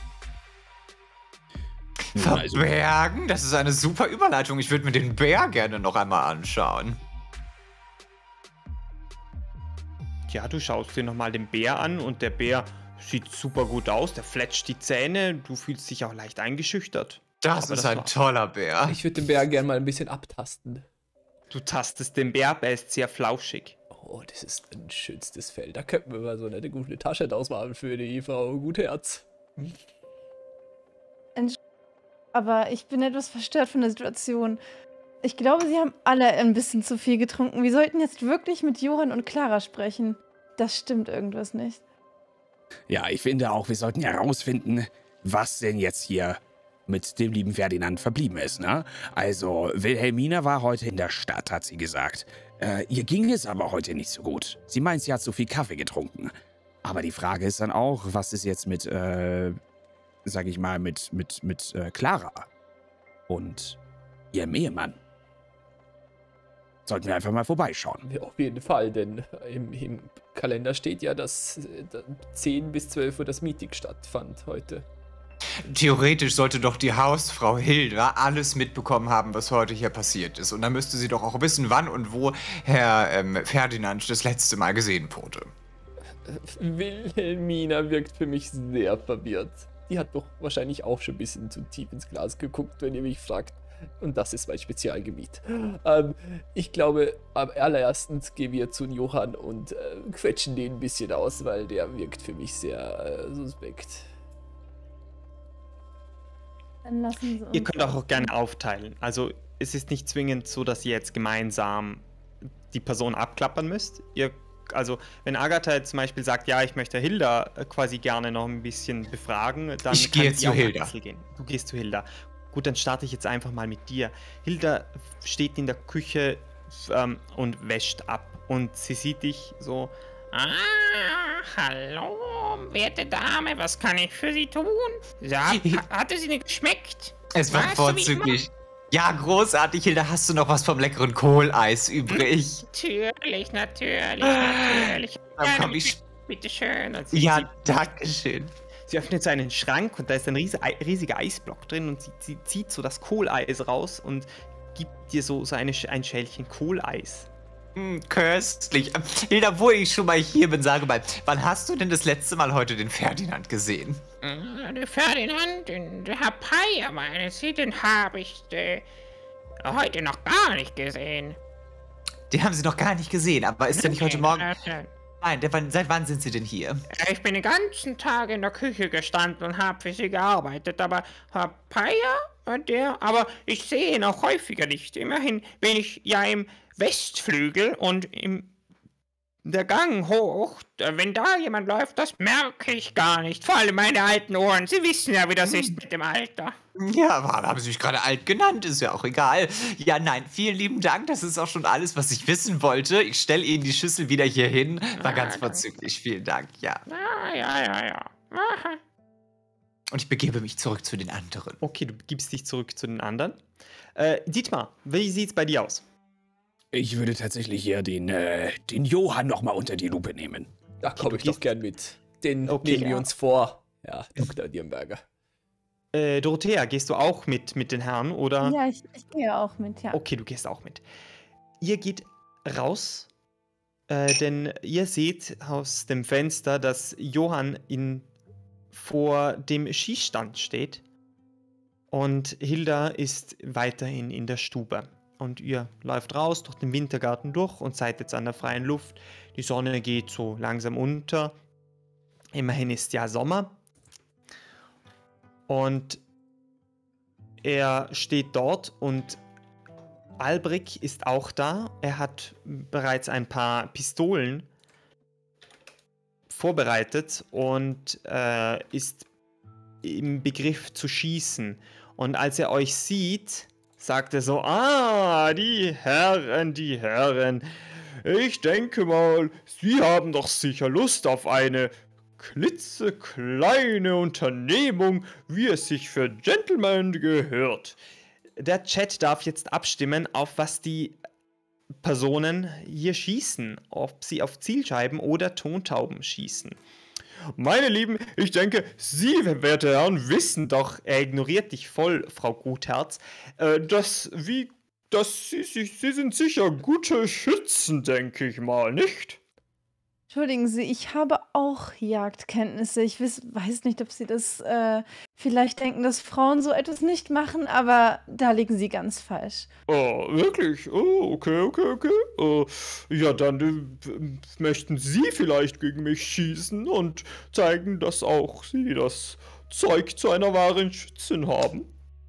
Nun, also, Verbergen? Das ist eine super Überleitung. Ich würde mir den Bär gerne noch einmal anschauen. Ja, du schaust dir nochmal den Bär an und der Bär sieht super gut aus. Der fletscht die Zähne. Du fühlst dich auch leicht eingeschüchtert. Das Aber ist das ein war's. toller Bär. Ich würde den Bär gerne mal ein bisschen abtasten. Du tastest den Bär, er ist sehr flauschig. Oh, das ist ein schönstes Fell. Da könnten wir mal so eine gute Tasche draus machen für die Frau Gutherz. Aber ich bin etwas verstört von der Situation. Ich glaube, sie haben alle ein bisschen zu viel getrunken. Wir sollten jetzt wirklich mit Johann und Clara sprechen. Das stimmt irgendwas nicht. ja, ich finde auch, wir sollten herausfinden, was denn jetzt hier mit dem lieben Ferdinand verblieben ist, ne? Also, Wilhelmina war heute in der Stadt, hat sie gesagt. Äh, ihr ging es aber heute nicht so gut. Sie meint, sie hat zu viel Kaffee getrunken. Aber die Frage ist dann auch, was ist jetzt mit, äh, sag ich mal, mit, mit, mit äh, Clara und ihrem Ehemann? Sollten wir einfach mal vorbeischauen. Ja, auf jeden Fall, denn im, im Kalender steht ja, dass äh, zehn bis zwölf Uhr das Meeting stattfand heute. Theoretisch sollte doch die Hausfrau Hilda alles mitbekommen haben, was heute hier passiert ist. Und dann müsste sie doch auch wissen, wann und wo Herr ähm, Ferdinand das letzte Mal gesehen wurde. Wilhelmina wirkt für mich sehr verwirrt. Die hat doch wahrscheinlich auch schon ein bisschen zu tief ins Glas geguckt, wenn ihr mich fragt. Und das ist mein Spezialgebiet. Ähm, ich glaube, am allererstens gehen wir zu Johann und äh, quetschen den ein bisschen aus, weil der wirkt für mich sehr äh, suspekt. Dann lassen Sie uns Ihr könnt auch gerne aufteilen. Also es ist nicht zwingend so, dass ihr jetzt gemeinsam die Person abklappern müsst. Ihr, also wenn Agatha jetzt zum Beispiel sagt, ja, ich möchte Hilda quasi gerne noch ein bisschen befragen, dann Ich kann gehe sie zu auch Hilda. einzeln gehen. Du gehst zu Hilda. Gut, dann starte ich jetzt einfach mal mit dir. Hilda steht in der Küche ähm, und wäscht ab und sie sieht dich so. Ah, hallo, werte Dame, was kann ich für Sie tun? Sag, ha- hatte sie nicht geschmeckt? Es war Weißt du, wie vorzüglich. Ja, großartig, Hilda. Hast du noch was vom leckeren Kohleis übrig? Natürlich, natürlich, natürlich. Dann Gerne, komm ich. bitte schön. Und sie, Ja, sie, danke schön. sie öffnet so einen Schrank und da ist ein riese, Ei- riesiger Eisblock drin und sie, sie zieht so das Kohleis raus und gibt dir so, so eine, Sch- ein Schälchen Kohleis. Hm, köstlich. Ähm, Hilda, wo ich schon mal hier bin, sage mal, wann hast du denn das letzte Mal heute den Ferdinand gesehen? Äh, Der Ferdinand, den, der Herr Peyer, meine Sie, den habe ich äh, heute noch gar nicht gesehen. Den haben sie noch gar nicht gesehen, aber ist der nicht heute Morgen? Äh, äh, Nein, der, wann- seit wann sind sie denn hier? Ich bin den ganzen Tag in der Küche gestanden und habe für Sie gearbeitet, aber Herr Peyer, äh, der, aber ich sehe ihn auch häufiger nicht. Immerhin bin ich ja im Westflügel und im der Gang hoch. Da- Wenn da jemand läuft, das merke ich gar nicht. Vor allem meine alten Ohren. Sie wissen ja, wie das ist mit dem Alter. Ja, warum haben sie mich gerade alt genannt? Ist ja auch egal. Ja, nein, vielen lieben Dank. Das ist auch schon alles, was ich wissen wollte. Ich stelle Ihnen die Schüssel wieder hier hin. War Ah, ganz danke. vorzüglich. Vielen Dank, ja. Ja, ja, ja, ja. Aha. Und ich begebe mich zurück zu den anderen. Okay, du gibst dich zurück zu den anderen. Äh, Dietmar, wie sieht's bei dir aus? Ich würde tatsächlich hier den, äh, den Johann noch mal unter die Lupe nehmen. Da komme du ich doch gehst- gern mit. Den Okay. nehmen wir uns vor. Ja, Doktor Dirnberger. Äh, Dorothea, gehst du auch mit, mit den Herren oder? Ja, ich, ich gehe auch mit, ja. Okay, du gehst auch mit. Ihr geht raus, äh, denn ihr seht aus dem Fenster, dass Johann in, vor dem Schießstand steht Und Hilda ist weiterhin in der Stube. Und ihr läuft raus durch den Wintergarten durch und seid jetzt an der freien Luft. Die Sonne geht so langsam unter. Immerhin ist ja Sommer. Und er steht dort und Albric ist auch da. Er hat bereits ein paar Pistolen vorbereitet und äh, ist im Begriff zu schießen. Und als er euch sieht, sagt er so, ah, die Herren, die Herren, ich denke mal, Sie haben doch sicher Lust auf eine klitzekleine Unternehmung, wie es sich für Gentlemen gehört. Der Chat darf jetzt abstimmen, auf was die Personen hier schießen, ob sie auf Zielscheiben oder Tontauben schießen. Meine Lieben, ich denke, Sie, werte Herren, wissen doch, er ignoriert dich voll, Frau Gutherz, äh, dass, wie, dass Sie, Sie, Sie sind sicher gute Schützen, denke ich mal, nicht? Entschuldigen Sie, ich habe auch Jagdkenntnisse. Ich wiss, weiß nicht, ob Sie das äh, vielleicht denken, dass Frauen so etwas nicht machen, aber da liegen Sie ganz falsch. Oh, wirklich? Oh, okay, okay, okay. Uh, ja, dann äh, möchten Sie vielleicht gegen mich schießen und zeigen, dass auch Sie das Zeug zu einer wahren Schützin haben?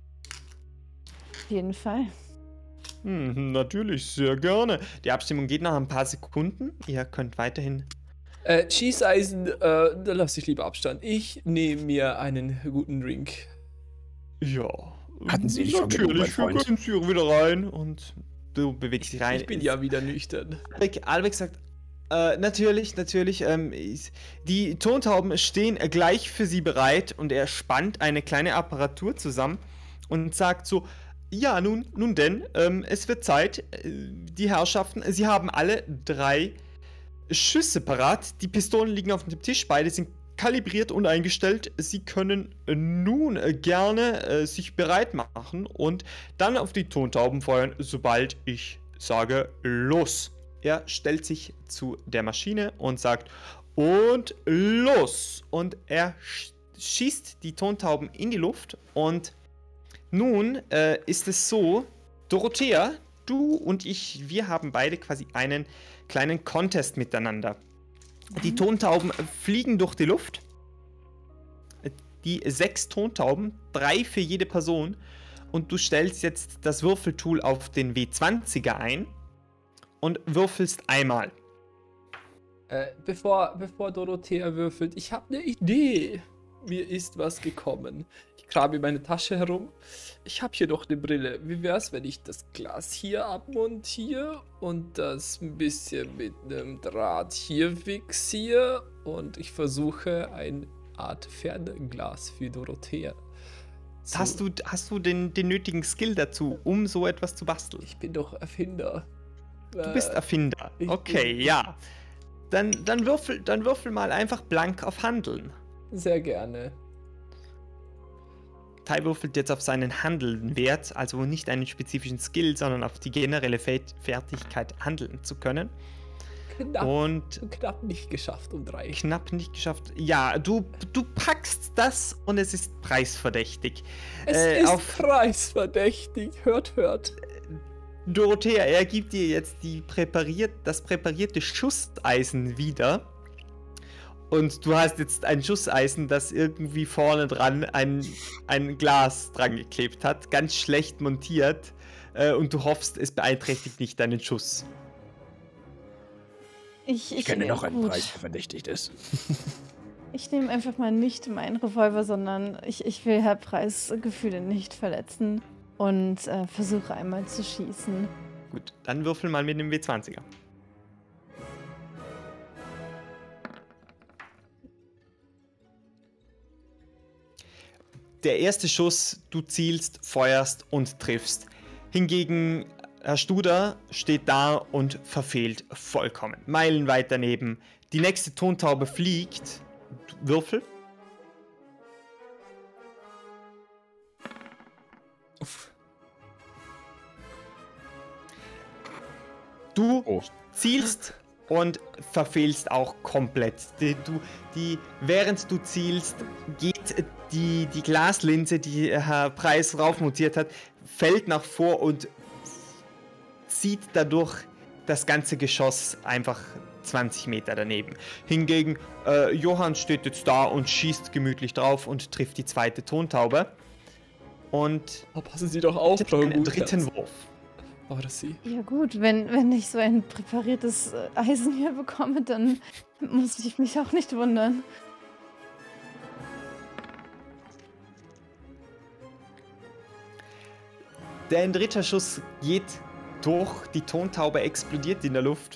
Auf jeden Fall. Hm, natürlich, sehr gerne. Die Abstimmung geht nach ein paar Sekunden. Ihr könnt weiterhin... Äh, Schießeisen, äh, da lasse ich lieber Abstand. Ich nehme mir einen guten Drink. Ja. Hatten Sie nicht schon genug, mein Natürlich, wir Freund? können Sie wieder rein und du bewegst dich rein. Ich bin ja wieder nüchtern. Albeck, Albeck sagt, äh, natürlich, natürlich, ähm, die Tontauben stehen gleich für Sie bereit und er spannt eine kleine Apparatur zusammen und sagt so, ja, nun, nun denn, ähm, es wird Zeit, äh, die Herrschaften, Sie haben alle drei Schüsse parat, die Pistolen liegen auf dem Tisch, beide sind kalibriert und eingestellt, Sie können äh, nun äh, gerne äh, sich bereit machen und dann auf die Tontauben feuern, sobald ich sage, los. Er stellt sich zu der Maschine und sagt, und los. Und er sch schießt die Tontauben in die Luft und nun äh, ist es so, Dorothea, du und ich, wir haben beide quasi einen kleinen Contest miteinander. Die Tontauben fliegen durch die Luft. Die sechs Tontauben, drei für jede Person. Und du stellst jetzt das Würfeltool auf den W zwanziger ein und würfelst einmal. Äh, bevor, bevor Dorothea würfelt, ich habe eine Idee. Mir ist was gekommen. Ich grabe in meine Tasche herum. Ich habe hier doch eine Brille. Wie wär's, wenn ich das Glas hier abmontiere und das ein bisschen mit einem Draht hier fixiere und ich versuche eine Art Fernglas für Dorothea. zu- Hast du, hast du den, den nötigen Skill dazu, um so etwas zu basteln? Ich bin doch Erfinder. Du bist Erfinder. ich Okay, bin- ja. Dann, dann, würfel, dann würfel mal einfach blank auf Handeln. Sehr gerne. Tai würfelt jetzt auf seinen Handeln-Wert, also nicht einen spezifischen Skill, sondern auf die generelle Fäh- Fertigkeit, handeln zu können. Knapp, Und knapp nicht geschafft um drei. knapp nicht geschafft. Ja, du, du packst das und es ist preisverdächtig. Es Äh, ist auf preisverdächtig. Hört, hört. Dorothea, er gibt dir jetzt die präpariert, das präparierte Schusseisen wieder. Und du hast jetzt ein Schusseisen, das irgendwie vorne dran ein, ein Glas dran geklebt hat. Ganz schlecht montiert. Äh, und du hoffst, es beeinträchtigt nicht deinen Schuss. Ich, ich, Ich kenne nehm- noch einen gut. Preis, der verdächtigt ist. Ich nehme einfach mal nicht meinen Revolver, sondern ich, ich will Herr Preis Gefühle nicht verletzen und äh, versuche einmal zu schießen. Gut, dann würfel mal mit dem W zwanziger. Der erste Schuss, du zielst, feuerst und triffst. Hingegen Herr Studer steht da und verfehlt vollkommen. Meilenweit daneben. Die nächste Tontaube fliegt. Würfel. Du Oh. zielst und verfehlst auch komplett. Die, du, die, während du zielst, geht die, die Glaslinse, die Herr Preis raufmontiert hat, fällt nach vor und zieht dadurch das ganze Geschoss einfach zwanzig Meter daneben. Hingegen, äh, Johann steht jetzt da und schießt gemütlich drauf und trifft die zweite Tontaube. Und Oh, passen Sie doch auf, Frau den Gutherzig. dritten Wurf. War das Sie? Ja gut, wenn, wenn ich so ein präpariertes äh, Eisen hier bekomme, dann muss ich mich auch nicht wundern. Der dritte Schuss geht durch, die Tontaube explodiert in der Luft.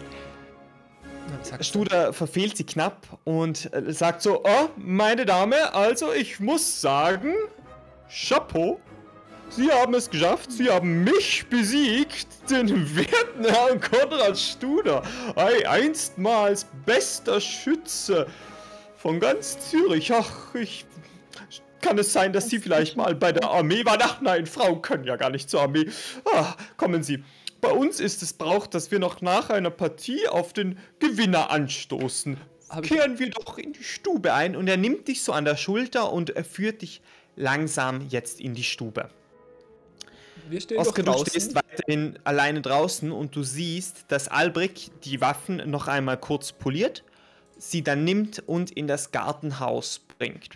Studer verfehlt sie knapp und äh, sagt so, oh, meine Dame, also ich muss sagen, Chapeau, Sie haben es geschafft, Sie haben mich besiegt, den werten Herrn Konrad Studer, ei, einstmals bester Schütze von ganz Zürich. Ach, ich... Kann es sein, dass Sie vielleicht mal bei der Armee waren? Ach nein, Frauen können ja gar nicht zur Armee. Ah, kommen Sie. Bei uns ist es Brauch, dass wir noch nach einer Partie auf den Gewinner anstoßen. Kehren wir doch in die Stube ein. Und er nimmt dich so an der Schulter und er führt dich langsam jetzt in die Stube. Wir stehen Oskar, doch du draußen. stehst weiterhin alleine draußen und du siehst, dass Albrecht die Waffen noch einmal kurz poliert, sie dann nimmt und in das Gartenhaus bringt.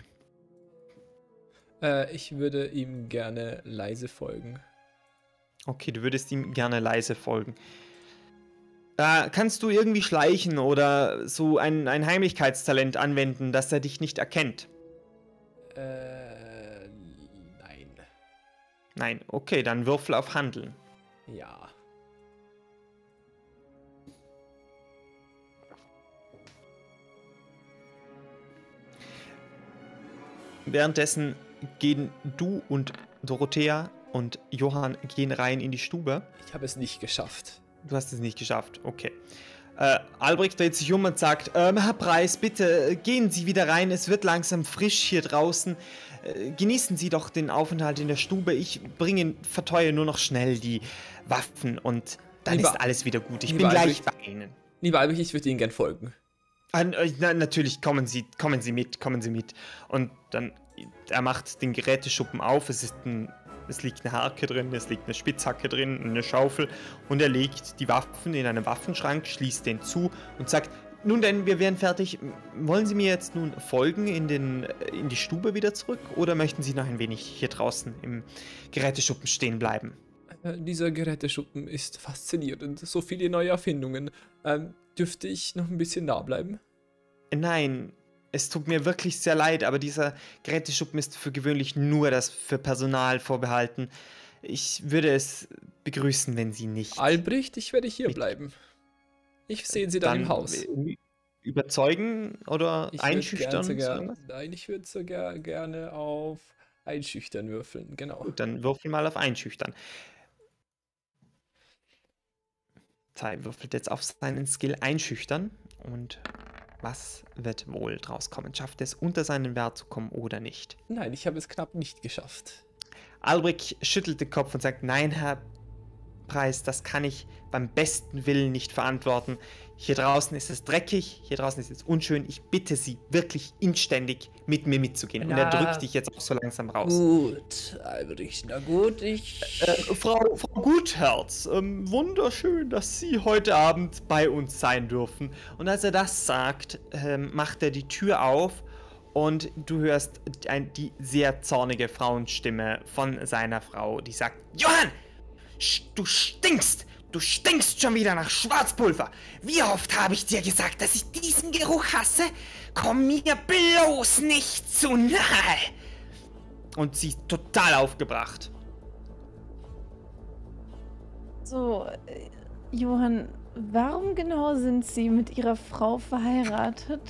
Äh, ich würde ihm gerne leise folgen. Okay, du würdest ihm gerne leise folgen. Da kannst du irgendwie schleichen oder so ein, ein Heimlichkeitstalent anwenden, dass er dich nicht erkennt. Äh, nein. Nein, okay, dann würfel auf Handeln. Ja. Währenddessen gehen du und Dorothea und Johann gehen rein in die Stube. Ich habe es nicht geschafft. Du hast es nicht geschafft, okay. Äh, Albrecht dreht sich um und sagt, ähm, Herr Preis, bitte äh, gehen Sie wieder rein, es wird langsam frisch hier draußen. Äh, genießen Sie doch den Aufenthalt in der Stube. Ich bringe, verteue nur noch schnell die Waffen und dann Lieber- ist alles wieder gut. Ich bin lieber gleich Albrecht. bei Ihnen. Lieber Albrecht, ich würde Ihnen gern folgen. Ah, äh, na, natürlich, kommen Sie, kommen Sie mit, kommen Sie mit. Und dann, er macht den Geräteschuppen auf, es ist ein, es liegt eine Harke drin, es liegt eine Spitzhacke drin, eine Schaufel und er legt die Waffen in einen Waffenschrank, schließt den zu und sagt, nun denn, wir wären fertig. Wollen Sie mir jetzt nun folgen in, den, in die Stube wieder zurück oder möchten Sie noch ein wenig hier draußen im Geräteschuppen stehen bleiben? Äh, dieser Geräteschuppen ist faszinierend. So viele neue Erfindungen. Ähm, dürfte ich noch ein bisschen da bleiben? Nein, es tut mir wirklich sehr leid, aber dieser Geräteschuppen ist für gewöhnlich nur das für Personal vorbehalten. Ich würde es begrüßen, wenn Sie nicht... Albrecht, ich werde hier bleiben. Ich sehe Sie dann, im Haus. Überzeugen oder Ich würd einschüchtern? gern sogar, so irgendwas? nein, ich würde sogar gerne auf Einschüchtern würfeln, genau. Gut, dann würfel mal auf Einschüchtern. Ty würfelt jetzt auf seinen Skill Einschüchtern und was wird wohl draus kommen? Schafft es, unter seinen Wert zu kommen oder nicht? Nein, ich habe es knapp nicht geschafft. Albrecht schüttelt den Kopf und sagt, nein, Herr Preis, das kann ich beim besten Willen nicht verantworten. Hier draußen ist es dreckig, hier draußen ist es unschön. Ich bitte Sie wirklich inständig mit mir mitzugehen. Und er Na. drückt dich jetzt auch so langsam raus. Gut, Albrecht, na gut, ich... Äh, Frau, Frau Gutherz, ähm, wunderschön, dass Sie heute Abend bei uns sein dürfen. Und als er das sagt, ähm, macht er die Tür auf und du hörst ein, die sehr zornige Frauenstimme von seiner Frau, die sagt, Johann, sch- du stinkst! Du stinkst schon wieder nach Schwarzpulver! Wie oft habe ich dir gesagt, dass ich diesen Geruch hasse? Komm mir bloß nicht zu nahe! Und sie ist total aufgebracht. So, äh, Johann, warum genau sind Sie mit Ihrer Frau verheiratet?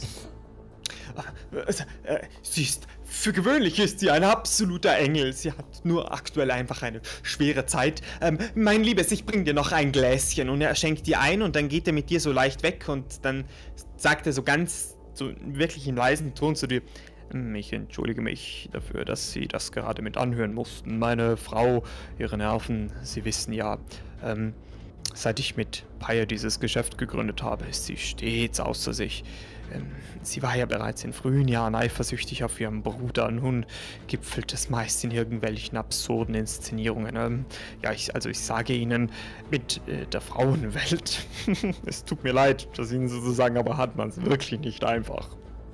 Äh, Sie ist, für gewöhnlich ist sie ein absoluter Engel. Sie hat nur aktuell einfach eine schwere Zeit. Ähm, mein Liebes, ich bring dir noch ein Gläschen. Und er schenkt dir ein und dann geht er mit dir so leicht weg und dann sagt er so ganz, so wirklich in leisen Ton zu dir, ich entschuldige mich dafür, dass Sie das gerade mit anhören mussten. Meine Frau, Ihre Nerven, Sie wissen ja. Ähm, seit ich mit Paya dieses Geschäft gegründet habe, ist sie stets außer sich. Ähm, sie war ja bereits in frühen Jahren eifersüchtig auf ihren Bruder. Nun gipfelt es meist in irgendwelchen absurden Inszenierungen. Ähm, ja, ich, also ich sage Ihnen, mit äh, der Frauenwelt, es tut mir leid, das Ihnen so zu sagen, aber hat man es wirklich nicht einfach.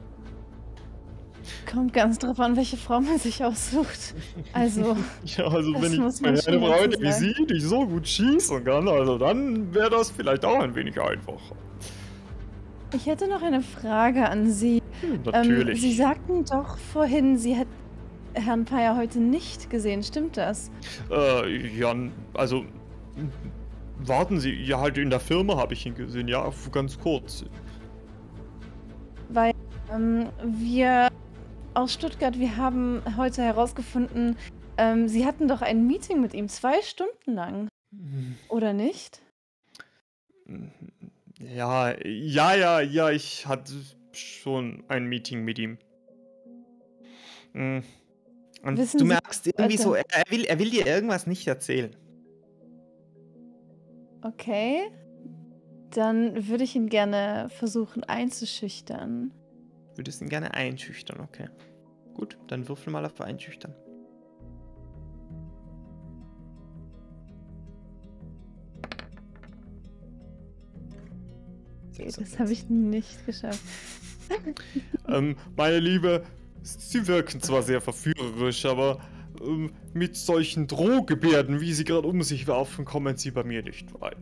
Kommt ganz drauf an, welche Frau man sich aussucht. Also, Ja, also das wenn ich muss man eine schon Frau dazu hätte wie sagen. Sie, die so gut schießen kann, also dann wäre das vielleicht auch ein wenig einfacher. Ich hätte noch eine Frage an Sie. Hm, natürlich. Ähm, Sie sagten doch vorhin, Sie hätten Herrn Paya heute nicht gesehen. Stimmt das? Äh, ja, also warten Sie, ja halt in der Firma habe ich ihn gesehen, ja, ganz kurz. Weil ähm, wir aus Stuttgart, wir haben heute herausgefunden, ähm, Sie hatten doch ein Meeting mit ihm zwei Stunden lang. Oder nicht? Ja, ja, ja, ja, ich hatte schon ein Meeting mit ihm. Hm. Und Wissen du Sie- merkst irgendwie Warte. so, er er will, er will dir irgendwas nicht erzählen. Okay. Dann würde ich ihn gerne versuchen einzuschüchtern. Würdest ihn gerne einschüchtern, okay. Gut, dann würfel mal auf einschüchtern. Okay, das habe ich nicht geschafft. Ähm, meine Liebe, Sie wirken zwar sehr verführerisch, aber ähm, mit solchen Drohgebärden, wie Sie gerade um sich werfen, kommen Sie bei mir nicht weit.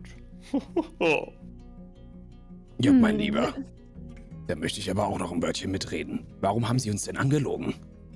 Ja, mein Hm. Lieber. Da möchte ich aber auch noch ein Wörtchen mitreden. Warum haben Sie uns denn angelogen?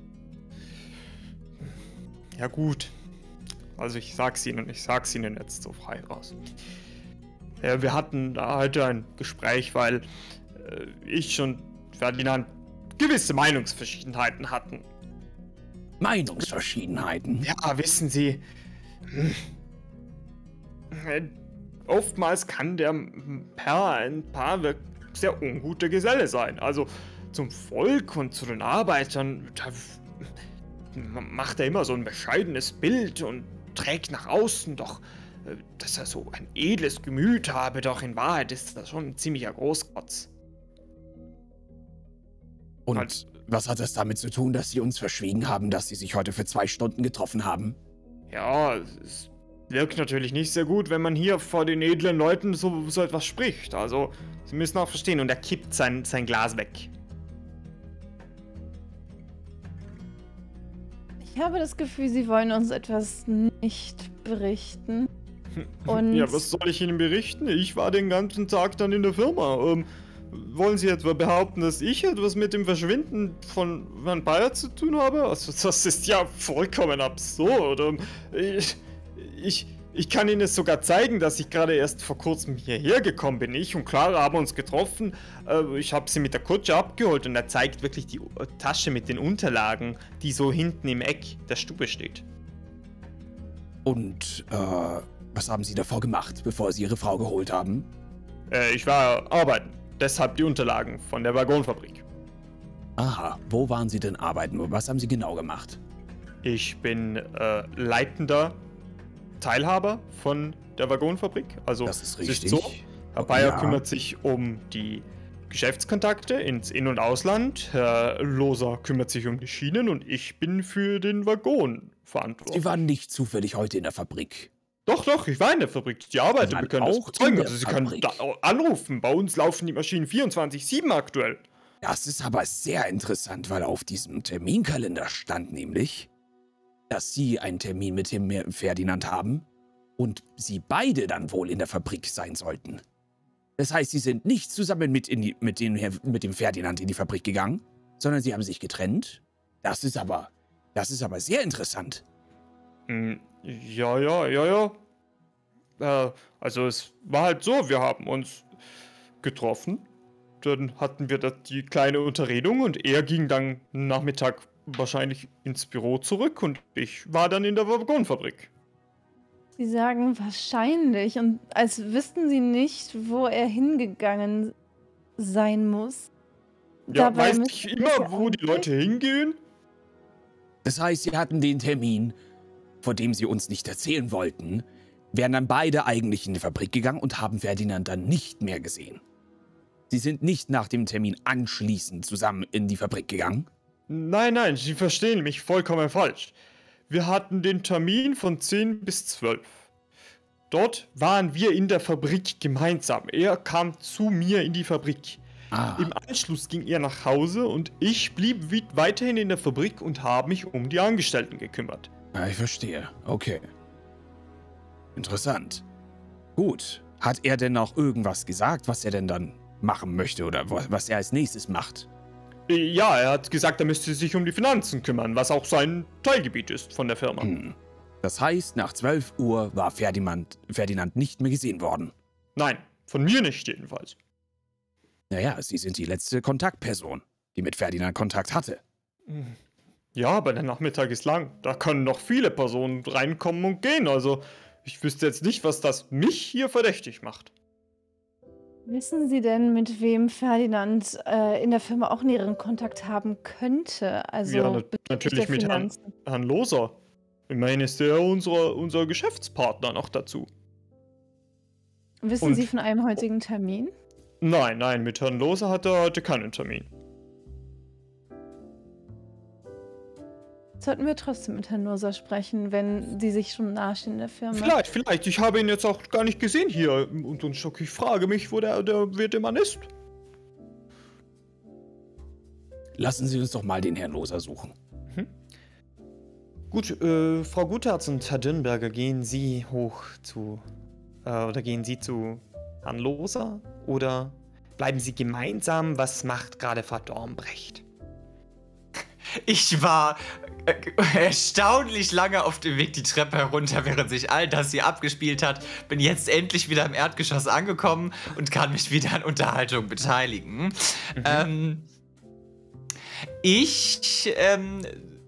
Ja gut. Also ich sag's Ihnen, ich sag's Ihnen jetzt so frei raus. Ja, wir hatten da heute ein Gespräch, weil äh, ich und Ferdinand gewisse Meinungsverschiedenheiten hatten. Meinungsverschiedenheiten. Ja, wissen Sie, hm, äh, oftmals kann der Herr ein paar wirk- sehr ungute Geselle sein. Also zum Volk und zu den Arbeitern, da macht er immer so ein bescheidenes Bild und trägt nach außen, doch äh, dass er so ein edles Gemüt habe, doch in Wahrheit ist das schon ein ziemlicher Großkotz. Und Halt. was hat das damit zu tun, dass Sie uns verschwiegen haben, dass Sie sich heute für zwei Stunden getroffen haben? Ja, es wirkt natürlich nicht sehr gut, wenn man hier vor den edlen Leuten so, so etwas spricht. Also, Sie müssen auch verstehen, und er kippt sein, sein Glas weg. Ich habe das Gefühl, Sie wollen uns etwas nicht berichten. Und Ja, was soll ich Ihnen berichten? Ich war den ganzen Tag dann in der Firma. Ähm, wollen Sie etwa behaupten, dass ich etwas mit dem Verschwinden von Herrn Bayer zu tun habe? Also, das ist ja vollkommen absurd. Ähm, ich, ich, ich kann Ihnen es sogar zeigen, dass ich gerade erst vor kurzem hierher gekommen bin. Ich und Clara haben uns getroffen. Äh, ich habe sie mit der Kutsche abgeholt und er zeigt wirklich die Tasche mit den Unterlagen, die so hinten im Eck der Stube steht. Und, äh, was haben Sie davor gemacht, bevor Sie Ihre Frau geholt haben? Äh, ich war arbeiten. Deshalb die Unterlagen von der Waggonfabrik. Aha, wo waren Sie denn arbeiten? Was haben Sie genau gemacht? Ich bin äh, leitender Teilhaber von der Waggonfabrik. Also Das ist es richtig. so, Herr Bayer Ja. kümmert sich um die Geschäftskontakte ins In- und Ausland. Herr Loser kümmert sich um die Schienen und ich bin für den Waggon verantwortlich. Sie waren nicht zufällig heute in der Fabrik. Doch, doch, ich war in der Fabrik. Die Arbeiter, waren wir können das auch bezeugen. in der Also Sie können Fabrik. da anrufen. Bei uns laufen die Maschinen vierundzwanzig sieben aktuell. Das ist aber sehr interessant, weil auf diesem Terminkalender stand nämlich, dass Sie einen Termin mit dem Ferdinand haben und Sie beide dann wohl in der Fabrik sein sollten. Das heißt, Sie sind nicht zusammen mit, in die, mit, dem, Herr- mit dem Ferdinand in die Fabrik gegangen, sondern Sie haben sich getrennt. Das ist aber, das ist aber sehr interessant. Hm, Ja, ja, ja, ja. Äh, also es war halt so, wir haben uns getroffen. Dann hatten wir da die kleine Unterredung und er ging dann Nachmittag wahrscheinlich ins Büro zurück und ich war dann in der Waggonfabrik. Sie sagen wahrscheinlich, und als wüssten Sie nicht, wo er hingegangen sein muss. Ja, Dabei weiß müsste ich es immer, ja wo die eigentlich- Leute hingehen? Das heißt, Sie hatten den Termin, vor dem Sie uns nicht erzählen wollten, wären dann beide eigentlich in die Fabrik gegangen und haben Ferdinand dann nicht mehr gesehen. Sie sind nicht nach dem Termin anschließend zusammen in die Fabrik gegangen? Nein, nein, Sie verstehen mich vollkommen falsch. Wir hatten den Termin von zehn bis zwölf. Dort waren wir in der Fabrik gemeinsam. Er kam zu mir in die Fabrik. Ah. Im Anschluss ging er nach Hause und ich blieb wie- weiterhin in der Fabrik und habe mich um die Angestellten gekümmert. Ja, ich verstehe. Okay. Interessant. Gut. Hat er denn auch irgendwas gesagt, was er denn dann machen möchte oder was er als nächstes macht? Ja, er hat gesagt, er müsste sich um die Finanzen kümmern, was auch sein Teilgebiet ist von der Firma. Hm. Das heißt, nach zwölf Uhr war Ferdinand, Ferdinand nicht mehr gesehen worden. Nein, von mir nicht jedenfalls. Naja, Sie sind die letzte Kontaktperson, die mit Ferdinand Kontakt hatte. Ja, aber der Nachmittag ist lang. Da können noch viele Personen reinkommen und gehen. Also, ich wüsste jetzt nicht, was das mich hier verdächtig macht. Wissen Sie denn, mit wem Ferdinand äh, in der Firma auch näheren Kontakt haben könnte? Also Ja, na- bezüglich natürlich der mit Herrn, Finanzen. Herrn Loser. Immerhin ist er unser, unser Geschäftspartner noch dazu. Wissen und- Sie von einem heutigen Termin? Nein, nein, mit Herrn Loser hat er heute keinen Termin. Sollten wir trotzdem mit Herrn Loser sprechen, wenn Sie sich schon nahestehen in der Firma? Vielleicht, vielleicht. Ich habe ihn jetzt auch gar nicht gesehen hier. Und, und Schock, ich frage mich, wo der, der werte Mann ist. Lassen Sie uns doch mal den Herrn Loser suchen. Gut, äh, Frau Gutherz und Herr Dürnberger, gehen Sie hoch zu, äh, oder gehen Sie zu Herrn Loser? Oder bleiben Sie gemeinsam? Was macht gerade Frau Dornbrecht? Ich war äh, erstaunlich lange auf dem Weg die Treppe herunter, während sich all das hier abgespielt hat. Bin jetzt endlich wieder im Erdgeschoss angekommen und kann mich wieder an Unterhaltung beteiligen. Mhm. Ähm, ich ähm,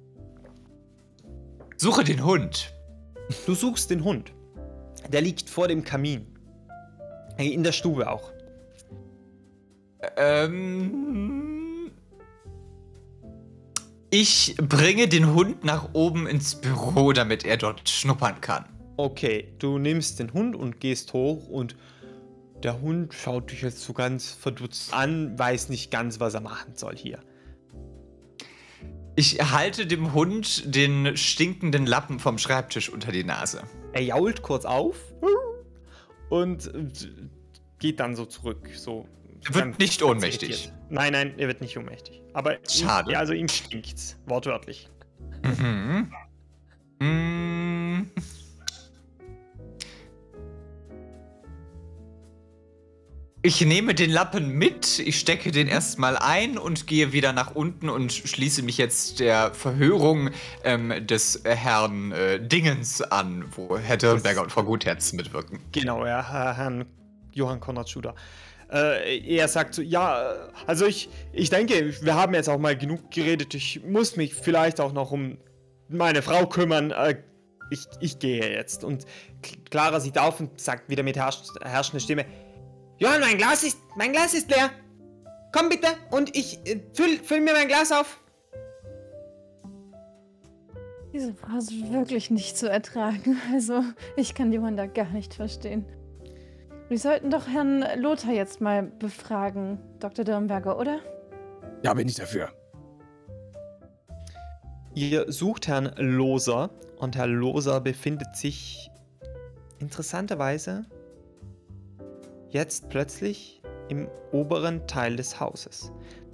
suche den Hund. Du suchst den Hund. Der liegt vor dem Kamin. In der Stube auch. Ähm, ich bringe den Hund nach oben ins Büro, damit er dort schnuppern kann. Okay, du nimmst den Hund und gehst hoch und der Hund schaut dich jetzt so ganz verdutzt an, weiß nicht ganz, was er machen soll hier. Ich halte dem Hund den stinkenden Lappen vom Schreibtisch unter die Nase. Er jault kurz auf und geht dann so zurück. So Er wird nicht ohnmächtig. irritiert. Nein, nein, er wird nicht ohnmächtig. Aber Schade. Ihm, ja, also ihm stinkt's, wortwörtlich. Mhm. Mm. Ich nehme den Lappen mit, ich stecke den erstmal ein und gehe wieder nach unten und schließe mich jetzt der Verhörung ähm, des Herrn äh, Dingens an, wo Herr Dürnberger und Frau Gutherz mitwirken. Genau, ja, Herr- Herrn Johann Konrad Schuder. Äh, er sagt so, ja, also ich, ich denke, wir haben jetzt auch mal genug geredet. Ich muss mich vielleicht auch noch um meine Frau kümmern. Äh, ich, ich gehe jetzt. Und Clara sieht auf und sagt wieder mit herrsch herrschender Stimme, Johann, mein Glas ist, mein Glas ist leer. Komm bitte und ich äh, füll, füll mir mein Glas auf. Diese Frau ist wirklich nicht zu ertragen. Also, ich kann Johann da gar nicht verstehen. Wir sollten doch Herrn Lothar jetzt mal befragen, Doktor Dürnberger, oder? Ja, bin ich dafür. ihr sucht Herrn Loser und Herr Loser befindet sich interessanterweise jetzt plötzlich im oberen Teil des Hauses.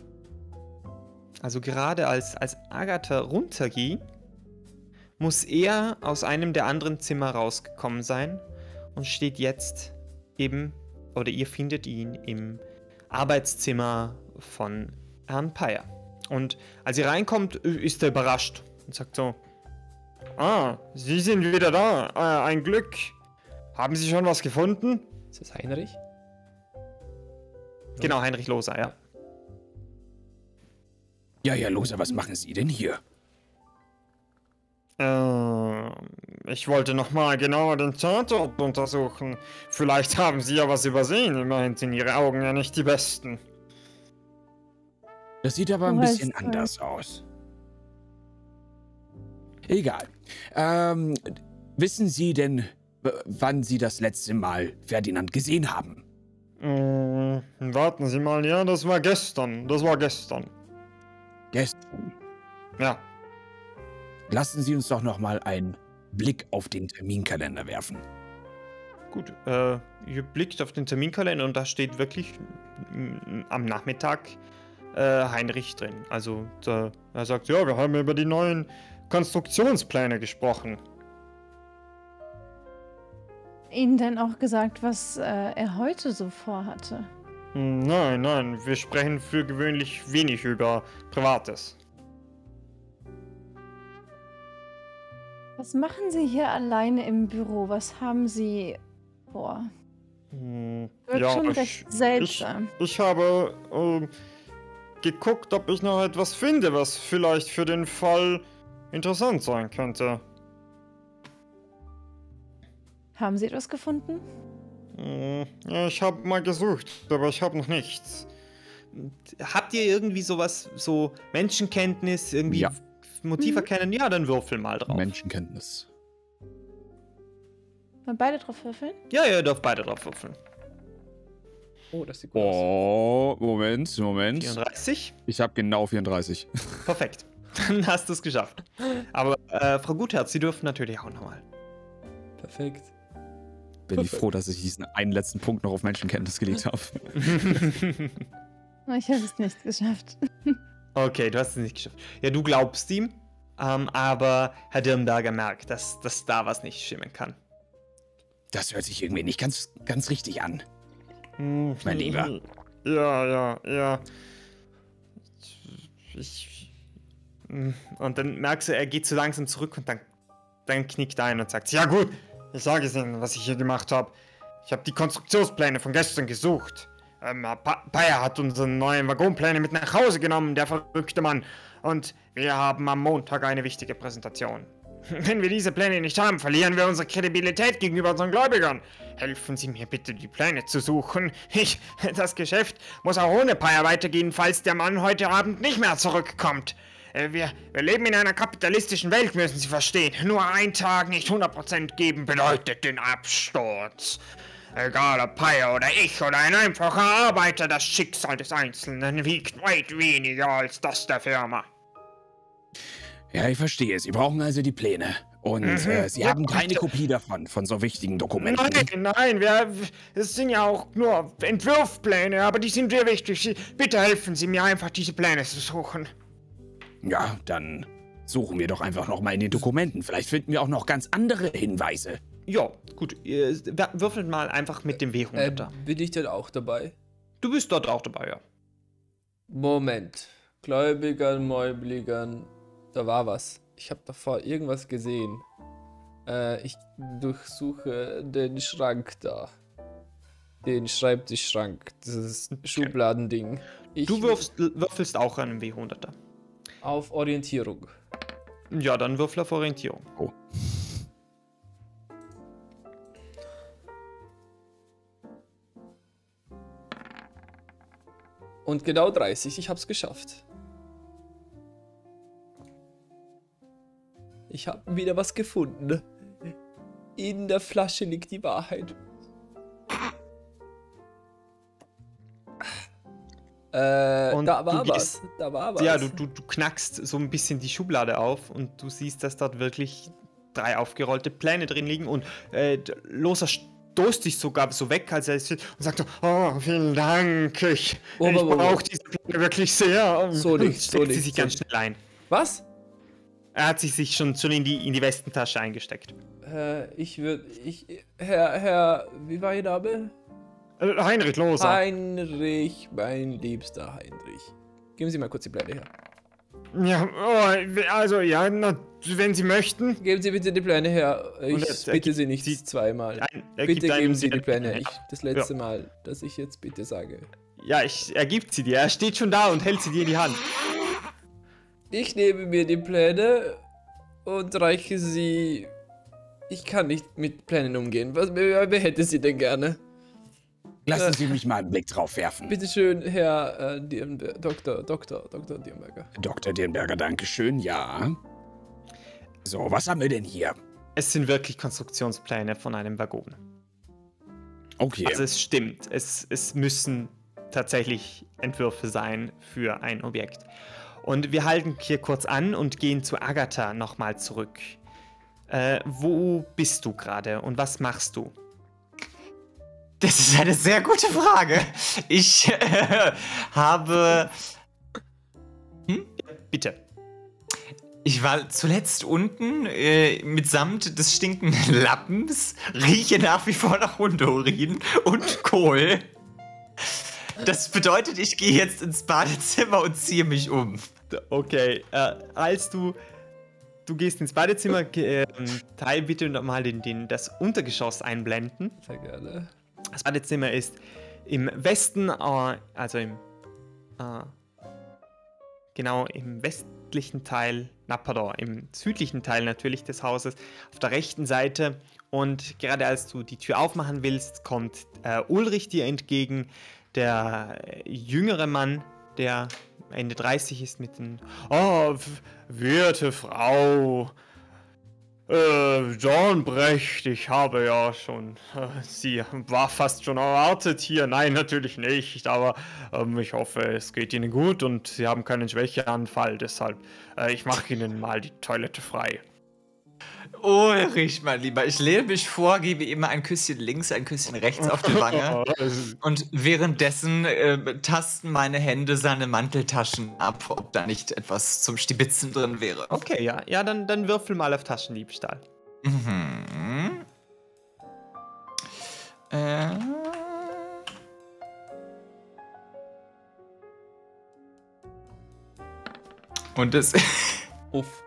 Also gerade als, als Agatha runterging, muss er aus einem der anderen Zimmer rausgekommen sein und steht jetzt eben, oder ihr findet ihn im Arbeitszimmer von Herrn Peyer. Und als ihr reinkommt, ist er überrascht und sagt so, ah, Sie sind wieder da, äh, ein Glück. Haben Sie schon was gefunden? Ist das Heinrich? Genau, Heinrich Loser, ja. Ja, ja, Loser, was machen Sie denn hier? Äh, ich wollte nochmal genauer den Tatort untersuchen. Vielleicht haben Sie ja was übersehen. Immerhin sind Ihre Augen ja nicht die besten. Das sieht aber ein Du bisschen hast anders aus. Egal. Ähm, wissen Sie denn, wann Sie das letzte Mal Ferdinand gesehen haben. Äh, warten Sie mal, ja, das war gestern. Das war gestern. Gestern. Ja. Lassen Sie uns doch noch mal einen Blick auf den Terminkalender werfen. Gut, äh, ihr blickt auf den Terminkalender und da steht wirklich m, am Nachmittag äh, Heinrich drin. Also da, er sagt, ja, wir haben über die neuen Konstruktionspläne gesprochen. Ihnen denn auch gesagt, was äh, er heute so vorhatte? Hm, Nein, nein, wir sprechen für gewöhnlich wenig über Privates. Was machen Sie hier alleine im Büro? Was haben Sie vor? Hm, Wird ja, schon ich- recht seltsam. Ich, ich habe ähm, geguckt, ob ich noch etwas finde, was vielleicht für den Fall interessant sein könnte. Haben Sie etwas gefunden? Hm, ja, ich habe mal gesucht, aber ich habe noch nichts. Habt ihr irgendwie sowas, so Menschenkenntnis, irgendwie Ja. Motiv Mhm. erkennen? Ja, dann würfel mal drauf. Menschenkenntnis. Wollen beide drauf würfeln? Ja, ihr dürft beide drauf würfeln. Oh, das sieht gut aus. Oh, Moment, Moment. vierunddreißig. Ich habe genau vierunddreißig. Perfekt. Dann hast du es geschafft. Aber äh, Frau Gutherz, Sie dürfen natürlich auch nochmal. Perfekt. Bin ich froh, dass ich diesen einen letzten Punkt noch auf Menschenkenntnis gelegt habe. Ich habe es nicht geschafft. Okay, du hast es nicht geschafft. Ja, du glaubst ihm, ähm, aber Herr Dirnberger merkt, dass, dass da was nicht stimmen kann. Das hört sich irgendwie nicht ganz, ganz richtig an. Hm, Mein Lieber. Ja, ja, ja. Ich. Und dann merkst du, er geht so langsam zurück und dann, dann knickt er ein und sagt, ja gut, Ich sage es Ihnen, was ich hier gemacht habe. Ich habe die Konstruktionspläne von gestern gesucht. Ähm, pa Bayer hat unsere neuen Waggonpläne mit nach Hause genommen, der verrückte Mann. Und wir haben am Montag eine wichtige Präsentation. Wenn wir diese Pläne nicht haben, verlieren wir unsere Kredibilität gegenüber unseren Gläubigern. Helfen Sie mir bitte, die Pläne zu suchen. Ich, das Geschäft muss auch ohne Bayer weitergehen, falls der Mann heute Abend nicht mehr zurückkommt. Äh, Wir, wir leben in einer kapitalistischen Welt, müssen Sie verstehen. Nur ein Tag nicht hundert Prozent geben bedeutet den Absturz. Egal ob Bayer oder ich oder ein einfacher Arbeiter, das Schicksal des Einzelnen wiegt weit weniger als das der Firma. Ja, ich verstehe. Sie brauchen also die Pläne. Und Mhm. äh, Sie Ja, haben keine bitte. Kopie davon, von so wichtigen Dokumenten. Nein, nein, wir, es sind ja auch nur Entwurfpläne, aber die sind sehr wichtig. Sie, bitte helfen Sie mir einfach, diese Pläne zu suchen. Ja, dann suchen wir doch einfach noch mal in den Dokumenten. Vielleicht finden wir auch noch ganz andere Hinweise. ja, gut, ihr wer- würfelt mal einfach mit dem W Äh, hundert. bin ich denn auch dabei? Du bist dort auch dabei, ja. Moment. Gläubigern, Mäubligern. Da war was. Ich habe davor irgendwas gesehen. Äh, ich durchsuche den Schrank da. Den Schreibtischschrank. Dieses Schubladending. Ich Du wirfst, würfelst auch einen W hundert. auf Orientierung. Ja, dann würfel auf Orientierung. Oh. Und genau dreißig. Ich hab's geschafft. Ich habe wieder was gefunden. In der Flasche liegt die Wahrheit. Äh, Und da du war gehst- was. Da war was. Ja, du, du, du knackst so ein bisschen die Schublade auf und du siehst, dass dort wirklich drei aufgerollte Pläne drin liegen und äh, d- Loser stoßt dich sogar so weg, als er es sieht und sagt so, Oh, vielen Dank. Ich, Oh, ich oh, oh, oh. brauche diese Pläne wirklich sehr. So und nicht, so steckt sie nicht. sich So ganz nicht. schnell ein. Was? Er hat sich, sich schon, schon in, die, in die Westentasche eingesteckt. Äh, ich würde. Ich. Herr, Herr. Wie war Ihr Name? Äh, Heinrich Loser. Heinrich, mein liebster Heinrich. Geben Sie mal kurz die Pläne her. Ja, oh, also ja, na, wenn Sie möchten. Geben Sie bitte die Pläne her. Ich Und er- er bitte gibt Sie nicht sie- zweimal. Nein, er Bitte gibt einem geben Sie die die Pläne. Ich, das letzte Ja. Mal, dass ich jetzt bitte sage. Ja, ich, er gibt sie dir. Er steht schon da und hält sie dir in die Hand. Ich nehme mir die Pläne und reiche sie. Ich kann nicht mit Plänen umgehen. Was, wer, wer hätte sie denn gerne? Lassen Äh. Sie mich mal einen Blick drauf werfen. Bitte schön, Herr äh, Dirnberger, Doktor, Doktor, Doktor Dirnberger. Doktor Dirnberger, danke schön. Ja. So, was haben wir denn hier? Es sind wirklich Konstruktionspläne von einem Waggon. Okay. Also es stimmt, es, es müssen tatsächlich Entwürfe sein für ein Objekt. Und wir halten hier kurz an und gehen zu Agatha nochmal zurück. Äh, wo bist du gerade und was machst du? Das ist eine sehr gute Frage. Ich äh, habe... Hm? Bitte. Ich war zuletzt unten äh, mitsamt des stinkenden Lappens, rieche nach wie vor nach Hundeurin und Kohl. Das bedeutet, ich gehe jetzt ins Badezimmer und ziehe mich um. Okay, äh, als du du gehst ins Badezimmer, äh, Teil bitte nochmal den, den, das Untergeschoss einblenden. Sehr gerne. Das Badezimmer ist im Westen, äh, also im äh, genau im westlichen Teil, na pardon, im südlichen Teil natürlich des Hauses, auf der rechten Seite. Und gerade als du die Tür aufmachen willst, kommt äh, Ulrich dir entgegen, der äh, jüngere Mann, der Ende dreißig ist mit den... Oh, werte Frau, äh, Dornbrecht, ich habe ja schon... Äh, sie war fast schon erwartet hier. Nein, natürlich nicht, aber ähm, ich hoffe, es geht Ihnen gut und Sie haben keinen Schwächeanfall. Deshalb, äh, ich mache Ihnen mal die Toilette frei. Ulrich, mein Lieber, ich lehne mich vor, gebe immer ein Küsschen links, ein Küsschen rechts auf die Wange. Und währenddessen äh, tasten meine Hände seine Manteltaschen ab, ob da nicht etwas zum Stibitzen drin wäre. Okay, ja, ja dann, dann würfel mal auf Taschendiebstahl. Mhm. Äh. Und es... Uff.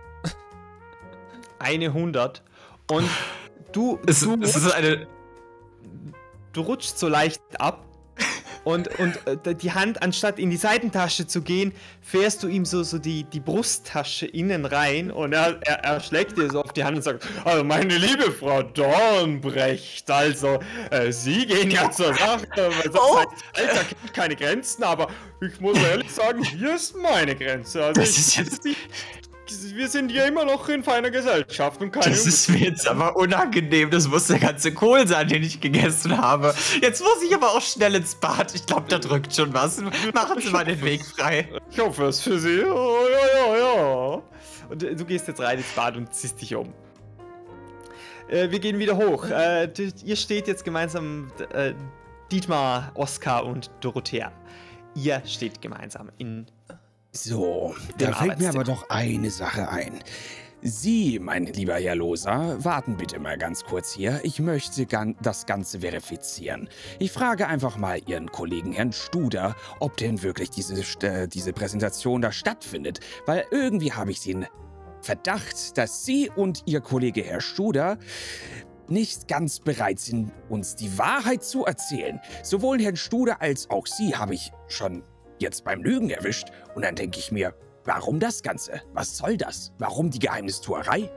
Eine hundert. Und du, Es, du, es ist eine... du rutschst so leicht ab und, und äh, die Hand, anstatt in die Seitentasche zu gehen, fährst du ihm so, so die, die Brusttasche innen rein und er, er, er schlägt dir so auf die Hand und sagt, also meine liebe Frau Dornbrecht, also äh, Sie gehen ja zur Sache, weil das Oh. Alter kennt keine Grenzen, aber ich muss ehrlich sagen, hier ist meine Grenze. Also Das ich, ist jetzt- ich, wir sind ja immer noch in feiner Gesellschaft und keine... Das ist mir jetzt aber unangenehm. Das muss der ganze Kohl sein, den ich gegessen habe. Jetzt muss ich aber auch schnell ins Bad. Ich glaube, da drückt schon was. Machen Sie mal den Weg frei. Ich hoffe es für Sie. Oh, ja, ja, ja. Und äh, du gehst jetzt rein ins Bad und ziehst dich um. Äh, wir gehen wieder hoch. Äh, d- ihr steht jetzt gemeinsam, äh, Dietmar, Oskar und Dorothea. Ihr steht gemeinsam in... So, Dem da fällt mir Arbeitszimmer. aber doch eine Sache ein. Sie, mein lieber Herr Loser, warten bitte mal ganz kurz hier. Ich möchte gan das Ganze verifizieren. Ich frage einfach mal Ihren Kollegen Herrn Studer, ob denn wirklich diese, äh, diese Präsentation da stattfindet. Weil irgendwie habe ich den Verdacht, dass Sie und Ihr Kollege Herr Studer nicht ganz bereit sind, uns die Wahrheit zu erzählen. Sowohl Herrn Studer als auch Sie habe ich schon jetzt beim Lügen erwischt. Und dann denke ich mir, warum das Ganze? Was soll das? Warum die Geheimnistuerei?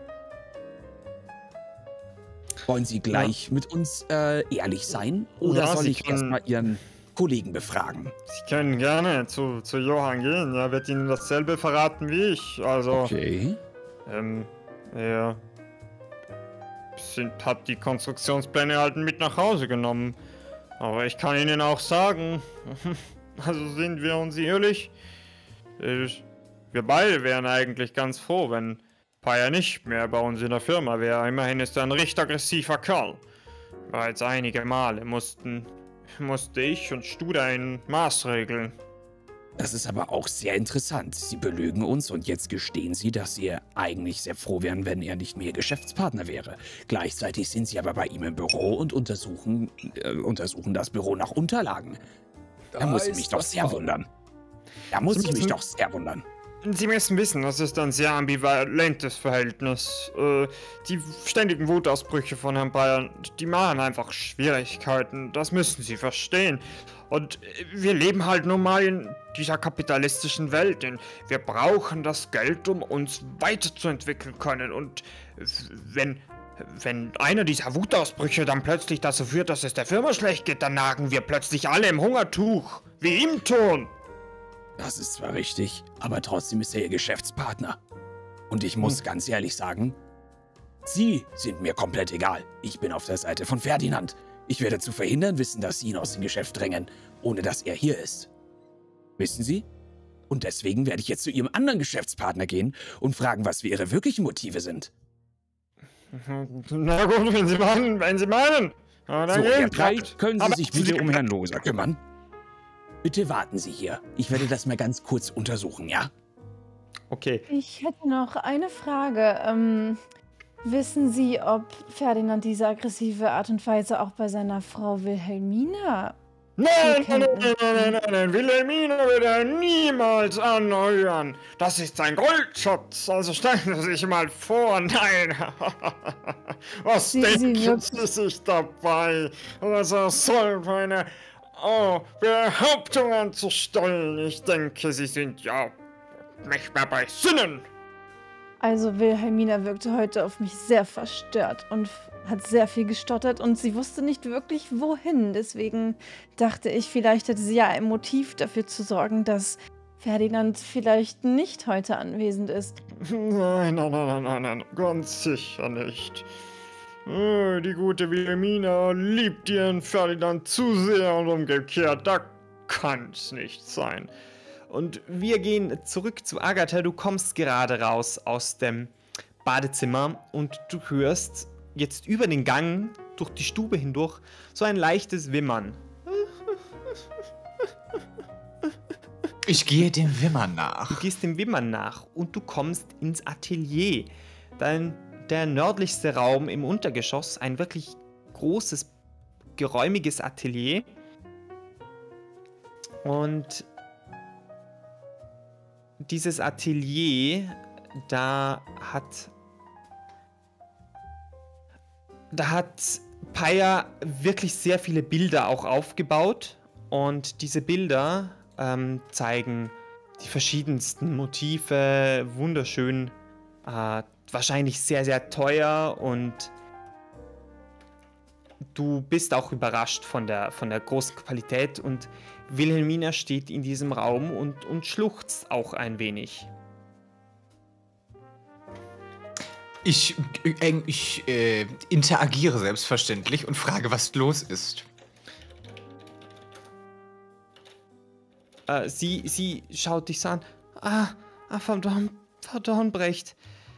Wollen Sie gleich mit uns äh, ehrlich sein? Oder Ja, soll Sie ich können- erstmal Ihren Kollegen befragen? Sie können gerne zu, zu Johann gehen. Er wird Ihnen dasselbe verraten wie ich. Also, Okay. ähm, er sind, hat die Konstruktionspläne halt mit nach Hause genommen. Aber ich kann Ihnen auch sagen, also sind wir uns ehrlich, äh, wir beide wären eigentlich ganz froh, wenn Paya nicht mehr bei uns in der Firma wäre. Immerhin ist er ein recht aggressiver Kerl. Bereits einige Male mussten, musste ich und Studer ein Maß regeln. Das ist aber auch sehr interessant. Sie belügen uns und jetzt gestehen Sie, dass Sie eigentlich sehr froh wären, wenn er nicht mehr Ihr Geschäftspartner wäre. Gleichzeitig sind Sie aber bei ihm im Büro und untersuchen, äh, untersuchen das Büro nach Unterlagen. Da, muss ich ist mich doch was sehr faul. wundern. Da muss Sie ich mich müssen- doch sehr wundern. Sie müssen wissen, das ist ein sehr ambivalentes Verhältnis. Äh, die ständigen Wutausbrüche von Herrn Bayern, die machen einfach Schwierigkeiten. Das müssen Sie verstehen. Und äh, wir leben halt nun mal in dieser kapitalistischen Welt. Denn wir brauchen das Geld, um uns weiterzuentwickeln können. Und äh, wenn, wenn einer dieser Wutausbrüche dann plötzlich dazu führt, dass es der Firma schlecht geht, dann nagen wir plötzlich alle im Hungertuch. Wie ihm tun. Das ist zwar richtig, aber trotzdem ist er Ihr Geschäftspartner. Und ich muss ganz ehrlich sagen, Sie sind mir komplett egal. Ich bin auf der Seite von Ferdinand. Ich werde zu verhindern wissen, dass Sie ihn aus dem Geschäft drängen, ohne dass er hier ist. Wissen Sie? Und deswegen werde ich jetzt zu Ihrem anderen Geschäftspartner gehen und fragen, was für Ihre wirklichen Motive sind. Na gut, wenn Sie meinen, wenn Sie meinen. Ja, dann So, gehen Herr Sie. Breit, können Sie Aber sich Sie- bitte um Herrn Loser kümmern? Bitte warten Sie hier. Ich werde das mal ganz kurz untersuchen, ja? Okay. Ich hätte noch eine Frage. Ähm, wissen Sie, ob Ferdinand diese aggressive Art und Weise auch bei seiner Frau Wilhelmina... Nein, nein, nein, nein, nein, nein, nein, Wilhelmina wird er niemals anheuern. Das ist sein Goldschatz. Also stellen Sie sich mal vor, nein. Was Sie- Sie denken wirkt- Sie sich dabei? Was er soll für eine oh, Behauptung anzustellen? Ich denke, Sie sind ja nicht mehr bei Sinnen. Also Wilhelmina wirkte heute auf mich sehr verstört und f- hat sehr viel gestottert und sie wusste nicht wirklich wohin. Deswegen dachte ich, vielleicht hätte sie ja ein Motiv dafür zu sorgen, dass Ferdinand vielleicht nicht heute anwesend ist. Nein, nein, nein, nein, nein, nein, ganz sicher nicht. Äh, Die gute Wilhelmina liebt ihren Ferdinand zu sehr und umgekehrt, da kann's nicht sein. Und wir gehen zurück zu Agatha. Du kommst gerade raus aus dem Badezimmer und du hörst jetzt über den Gang, durch die Stube hindurch, so ein leichtes Wimmern. Ich gehe dem Wimmern Du nach. gehst dem Wimmern nach und du kommst ins Atelier. Dein, der nördlichste Raum im Untergeschoss, ein wirklich großes, geräumiges Atelier. Und dieses Atelier, da hat da hat Paya wirklich sehr viele Bilder auch aufgebaut und diese Bilder ähm, zeigen die verschiedensten Motive, wunderschön, äh, wahrscheinlich sehr, sehr teuer und du bist auch überrascht von der, von der großen Qualität und Wilhelmina steht in diesem Raum und, und schluchzt auch ein wenig. Ich, äh, ich äh, interagiere selbstverständlich und frage, was los ist. Äh, sie, sie schaut dich so an. Ah, ah Frau, Dorn, Frau Dornbrecht.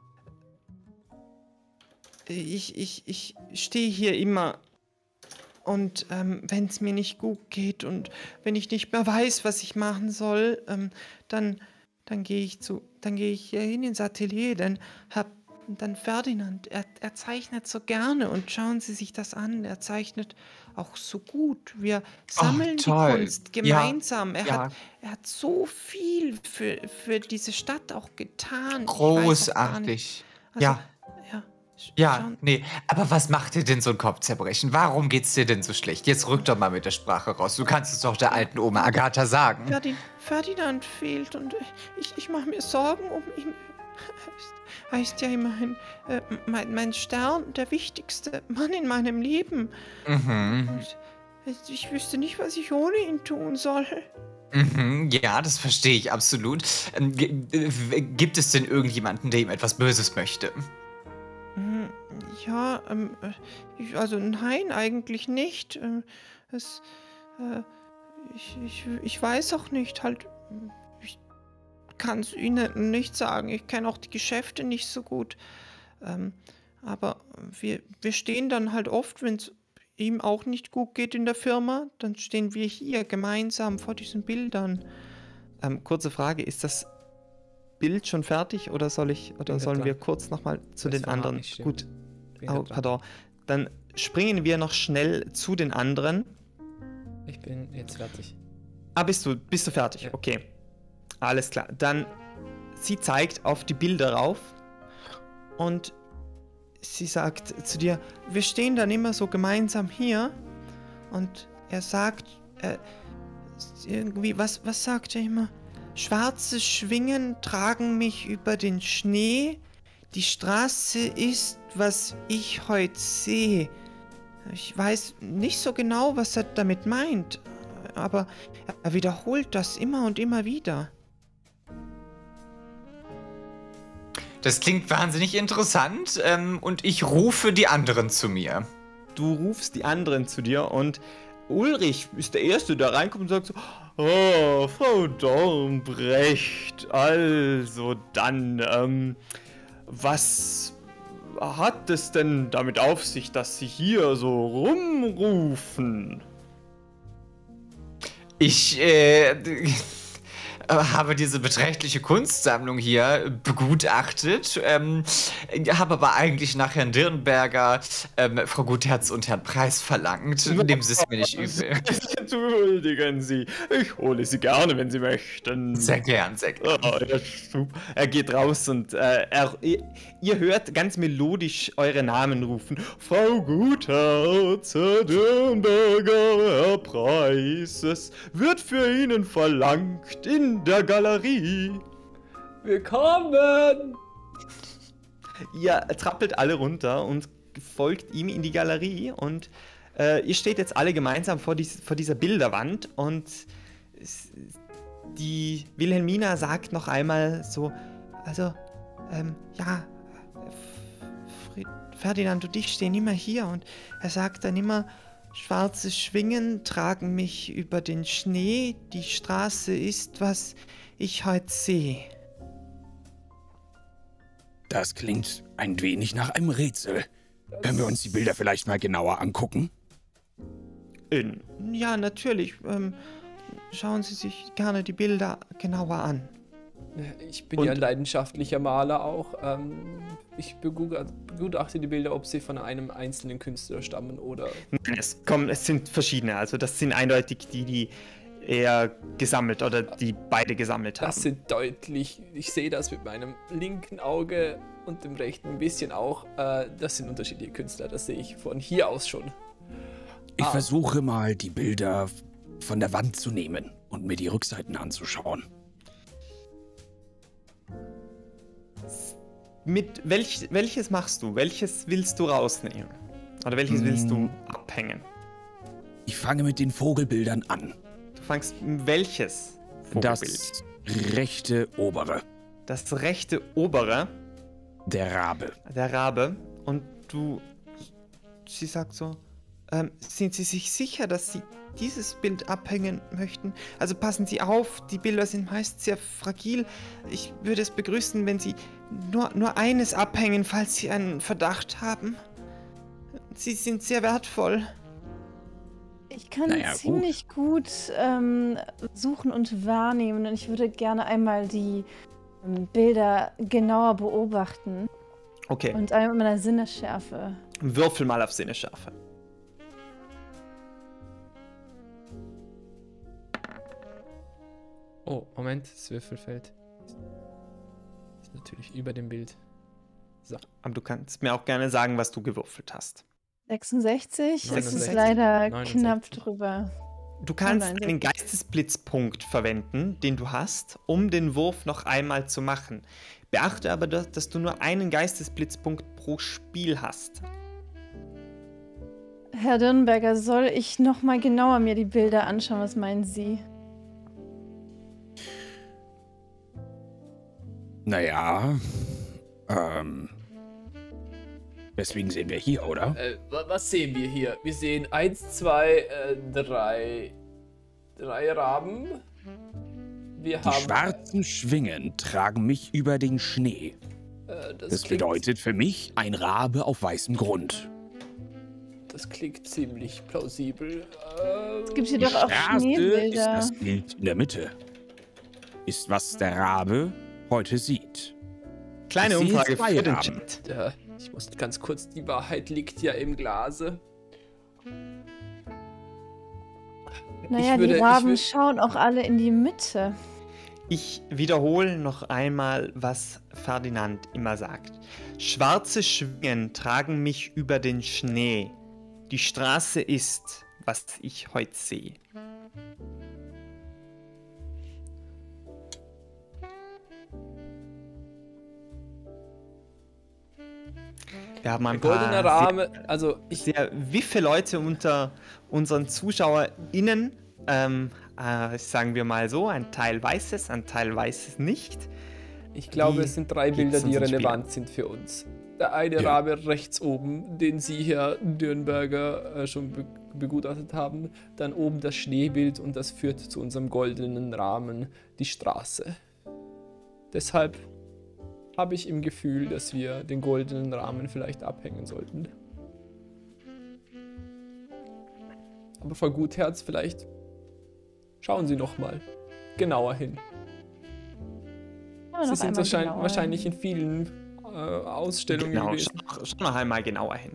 Ich, ich, ich stehe hier immer. Und ähm, wenn es mir nicht gut geht und wenn ich nicht mehr weiß, was ich machen soll, ähm, dann, dann gehe ich zu, dann gehe ich hier hin ins Atelier, denn Herr, dann Ferdinand, er, er zeichnet so gerne und schauen Sie sich das an, er zeichnet auch so gut. Wir sammeln die toll. Kunst Ja, gemeinsam. Er, ja. Hat, er hat so viel für, für diese Stadt auch getan. Ich weiß auch gar nicht. Großartig. Also, Ja. Ja, sch- Ja, schauen- nee, aber was macht dir denn so ein Kopfzerbrechen? Warum geht's dir denn so schlecht? Jetzt rück doch mal mit der Sprache raus. Du kannst es doch der alten Oma Agatha sagen. Ferdin Ferdinand fehlt und ich, ich mache mir Sorgen um ihn. Er ist ja immerhin äh, mein, mein Stern, der wichtigste Mann in meinem Leben. Mhm. Und ich, ich wüsste nicht, was ich ohne ihn tun soll. Mhm, ja, das verstehe ich absolut. Ähm, g- äh, gibt es denn irgendjemanden, der ihm etwas Böses möchte? Hm, Ja, ähm, äh, ich, also nein, eigentlich nicht. Ähm, es, äh, ich, ich, ich weiß auch nicht, halt, ich kann es Ihnen nicht sagen. Ich kenne auch die Geschäfte nicht so gut. Ähm, aber wir, wir stehen dann halt oft, wenn es ihm auch nicht gut geht in der Firma, dann stehen wir hier gemeinsam vor diesen Bildern. Ähm, kurze Frage, ist das Bild schon fertig oder soll ich oder Bin sollen dran. wir kurz nochmal zu Das den war anderen? nicht stimmt. Gut, Bin oh, grad dran. pardon. Dann springen wir noch schnell zu den anderen. Ich bin jetzt fertig. Ah, bist du, bist du fertig? Ja. Okay. Alles klar. Dann, sie zeigt auf die Bilder rauf und sie sagt zu dir, wir stehen dann immer so gemeinsam hier und er sagt, äh, irgendwie, was, was sagt er immer? Schwarze Schwingen tragen mich über den Schnee, die Straße ist, was ich heute sehe. Ich weiß nicht so genau, was er damit meint, aber er wiederholt das immer und immer wieder. Das klingt wahnsinnig interessant ähm, und ich rufe die anderen zu mir. Du rufst die anderen zu dir und Ulrich ist der Erste, der reinkommt und sagt so, oh, Frau Dornbrecht, also dann, ähm, was hat es denn damit auf sich, dass Sie hier so rumrufen? Ich, äh, habe diese beträchtliche Kunstsammlung hier begutachtet, ähm, habe aber eigentlich nach Herrn Dirnberger ähm, Frau Gutherz und Herrn Preis verlangt. Nehmen Sie es mir nicht übel. Entschuldigen Sie, ich hole Sie gerne, wenn Sie möchten. Sehr gern, sehr gern. Oh, ja, super. Er geht raus und äh, er, ihr, ihr hört ganz melodisch eure Namen rufen. Frau Gutherz, Herr Dirnberger, Herr Preis, es wird für Ihnen verlangt in der Galerie. Willkommen! Ihr trappelt alle runter und folgt ihm in die Galerie und äh, ihr steht jetzt alle gemeinsam vor, dies, vor dieser Bilderwand und es, die Wilhelmina sagt noch einmal so, also, ähm, ja, Fried, Ferdinand und ich stehen immer hier und er sagt dann immer, schwarze Schwingen tragen mich über den Schnee, die Straße ist, was ich heute sehe. Das klingt ein wenig nach einem Rätsel. Können wir uns die Bilder vielleicht mal genauer angucken? In, ja, natürlich. Ähm, schauen Sie sich gerne die Bilder genauer an. Ich bin Und- ja ein leidenschaftlicher Maler auch. Ähm, ich begutachte begutachte die Bilder, ob sie von einem einzelnen Künstler stammen oder... Nein, es, kommen, es sind verschiedene. Also das sind eindeutig die, die er gesammelt oder die beide gesammelt haben. Das sind deutlich, ich sehe das mit meinem linken Auge und dem rechten ein bisschen auch. Äh, das sind unterschiedliche Künstler, das sehe ich von hier aus schon. Ich Ah. versuche mal, die Bilder von der Wand zu nehmen und mir die Rückseiten anzuschauen. Mit welch, welches machst du? Welches willst du rausnehmen? Oder welches willst du Mm. abhängen? Ich fange mit den Vogelbildern an. Du fangst welches Vogelbild? Das rechte obere, Das rechte obere, der Rabe. der Rabe. Und du, sie sagt so, ähm, sind Sie sich sicher, dass Sie dieses Bild abhängen möchten? Also passen Sie auf, die Bilder sind meist sehr fragil. Ich würde es begrüßen, wenn Sie nur, nur eines abhängen, falls Sie einen Verdacht haben. Sie sind sehr wertvoll. Ich kann Naja, ziemlich gut, ähm, suchen und wahrnehmen und ich würde gerne einmal die ähm, Bilder genauer beobachten Okay, und einmal mit meiner Sinnesschärfe. würfel mal auf Sinnesschärfe. Oh, Moment, das Würfelfeld ist natürlich über dem Bild. Aber du kannst mir auch gerne sagen, was du gewürfelt hast. sechsundsechzig, das ist neunundsechzig. leider neunundsechzig. knapp drüber. Du kannst nein, einen Geistesblitzpunkt verwenden, den du hast, um den Wurf noch einmal zu machen. Beachte aber, dass, dass du nur einen Geistesblitzpunkt pro Spiel hast. Herr Dirnberger, soll ich noch mal genauer mir die Bilder anschauen? Was meinen Sie? Naja, ähm, deswegen sehen wir hier, oder? Äh, wa- was sehen wir hier? Wir sehen eins, zwei, äh, drei, drei Raben. Wir Die haben... schwarzen Schwingen tragen mich über den Schnee. Äh, das, Das klingt, bedeutet für mich ein Rabe auf weißem Grund. Das klingt ziemlich plausibel. Äh, Es gibt hier Die doch auch Straße ist Schneebilder. das Bild in der Mitte. Ist, was der Rabe heute sieht. Kleine Ich sehe Umfrage zwei für den Raben. Chat. ja, ich muss ganz kurz, die Wahrheit liegt ja im Glase. Naja, würde- die ich Raben würd- schauen auch alle in die Mitte. Ich wiederhole noch einmal, was Ferdinand immer sagt. Schwarze Schwingen tragen mich über den Schnee. Die Straße ist, was ich heute sehe. Wir haben ein Ein goldener paar Rahmen, also ich, sehr wiffe Leute unter unseren ZuschauerInnen. Ähm, äh, sagen wir mal so, ein Teil weiß es, ein Teil weiß es nicht. Ich glaube, Wie es sind drei geht's Bilder, die unseren relevant sind für uns. Der eine Ja. Rahmen rechts oben, den Sie, Herr Dürnberger, äh, schon be begutachtet haben. Dann oben das Schneebild und das führt zu unserem goldenen Rahmen, die Straße. Deshalb habe ich im Gefühl, dass wir den goldenen Rahmen vielleicht abhängen sollten. Aber Frau Gutherz, vielleicht schauen Sie noch mal genauer hin. Aber Sie noch sind einmal wahrscheinlich, genauer. wahrscheinlich in vielen äh, Ausstellungen Genau, gewesen. schau, schau noch einmal genauer hin.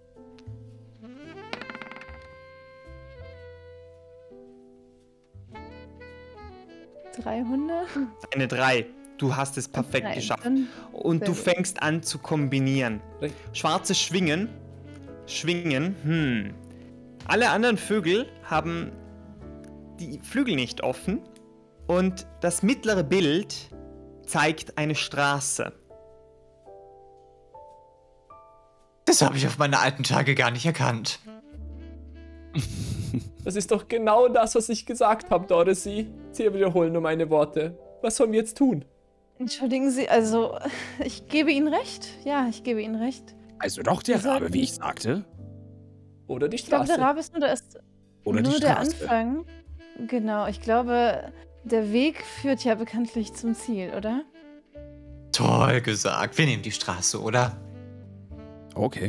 dreihundert? Eine drei. Du hast es perfekt Nein, geschafft. dann Und du sehr gut. fängst an zu kombinieren. Recht. Schwarze Schwingen. Schwingen. Hm. Alle anderen Vögel haben die Flügel nicht offen. Und das mittlere Bild zeigt eine Straße. Das habe ich auf meine alten Tage gar nicht erkannt. Das ist doch genau das, was ich gesagt habe, Dorothy. Sie wiederholen nur meine Worte. Was sollen wir jetzt tun? Entschuldigen Sie, also ich gebe Ihnen recht. Ja, ich gebe Ihnen recht. Also doch der Wir sollten- Rabe, wie ich sagte. Oder die Ich glaube, Straße. der Rabe ist nur, das, Oder die nur der Straße. Anfang. Genau, ich glaube, der Weg führt ja bekanntlich zum Ziel, oder? Toll gesagt. Wir nehmen die Straße, oder? Okay.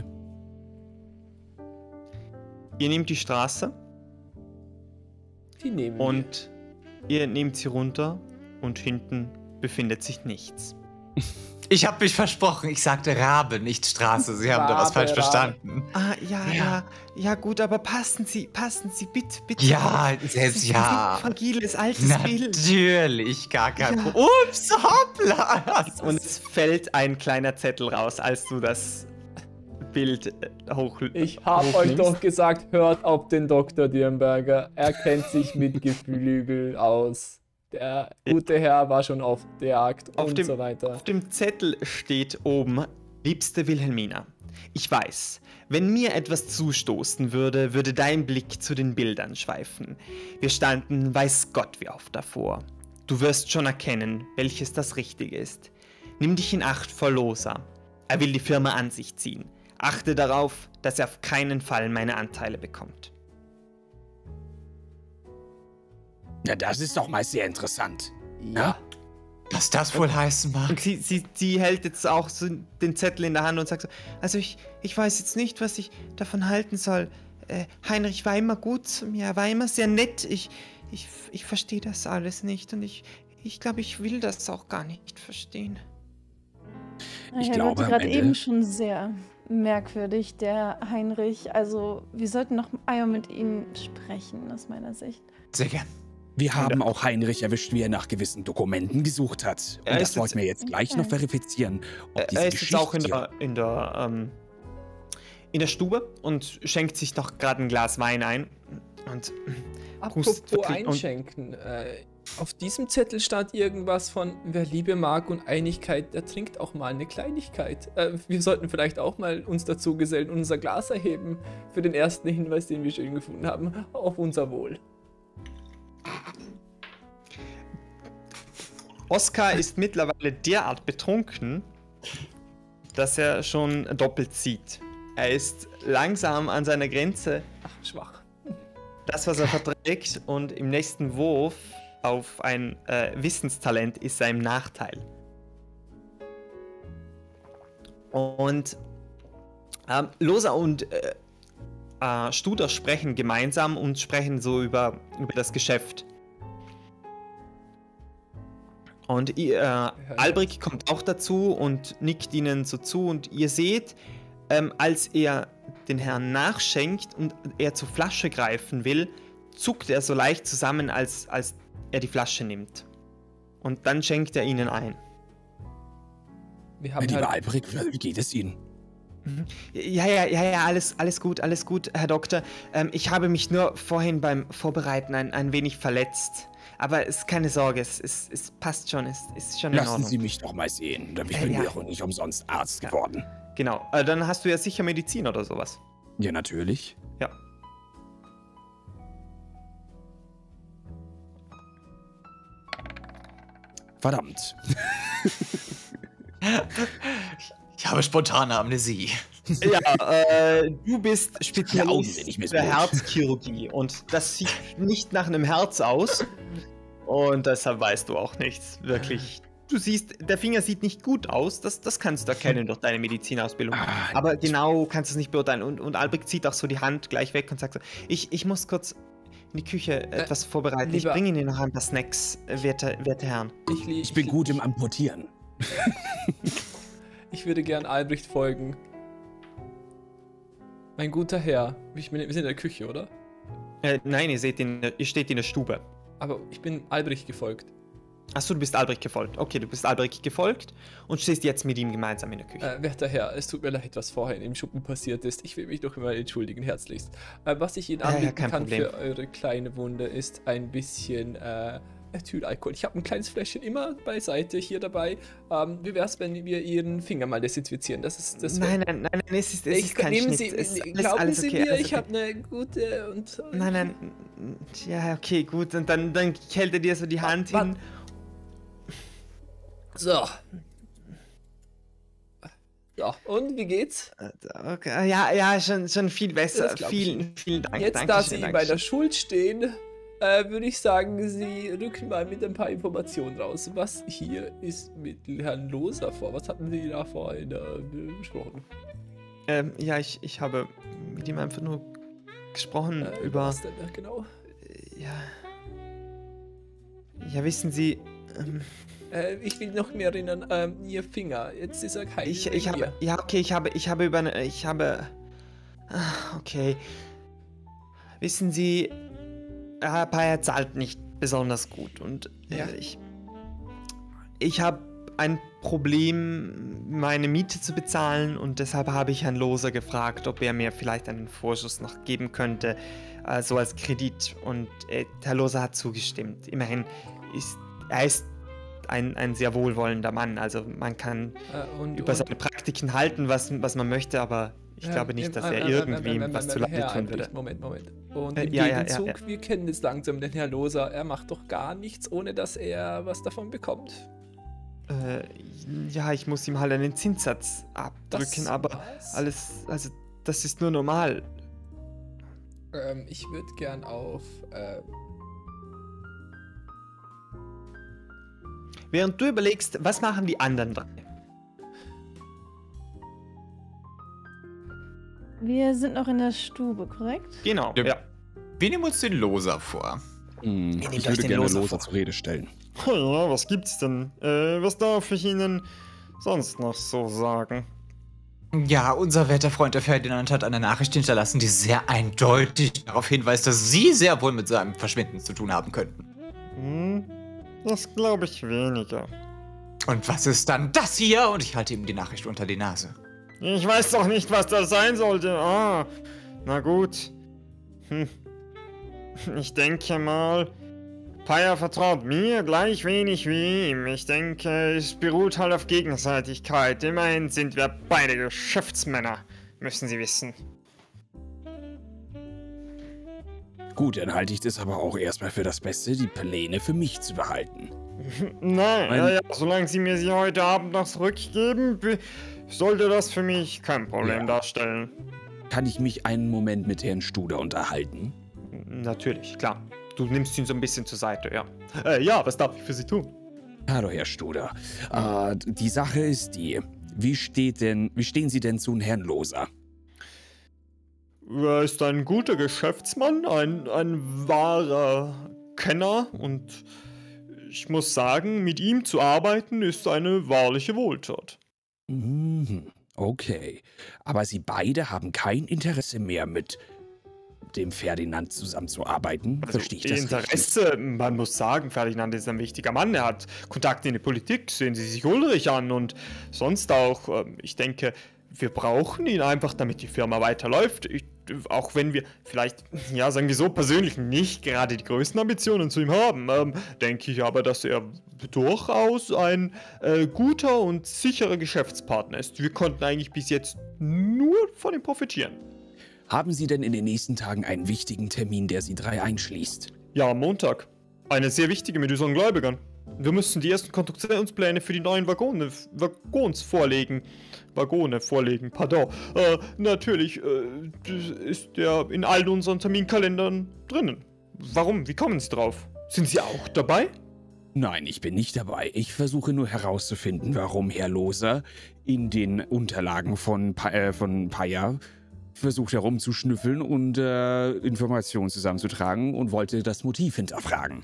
Ihr nehmt die Straße Die nehmen wir. und ihr nehmt sie runter und hinten befindet sich nichts. Ich habe mich versprochen. Ich sagte Rabe, nicht Straße. Sie haben da was Rabe, falsch Rabe. verstanden. Ah, ja, Ja. ja, ja, gut, aber passen Sie, passen Sie bitte, bitte. Ja, auf. selbst Sie ja. sind ein fragiles altes Bild. Natürlich, gar kein Ja. Problem. Ups, hoppla. Das Und ist- es fällt ein kleiner Zettel raus, als du das Bild äh, hoch Ich habe euch hochnimmst. doch gesagt, hört auf den Doktor Dürnberger. Er kennt sich mit Geflügel aus. Der gute Herr war schon auf der Jagd Auf und dem- so weiter. Auf dem Zettel steht oben, liebste Wilhelmina, ich weiß, wenn mir etwas zustoßen würde, würde dein Blick zu den Bildern schweifen. Wir standen, weiß Gott wie oft davor. Du wirst schon erkennen, welches das Richtige ist. Nimm dich in Acht vor Losa. Er will die Firma an sich ziehen. Achte darauf, dass er auf keinen Fall meine Anteile bekommt. Ja, das ist doch mal sehr interessant. Ja. Was das wohl heißen mag? Und sie, sie, sie hält jetzt auch so den Zettel in der Hand und sagt so, also ich, ich weiß jetzt nicht, was ich davon halten soll. Äh, Heinrich war immer gut zu mir, er war immer sehr nett. Ich, ich, ich verstehe das alles nicht und ich, ich glaube, ich will das auch gar nicht verstehen. Ich er glaube, wirkte am gerade Ende- eben schon sehr merkwürdig, der Heinrich. Also, wir sollten noch einmal mit ihm sprechen, aus meiner Sicht. Sehr gern. Wir haben auch Heinrich erwischt, wie er nach gewissen Dokumenten gesucht hat. Und Er das ist wollten wir jetzt gleich noch Okay. verifizieren. Ob Er diese er ist jetzt auch in Geschichte- der, in der, ähm, in der Stube und schenkt sich noch gerade ein Glas Wein ein. Und Apropos Prost- und- einschenken. Äh, auf diesem Zettel stand irgendwas von, wer Liebe mag und Einigkeit, der trinkt auch mal eine Kleinigkeit. Äh, wir sollten vielleicht auch mal uns dazu gesellen und unser Glas erheben für den ersten Hinweis, den wir schön gefunden haben, auf unser Wohl. Oskar ist mittlerweile derart betrunken, dass er schon doppelt sieht. Er ist langsam an seiner Grenze, Ach, schwach. das, was er verträgt, und im nächsten Wurf auf ein äh, Wissenstalent ist er im Nachteil. Und ähm, Losa und äh, äh, Studer sprechen gemeinsam und sprechen so über, über das Geschäft. Und ihr, äh, Albrecht kommt auch dazu und nickt ihnen so zu und ihr seht, ähm, als er den Herrn nachschenkt und er zur Flasche greifen will, zuckt er so leicht zusammen, als, als er die Flasche nimmt. Und dann schenkt er ihnen ein. Wir Mein haben lieber halt, Albrecht, wie geht es Ihnen? Ja, ja, ja, ja, alles, alles gut, alles gut, Herr Doktor. Ähm, ich habe mich nur vorhin beim Vorbereiten ein, ein wenig verletzt. Aber es ist keine Sorge, es, es, es passt schon, es ist schon in Lassen Ordnung. Sie mich doch mal sehen. Ich Äh, bin ja. ja auch nicht umsonst Arzt Ja. geworden. Genau, äh, dann hast du ja sicher Medizin oder sowas. Ja, natürlich. Ja. Verdammt. Ich habe spontane Amnesie. Ja, äh, du bist Spezialist Augen, nicht für Herzchirurgie und das sieht nicht nach einem Herz aus und deshalb weißt du auch nichts, wirklich. Du siehst, der Finger sieht nicht gut aus, das, das kannst du erkennen durch deine Medizinausbildung, Ah, aber genau kannst du es nicht beurteilen und, und Albrecht zieht auch so die Hand gleich weg und sagt so, ich, ich muss kurz in die Küche etwas vorbereiten, ich lieber- bringe Ihnen noch ein paar Snacks, äh, werte, werte Herren. Ich, li- Ich bin li- gut im Amputieren. Ich würde gern Albrecht folgen. Mein guter Herr, ich bin, wir sind in der Küche, oder? Äh, nein, ihr seht ihn, ihr steht in der Stube. Aber ich bin Albrecht gefolgt. Achso, du bist Albrecht gefolgt. Okay, du bist Albrecht gefolgt und stehst jetzt mit ihm gemeinsam in der Küche. Äh, werter Herr, es tut mir leid, was vorhin im Schuppen passiert ist. Ich will mich doch immer entschuldigen, herzlichst. Äh, was ich Ihnen Ja, ja, anbieten kein kann Problem. für eure kleine Wunde ist ein bisschen äh, Ethylalkohol. Ich habe ein kleines Fläschchen immer beiseite hier dabei. Ähm, wie wär's, wenn wir Ihren Finger mal desinfizieren? Das ist das. Nein, nein, nein, nein, es ist, es ich, ist kein nehmen Schnitt. Sie, Es ist alles, glauben alles Sie okay, mir, alles ich okay. habe eine gute und. Nein, nein, ja, okay, gut. Und dann, dann hält er dir so die Hand Wa- hin. So. Ja, und wie geht's? Okay, ja, ja, schon, schon viel besser. Das glaub ich Vielen, Ihnen. vielen Dank. Jetzt, da Dankeschön, Sie bei Dankeschön. der Schuld stehen, äh, würde ich sagen, Sie rücken mal mit ein paar Informationen raus. Was hier ist mit Herrn Loser vor? Was hatten Sie da vorhin äh, besprochen? Ähm, ja, ich, ich habe mit ihm einfach nur gesprochen Äh, über. Was denn da genau? Ja. Ja, wissen Sie. Ähm, Äh, ich will noch mehr erinnern, ähm, Ihr Finger. Jetzt ist er kein. ich, ich habe. Ja, okay, ich habe. Ich habe über eine. Ich habe. Ah, okay. Wissen Sie, Herr Payer zahlt nicht besonders gut und äh, Ja. ich. Ich habe ein Problem, meine Miete zu bezahlen und deshalb habe ich Herrn Loser gefragt, ob er mir vielleicht einen Vorschuss noch geben könnte, äh, so als Kredit. Und äh, Herr Loser hat zugestimmt. Immerhin ist er ist ein, ein sehr wohlwollender Mann. Also man kann Äh, und, über und, seine Praktiken halten, was, was man möchte, aber ich ähm, glaube nicht, ähm, dass ähm, er ähm, irgendwie ähm, ähm, was ähm, zu leide Herr tun Albrecht, würde. Moment, Moment. Und Äh, im ja, ja, ja, Gegenzug, ja. wir kennen jetzt langsam den Herrn Loser. Er macht doch gar nichts, ohne dass er was davon bekommt. Äh, ja, ich muss ihm halt einen Zinssatz abdrücken, Das aber war's. alles, also das ist nur normal. Ähm, ich würde gern auf. Äh, Während du überlegst, was machen die anderen drei? Wir sind noch in der Stube, korrekt? Genau, Ja. ja. Wir nehmen uns den Loser vor. Hm, nehmt ich euch würde den gerne Loser Loser vor. zur Rede stellen. Ja, was gibt's denn? Äh, was darf ich Ihnen sonst noch so sagen? Ja, unser werter Freund der Ferdinand hat eine Nachricht hinterlassen, die sehr eindeutig darauf hinweist, dass Sie sehr wohl mit seinem Verschwinden zu tun haben könnten. Hm, das glaube ich weniger. Und was ist dann das hier? Und ich halte ihm die Nachricht unter die Nase. Ich weiß doch nicht, was das sein sollte. Ah, na gut. Hm. Ich denke mal, Payer vertraut mir gleich wenig wie ihm. Ich denke, es beruht halt auf Gegenseitigkeit. Immerhin sind wir beide Geschäftsmänner, müssen Sie wissen. Gut, dann halte ich das aber auch erstmal für das Beste, die Pläne für mich zu behalten. Nein, Mein- ja, ja, solange Sie mir sie heute Abend noch zurückgeben, be- sollte das für mich kein Problem Ja. darstellen. Kann ich mich einen Moment mit Herrn Studer unterhalten? Natürlich, klar. Du nimmst ihn so ein bisschen zur Seite, ja. Äh, ja, was darf ich für Sie tun? Hallo, Herr Studer. Äh, die Sache ist die, wie steht denn, wie stehen Sie denn zu Herrn Loser? Er ist ein guter Geschäftsmann, ein, ein wahrer Kenner und ich muss sagen, mit ihm zu arbeiten ist eine wahrliche Wohltat. Mhm, okay. Aber Sie beide haben kein Interesse mehr mit dem Ferdinand zusammenzuarbeiten? Verstehe ich das richtig? Interesse, man muss sagen, Ferdinand ist ein wichtiger Mann, er hat Kontakte in die Politik, sehen Sie sich Ulrich an und sonst auch, ähm, ich denke, wir brauchen ihn einfach, damit die Firma weiterläuft. Ich, auch wenn wir vielleicht, ja, sagen wir so, persönlich nicht gerade die größten Ambitionen zu ihm haben, ähm, denke ich aber, dass er durchaus ein äh, guter und sicherer Geschäftspartner ist. Wir konnten eigentlich bis jetzt nur von ihm profitieren. Haben Sie denn in den nächsten Tagen einen wichtigen Termin, der Sie drei einschließt? Ja, am Montag. Eine sehr wichtige mit unseren Gläubigern. Wir müssen die ersten Konstruktionspläne für die neuen Waggone, Waggons vorlegen. Waggone vorlegen, pardon. Äh, natürlich äh, ist der in all unseren Terminkalendern drinnen. Warum? Wie kommen Sie drauf? Sind Sie auch dabei? Nein, ich bin nicht dabei. Ich versuche nur herauszufinden, warum Herr Loser in den Unterlagen von, pa äh, von Paya versucht herumzuschnüffeln und äh, Informationen zusammenzutragen und wollte das Motiv hinterfragen.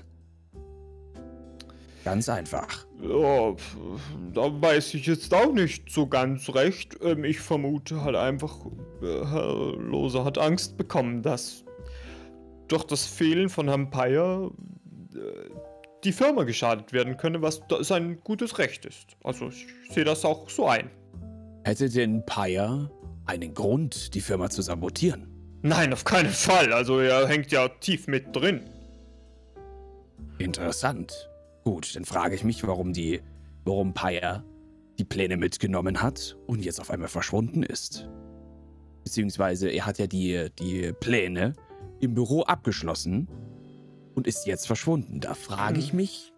Ganz einfach. Ja, da weiß ich jetzt auch nicht so ganz recht. Ähm, ich vermute halt einfach, äh, Herr Loser hat Angst bekommen, dass durch das Fehlen von Herrn Paya äh, die Firma geschadet werden könne, was sein gutes Recht ist. Also ich sehe das auch so ein. Hätte denn Paya einen Grund, die Firma zu sabotieren? Nein, auf keinen Fall. Also er hängt ja tief mit drin. Interessant. Gut, dann frage ich mich, warum die, warum Paya die Pläne mitgenommen hat und jetzt auf einmal verschwunden ist. Beziehungsweise er hat ja die, die Pläne im Büro abgeschlossen und ist jetzt verschwunden. Da frage ich mich,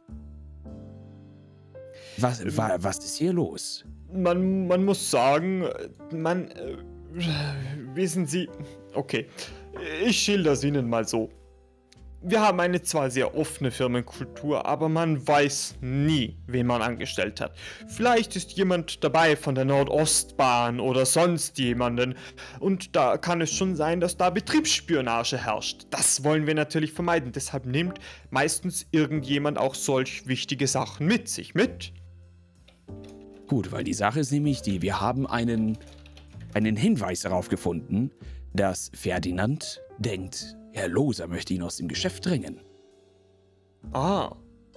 was, wa, was ist hier los? Man, man muss sagen, man, äh, wissen Sie, okay, ich schilder es Ihnen mal so. Wir haben eine zwar sehr offene Firmenkultur, aber man weiß nie, wen man angestellt hat. Vielleicht ist jemand dabei von der Nordostbahn oder sonst jemanden und da kann es schon sein, dass da Betriebsspionage herrscht. Das wollen wir natürlich vermeiden, deshalb nimmt meistens irgendjemand auch solch wichtige Sachen mit sich mit. Gut, weil die Sache ist nämlich die, wir haben einen, einen Hinweis darauf gefunden, dass Ferdinand denkt, Herr Loser möchte ihn aus dem Geschäft drängen. Ah.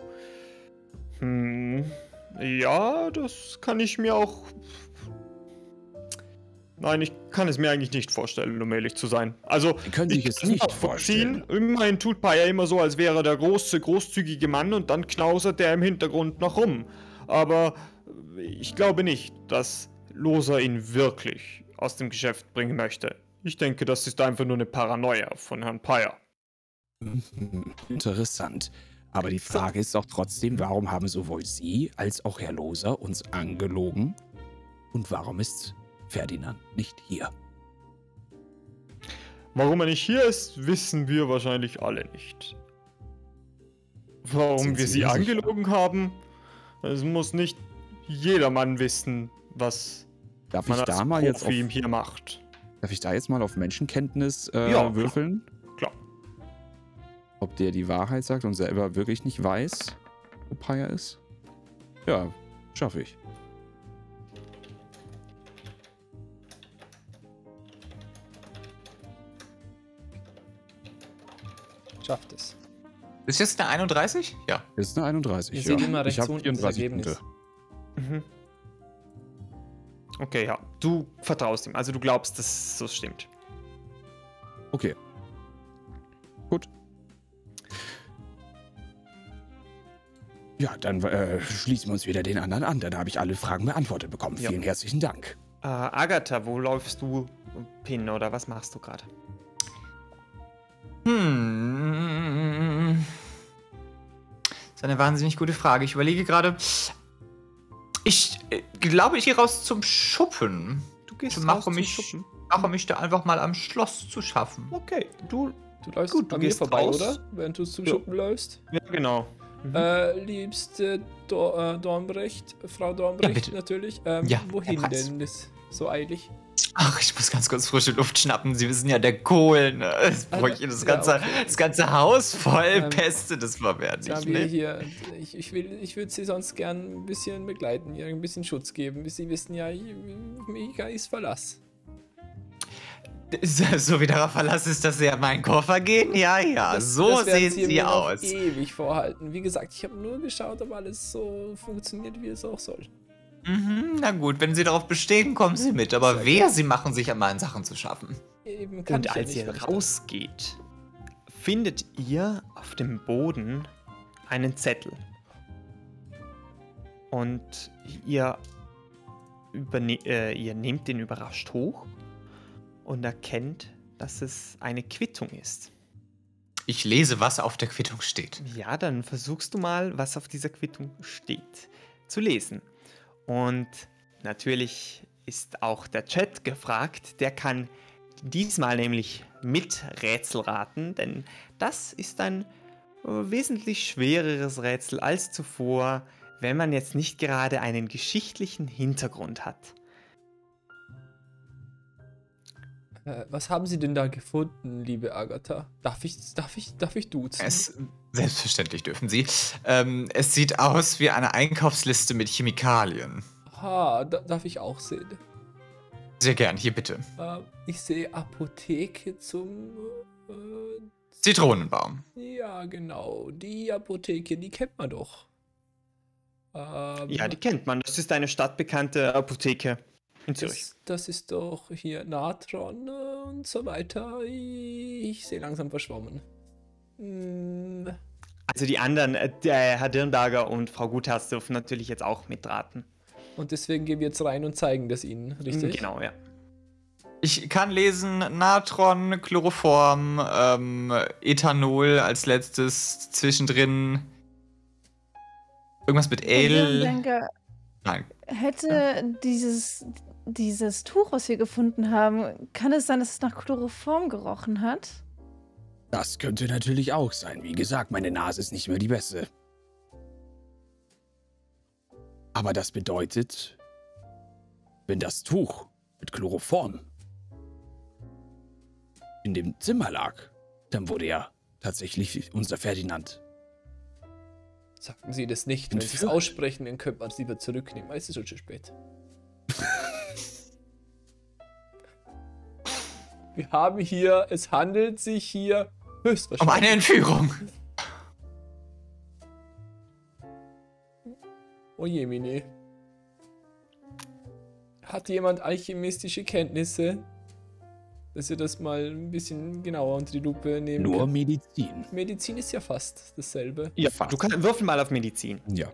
Hm. Ja, das kann ich mir auch... Nein, ich kann es mir eigentlich nicht vorstellen, um ehrlich zu sein. Also, Sie können sich ich es kann nicht auch vorziehen. vorstellen. Immerhin tut Paya immer so, als wäre er der große, großzügige Mann und dann knausert er im Hintergrund noch rum. Aber ich glaube nicht, dass Loser ihn wirklich aus dem Geschäft bringen möchte. Ich denke, das ist einfach nur eine Paranoia von Herrn Paya. Interessant. Aber die Frage ist doch trotzdem, warum haben sowohl Sie als auch Herr Loser uns angelogen? Und warum ist Ferdinand nicht hier? Warum er nicht hier ist, wissen wir wahrscheinlich alle nicht. Warum Sind wir Sie sie sicher? angelogen haben, es muss nicht jedermann wissen, was Darf man ich als da mal jetzt auf, Profi hier macht. darf ich da jetzt mal auf Menschenkenntnis äh, Ja, klar. würfeln? Klar. Ob der die Wahrheit sagt und selber wirklich nicht weiß, wo Paya ist? Ja, schaffe ich. Schafft es. Ist jetzt eine einunddreißig? Ja. Ist eine einunddreißig. Ihr ja. seht immer ich rechts habe unten das vierunddreißig Ergebnis. Punkte. Mhm. Okay, ja. Du vertraust ihm. Also du glaubst, dass es so stimmt. Okay. Gut. Ja, dann äh, schließen wir uns wieder den anderen an. Dann habe ich alle Fragen beantwortet bekommen. Ja. Vielen herzlichen Dank. Äh, Agatha, wo läufst du hin oder was machst du gerade? Hm. Das ist eine wahnsinnig gute Frage. Ich überlege gerade. Ich äh, glaube, ich gehe raus zum Schuppen. Du gehst Ich raus mache zum mich, Schuppen. mache mich da einfach mal am Schloss zu schaffen. Okay, du... Du läufst Gut, du an mir gehst vorbei, raus. oder? Während du zum Ja. Schuppen läufst. Ja, genau. Mhm. Äh, liebste Do äh, Dornbrecht, Frau Dornbrecht bitte. natürlich. Ähm, Ja, wohin Herr Preis. denn das so eilig? Ach, ich muss ganz kurz frische Luft schnappen. Sie wissen ja, der Kohlen. Jetzt brauche ich das Ja, ganze, okay. das ganze Haus voll Ähm, Peste. Das war wert Jetzt haben nicht, wir ne? hier, ich, ich, will, ich würde sie sonst gern ein bisschen begleiten, ihr ein bisschen Schutz geben. Sie wissen ja, Mika ist Verlass. So wie darauf Verlass ist, dass Sie ja meinen Koffer gehen? Ja, ja, Das- so das werden sehen Sie Sie mir noch aus. ewig vorhalten. Wie gesagt, ich habe nur geschaut, ob alles so funktioniert, wie es auch soll. Mhm, na gut, wenn Sie darauf bestehen, kommen Sie mit. Aber Sehr wer Sie machen sich an meinen Sachen zu schaffen. Eben kann Und ich ja als nicht, ihr wenn ich rausgeht, findet ihr auf dem Boden einen Zettel. Und ihr, überne äh, ihr nehmt den überrascht hoch und erkennt, dass es eine Quittung ist. Ich lese, was auf der Quittung steht. Ja, dann versuchst du mal, was auf dieser Quittung steht, zu lesen. Und natürlich ist auch der Chat gefragt. Der kann diesmal nämlich mit Rätsel raten, denn das ist ein äh, wesentlich schwereres Rätsel als zuvor, wenn man jetzt nicht gerade einen geschichtlichen Hintergrund hat. Äh, was haben Sie denn da gefunden, liebe Agatha? Darf ich, darf ich, darf ich duzen? Es, selbstverständlich dürfen Sie. Ähm, es sieht aus wie eine Einkaufsliste mit Chemikalien. Ah, da, darf ich auch sehen? Sehr gern, hier bitte. Äh, ich sehe Apotheke zum... Äh, Zitronenbaum. ja, genau. Die Apotheke, die kennt man doch. Ähm, Ja, die kennt man. Das ist eine stadtbekannte Apotheke in Zürich. das, das ist doch hier Natron äh, und so weiter. Ich sehe langsam verschwommen. Hm, Also die anderen, äh, der Herr Dirnberger und Frau Gutherz dürfen natürlich jetzt auch mitraten. und deswegen gehen wir jetzt rein und zeigen das Ihnen, richtig? Genau, ja. Ich kann lesen Natron, Chloroform, ähm, Ethanol als letztes, zwischendrin irgendwas mit Herr Ale. Dirnberger, Nein. hätte dieses, dieses Tuch, was wir gefunden haben, kann es sein, dass es nach Chloroform gerochen hat? Das könnte natürlich auch sein. Wie gesagt, meine Nase ist nicht mehr die beste. Aber das bedeutet, wenn das Tuch mit Chloroform in dem Zimmer lag, dann wurde ja tatsächlich unser Ferdinand. Sagen Sie das nicht. Wenn Sie es Entführt. aussprechen, dann könnte man es lieber zurücknehmen. Es ist schon zu spät. Wir haben hier, es handelt sich hier Um höchstwahrscheinlich eine Entführung. Oh je, Mini. Hat jemand alchemistische Kenntnisse? Dass ihr das mal ein bisschen genauer unter die Lupe nehmen Nur könnt? Medizin. Medizin ist ja fast dasselbe. Ja, Fast. du kannst würfel mal auf Medizin. Ja.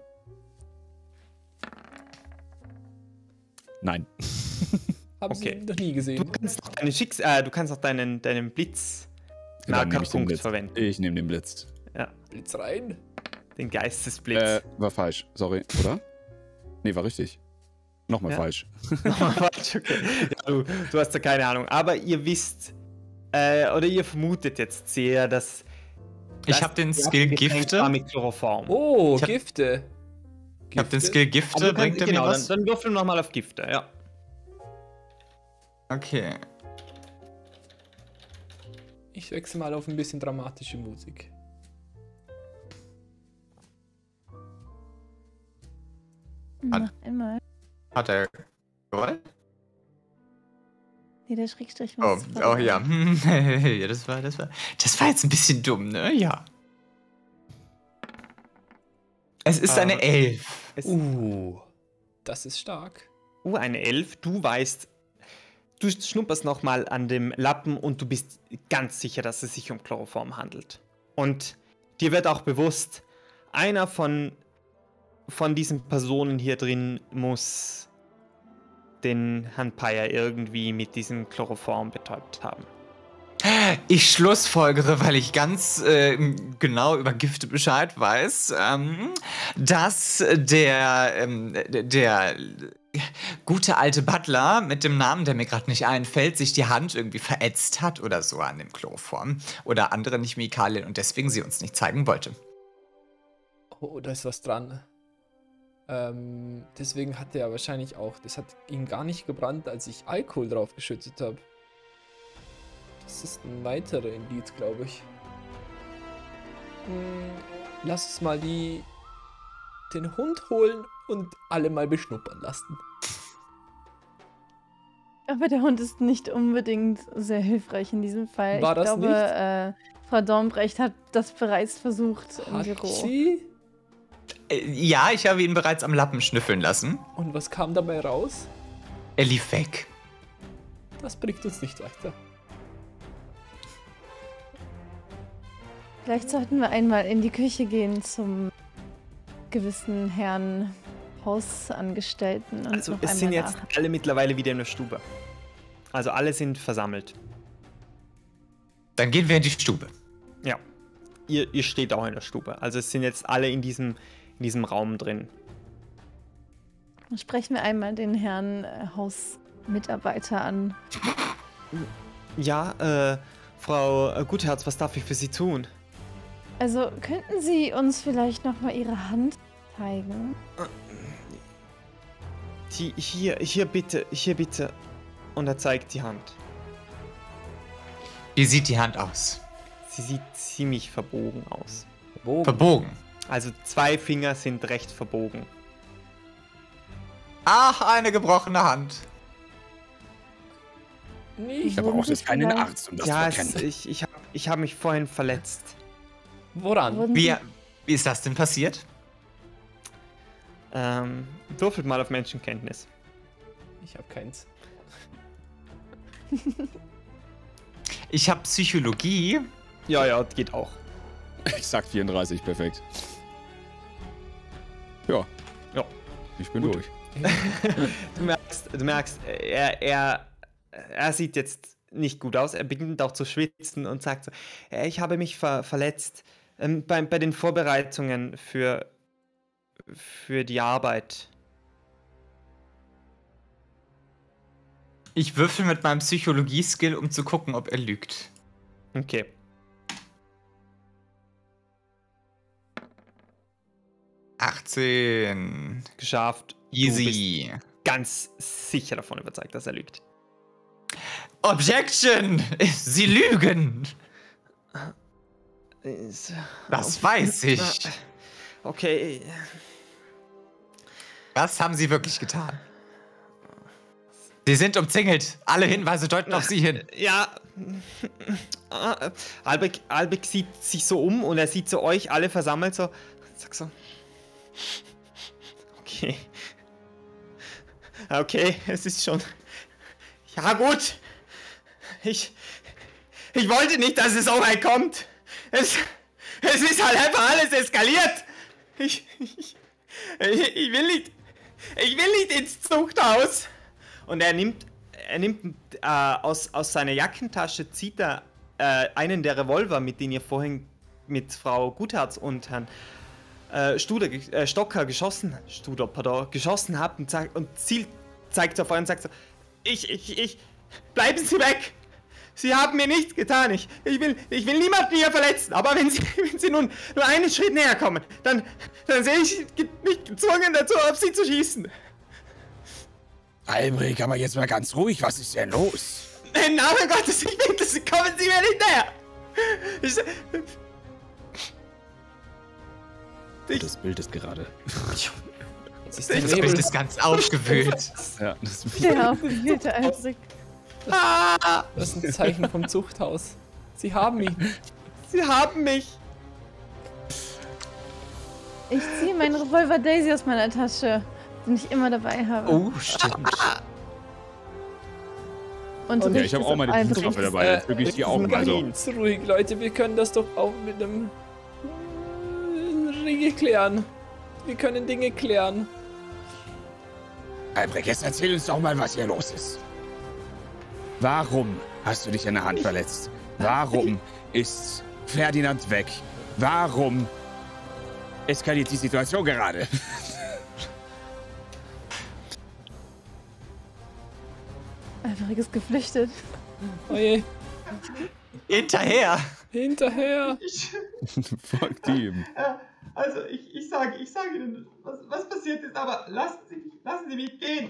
Nein. Haben Okay. Sie noch nie Du gesehen. kannst noch, deine Schicks äh, du kannst noch deinen, deinen Blitz Dann nehme ich den Markerpunkt Blitz. verwenden. Ich nehme den Blitz. Ja, Blitz rein. den Geistesblitz. Äh, war falsch. Sorry, oder? Nee, war richtig. Nochmal Ja. falsch. Nochmal falsch, okay. Ja, du, du hast da keine Ahnung. Aber ihr wisst, äh, oder ihr vermutet jetzt sehr, dass. Ich dass habe den das Skill Getränk Gifte. war mit Chloroform. Oh, Ich hab- Gifte. Ich habe den Gifte? Skill Aber Gifte. du kannst, Bringt er mir genau, dann, was? dann würfel nochmal auf Gifte, ja. Okay. Ich wechsle mal auf ein bisschen dramatische Musik. Noch einmal. Hat er gewollt? Nee, der Schrägstrich Oh, muss oh ja. ja, das war, das war. Das war jetzt ein bisschen dumm, ne? Ja. Es ist eine Ähm, Elf. Es, Uh, das ist stark. uh, eine Elf. Du weißt, du schnupperst nochmal an dem Lappen und du bist ganz sicher, dass es sich um Chloroform handelt. Und dir wird auch bewusst, einer von, von diesen Personen hier drin muss den Herrn Peyer irgendwie mit diesem Chloroform betäubt haben. Ich schlussfolgere, weil ich ganz äh, genau über Gifte Bescheid weiß, ähm, dass der, ähm, der, der gute alte Butler mit dem Namen, der mir gerade nicht einfällt, sich die Hand irgendwie verätzt hat oder so an dem Chloroform oder andere Chemikalien und deswegen sie uns nicht zeigen wollte. Oh, da ist was dran. Ähm, deswegen hat er wahrscheinlich auch, das hat ihn gar nicht gebrannt, als ich Alkohol drauf geschüttet habe. Das ist ein weiterer Indiz, glaube ich. Hm, lass uns mal die, den Hund holen und alle mal beschnuppern lassen. Aber der Hund ist nicht unbedingt sehr hilfreich in diesem Fall. War ich das glaube, nicht? Äh, Frau Dornbrecht hat das bereits versucht im Hat Büro. sie? Äh, ja, ich habe ihn bereits am Lappen schnüffeln lassen. Und was kam dabei raus? Er lief weg. Das bringt uns nicht weiter. Vielleicht sollten wir einmal in die Küche gehen zum gewissen Herrn Hausangestellten. Und Also noch es einmal sind jetzt nach. alle mittlerweile wieder in der Stube. Also alle sind versammelt. Dann gehen wir in die Stube. Ja. ihr, ihr steht auch in der Stube. Also es sind jetzt alle in diesem, in diesem Raum drin. Dann sprechen wir einmal den Herrn äh, Hausmitarbeiter an. Ja, äh, Frau äh, Gutherz, was darf ich für Sie tun? Also, könnten Sie uns vielleicht noch mal Ihre Hand zeigen? Die, hier, hier bitte, hier bitte. Und er zeigt die Hand. Wie sieht die Hand aus? Sie sieht ziemlich verbogen aus. Verbogen. Verbogen. Also zwei Finger sind recht verbogen. Ach, eine gebrochene Hand. Nicht. Da brauchst du Sie jetzt keinen vielleicht- Arzt, um das Ja, zu es, erkennen. ich, ich habe ich hab mich vorhin verletzt. Woran? Wurden Wie, Sie, wie ist das denn passiert? Ähm, würfelt mal auf Menschenkenntnis. Ich habe keins. Ich habe Psychologie. Ja, ja, geht auch. Ich sag vierunddreißig, perfekt. Ja. Ja. Ich bin Gut. durch. Du merkst, du merkst er, er, er sieht jetzt nicht gut aus. Er beginnt auch zu schwitzen und sagt so, "Äh, ich habe mich ver verletzt ähm, bei, bei den Vorbereitungen für, für die Arbeit. Ich würfel mit meinem Psychologie-Skill, um zu gucken, ob er lügt. Okay. achtzehn. Geschafft. Easy. Du bist ganz sicher davon überzeugt, dass er lügt. Objection! Sie lügen! Das weiß ich. Okay. Das haben Sie wirklich getan. Sie sind umzingelt. Alle Hinweise deuten auf Sie hin. Ja. Ah, Albeck, Albeck sieht sich so um und er sieht so euch alle versammelt so. Sag so. Okay. Okay, es ist schon. Ja, gut. Ich. Ich wollte nicht, dass es so weit kommt. Es. Es ist halt einfach alles eskaliert. Ich. Ich, ich will nicht. Ich will nicht ins Zuchthaus. Und er nimmt. Er nimmt äh, aus, aus seiner Jackentasche, zieht er äh, einen der Revolver, mit denen ihr vorhin mit Frau Gutherz und Herrn äh, Studer, äh, Stocker geschossen, Studer, pardon, geschossen habt und, sagt, und zielt, zeigt auf euch und sagt so, ich, ich, ich, bleiben Sie weg! Sie haben mir nichts getan, ich, ich, will, ich will niemanden hier verletzen, aber wenn Sie, wenn Sie nun nur einen Schritt näher kommen, dann, dann sehe ich mich gezwungen dazu, auf Sie zu schießen. Albrecht, aber jetzt mal ganz ruhig, was ist denn los? Im Namen Gottes, ich bitte Sie, kommen Sie mir nicht näher! Ich, ich, Das Bild ist gerade. Das ist Das der Bild Nebel. ist ganz aufgewühlt. Ja, das der aufgewühlte Albrecht. Das ist ein Zeichen vom Zuchthaus. Sie haben ihn. Sie haben mich! Ich ziehe meinen Revolver Daisy aus meiner Tasche, den ich immer dabei habe. Oh, stimmt. Und ja, richte ich habe es auch auf meine Albrecht. Fußwaffe dabei. Jetzt wirklich die Augen. Also, Ganz ruhig, Leute. Wir können das doch auch mit einem Ringe klären. Wir können Dinge klären. Albrecht, jetzt erzähl uns doch mal, was hier los ist. Warum hast du dich an der Hand verletzt? Warum ist Ferdinand weg? Warum eskaliert die Situation gerade? Albrecht ist geflüchtet. Oje, Hinterher. hinterher. folgt ihm. Also, ich, ich sage, ich sage Ihnen, was, was passiert ist, aber lassen Sie mich, lassen Sie mich gehen.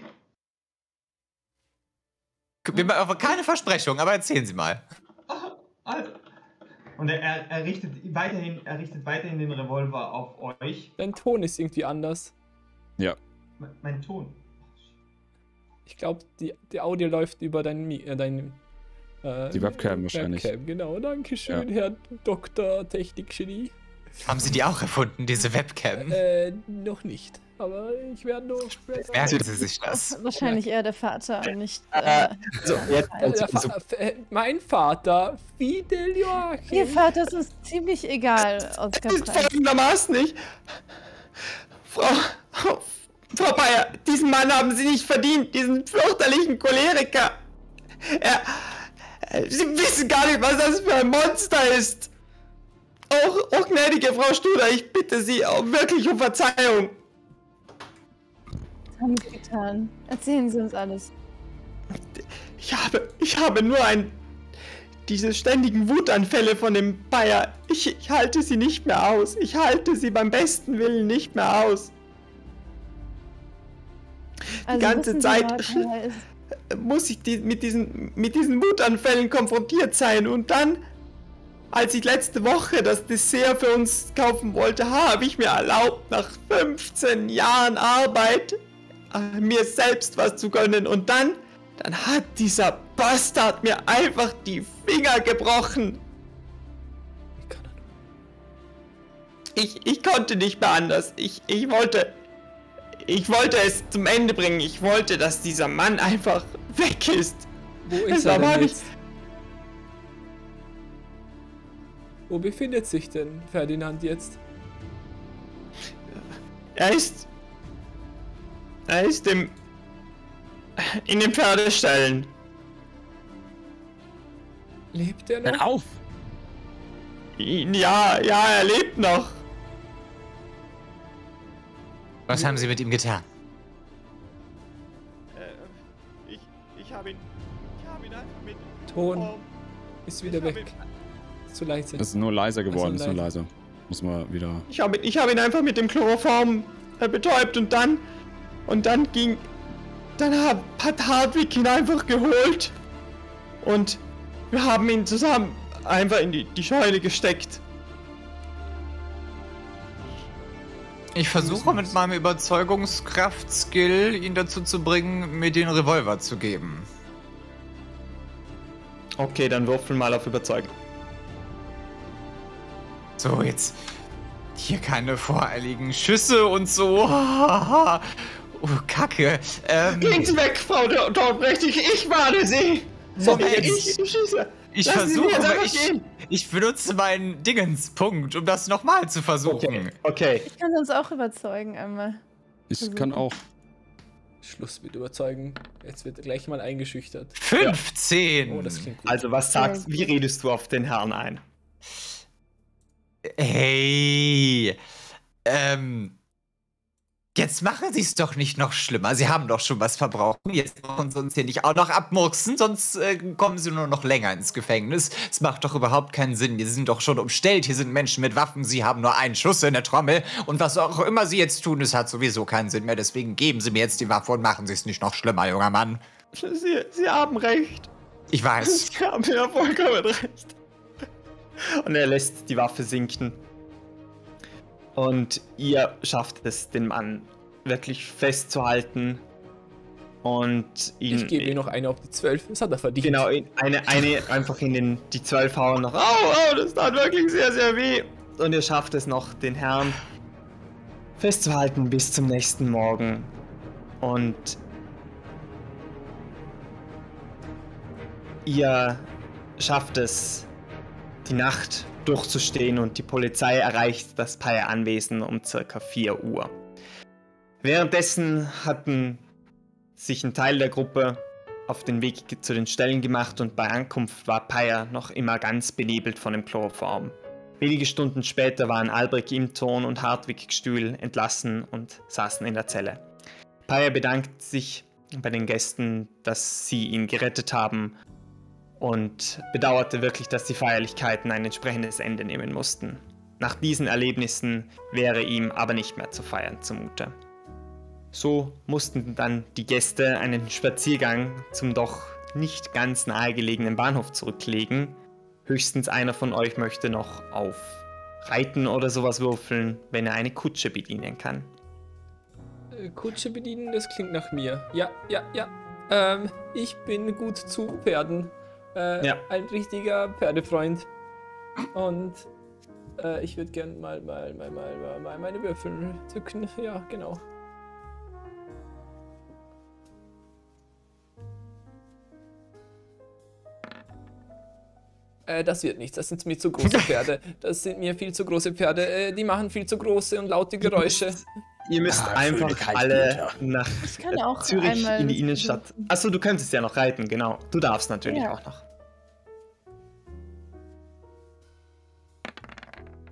Wir machen aber keine Versprechung, aber erzählen Sie mal. Also. Und er, er, er, richtet weiterhin, er richtet weiterhin den Revolver auf euch. Dein Ton ist irgendwie anders. Ja. Mein, mein Ton. Ich glaube, die, die Audio läuft über dein, Mi- äh, dein äh, Die Webcam wahrscheinlich. Webcam, genau. Dankeschön, Herr Doktor Technikgenie. Haben Sie die auch erfunden, diese Webcam? Äh, noch nicht. Aber ich werde noch. Merken Sie sich das? Wahrscheinlich eher der Vater und nicht. Äh, So, jetzt, Der Fa äh, mein Vater, Fidel Joachim. Ihr Vater ist uns ziemlich egal, Oskar ist Preis. folgendermaßen nicht. Frau, Frau Bayer, diesen Mann haben Sie nicht verdient, diesen fürchterlichen Choleriker. Er, Sie wissen gar nicht, was das für ein Monster ist. Auch, auch gnädige Frau Studer, ich bitte Sie auch wirklich um Verzeihung. Was haben Sie getan? Erzählen Sie uns alles. Ich habe, ich habe nur ein, diese ständigen Wutanfälle von dem Bayer. Ich, ich halte sie nicht mehr aus. Ich halte sie beim besten Willen nicht mehr aus. Also Die ganze wissen Sie, Zeit wer Bayer ist? muss ich die, mit, diesen, mit diesen Wutanfällen konfrontiert sein. Und dann, als ich letzte Woche das Dessert für uns kaufen wollte, habe ich mir erlaubt, nach fünfzehn Jahren Arbeit äh, mir selbst was zu gönnen. Und dann, dann hat dieser Bastard mir einfach die Finger gebrochen. Wie kann er nur? Ich, ich konnte nicht mehr anders. Ich, ich wollte... Ich wollte es zum Ende bringen. Ich wollte, dass dieser Mann einfach weg ist. Wo Es ist er war denn nicht- jetzt? Wo befindet sich denn Ferdinand jetzt? Er ist... Er ist im... In den Pferdeställen. Lebt er Hör noch? auf! Ja, ja, er lebt noch. Was haben Sie mit ihm getan? Ich, ich habe ihn... Ich habe ihn einfach mit... Ton ist wieder weg. Ist zu leise. Das ist nur leiser geworden, Also ist nur leiser. Muss man wieder. Ich habe ich hab ihn einfach mit dem Chloroform äh, betäubt und dann... Und dann ging... Dann hat, hat Hartwig ihn einfach geholt. Und wir haben ihn zusammen einfach in die, die Scheune gesteckt. Ich versuche mit meinem Überzeugungskraft-Skill ihn dazu zu bringen, mir den Revolver zu geben. Okay, dann würfel mal auf Überzeugen. So, jetzt hier keine voreiligen Schüsse und so. Oh, Kacke. Ähm, Gehen Sie weg, Frau Dornbrecht, ich, ich warne Sie! Moment. Ich, ich schieße! ich Lassen Sie mich versuche, jetzt einfach ich, gehen. ich benutze meinen Dingenspunkt, um das nochmal zu versuchen. Okay, okay. Ich kann uns auch überzeugen einmal. Ich kann auch. Schluss mit überzeugen. Jetzt wird er gleich mal eingeschüchtert. fünfzehn. Oh, das klingt gut. Also, was sagst wie redest du auf den Herrn ein? Hey. Ähm. Jetzt machen Sie es doch nicht noch schlimmer. Sie haben doch schon was verbraucht. Jetzt brauchen Sie uns hier nicht auch noch abmurksen, sonst äh, kommen Sie nur noch länger ins Gefängnis. Es macht doch überhaupt keinen Sinn. Wir sind doch schon umstellt. Hier sind Menschen mit Waffen. Sie haben nur einen Schuss in der Trommel. Und was auch immer Sie jetzt tun, es hat sowieso keinen Sinn mehr. Deswegen geben Sie mir jetzt die Waffe und machen Sie es nicht noch schlimmer, junger Mann. Sie, Sie haben recht. Ich weiß. Sie haben ja vollkommen recht. Und er lässt die Waffe sinken. Und ihr schafft es, den Mann wirklich festzuhalten und ihn... Ich gebe ihm noch eine auf die zwölf. Das hat er verdient. Genau, in eine, eine einfach in den, die zwölf hauen noch. Au, au, das tat wirklich sehr, sehr weh. Und ihr schafft es noch, den Herrn festzuhalten bis zum nächsten Morgen. Und ihr schafft es, die Nacht durchzustehen und die Polizei erreicht das Payer-Anwesen um circa vier Uhr. Währenddessen hatten sich ein Teil der Gruppe auf den Weg zu den Ställen gemacht und bei Ankunft war Payer noch immer ganz benebelt von dem Chloroform. Wenige Stunden später waren Albrecht Imton und Hartwig Gstühl entlassen und saßen in der Zelle. Payer bedankt sich bei den Gästen, dass sie ihn gerettet haben und bedauerte wirklich, dass die Feierlichkeiten ein entsprechendes Ende nehmen mussten. Nach diesen Erlebnissen wäre ihm aber nicht mehr zu feiern zumute. So mussten dann die Gäste einen Spaziergang zum doch nicht ganz nahegelegenen Bahnhof zurücklegen. Höchstens einer von euch möchte noch auf Reiten oder sowas würfeln, wenn er eine Kutsche bedienen kann. Äh, Kutsche bedienen, das klingt nach mir. Ja, ja, ja. Ähm, ich bin gut zu Pferden. Äh, Ja. Ein richtiger Pferdefreund. Und äh, ich würde gern mal, mal, mal, mal, mal, mal meine Würfel zücken. Ja, genau. Äh, das wird nichts. Das sind mir zu große Pferde. Das sind mir viel zu große Pferde. Äh, die machen viel zu große und laute Geräusche. Ihr müsst Ah, einfach schöne Kaltblüter. alle nach Ich kann auch Zürich einmal in die Innenstadt. würfeln. Achso, du könntest ja noch reiten, genau. Du darfst natürlich Ja. auch noch.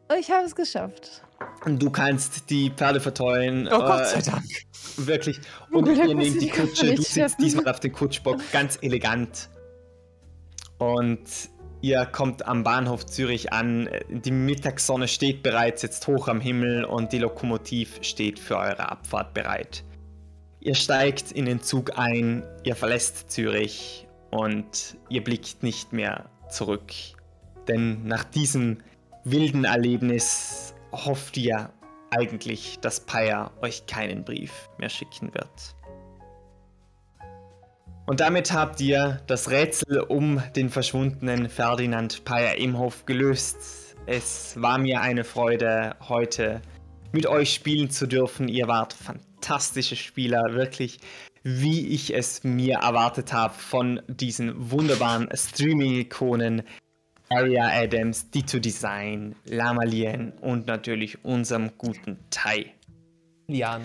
Ich habe es geschafft. Du kannst die Pferde verteuern. Oh Gott äh, sei Dank. Wirklich. Und Glück, ihr muss ich nehmt die die Köpfe Kutsche, du nicht sitzt schleppen. diesmal auf den Kutschbock, ganz elegant. Und ihr kommt am Bahnhof Zürich an. Die Mittagssonne steht bereits jetzt hoch am Himmel und die Lokomotiv steht für eure Abfahrt bereit. Ihr steigt in den Zug ein, ihr verlässt Zürich und ihr blickt nicht mehr zurück. Denn nach diesem wilden Erlebnis hofft ihr eigentlich, dass Paya euch keinen Brief mehr schicken wird. Und damit habt ihr das Rätsel um den verschwundenen Ferdinand Paya Imhoff gelöst. Es war mir eine Freude, heute mit euch spielen zu dürfen. Ihr wart fantastische Spieler, wirklich, wie ich es mir erwartet habe von diesen wunderbaren Streaming-Ikonen Aria Adams, Dito Design, Lamalien und natürlich unserem guten Tai. Lian.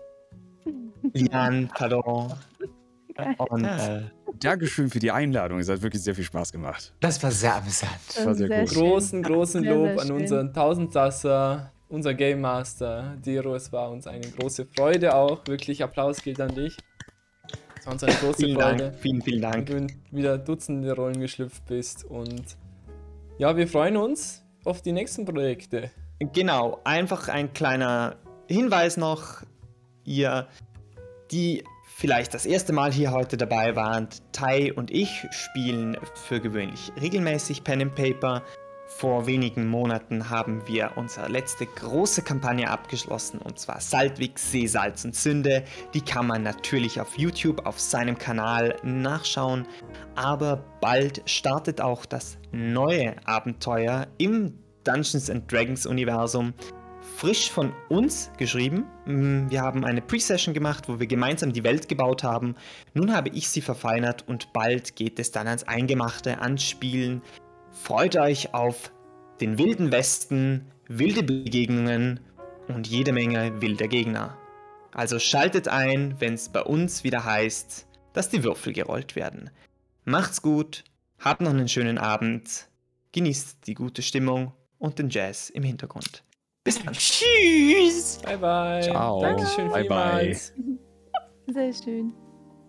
Lian, pardon. Und Äh, Dankeschön für die Einladung. Es hat wirklich sehr viel Spaß gemacht. Das war sehr amüsant. Das war sehr Sehr gut. schön. Großen, großen Sehr, Lob sehr an schön. unseren Tausendsasser, unser Game Master, Dero. Es war uns eine große Freude auch. Wirklich Applaus gilt an dich. Es war uns eine große vielen Freude. Dank, vielen, vielen Wenn Dank. du wieder Dutzende Rollen geschlüpft bist. Und ja, wir freuen uns auf die nächsten Projekte. Genau, einfach ein kleiner Hinweis noch. Ihr, die vielleicht das erste Mal hier heute dabei waren, Tai und ich spielen für gewöhnlich regelmäßig Pen and Paper. Vor wenigen Monaten haben wir unsere letzte große Kampagne abgeschlossen, und zwar Saltwig, See, Salz und Sünde. Die kann man natürlich auf YouTube auf seinem Kanal nachschauen, aber bald startet auch das neue Abenteuer im Dungeons and Dragons Universum. Frisch von uns geschrieben. Wir haben eine Pre-Session gemacht, wo wir gemeinsam die Welt gebaut haben. Nun habe ich sie verfeinert und bald geht es dann ans Eingemachte, ans Spielen. Freut euch auf den wilden Westen, wilde Begegnungen und jede Menge wilder Gegner. Also schaltet ein, wenn es bei uns wieder heißt, dass die Würfel gerollt werden. Macht's gut, habt noch einen schönen Abend, genießt die gute Stimmung und den Jazz im Hintergrund. Bis dann. Tschüss. Bye, bye. Ciao. Dankeschön Bye, bye. vielmals. Sehr schön.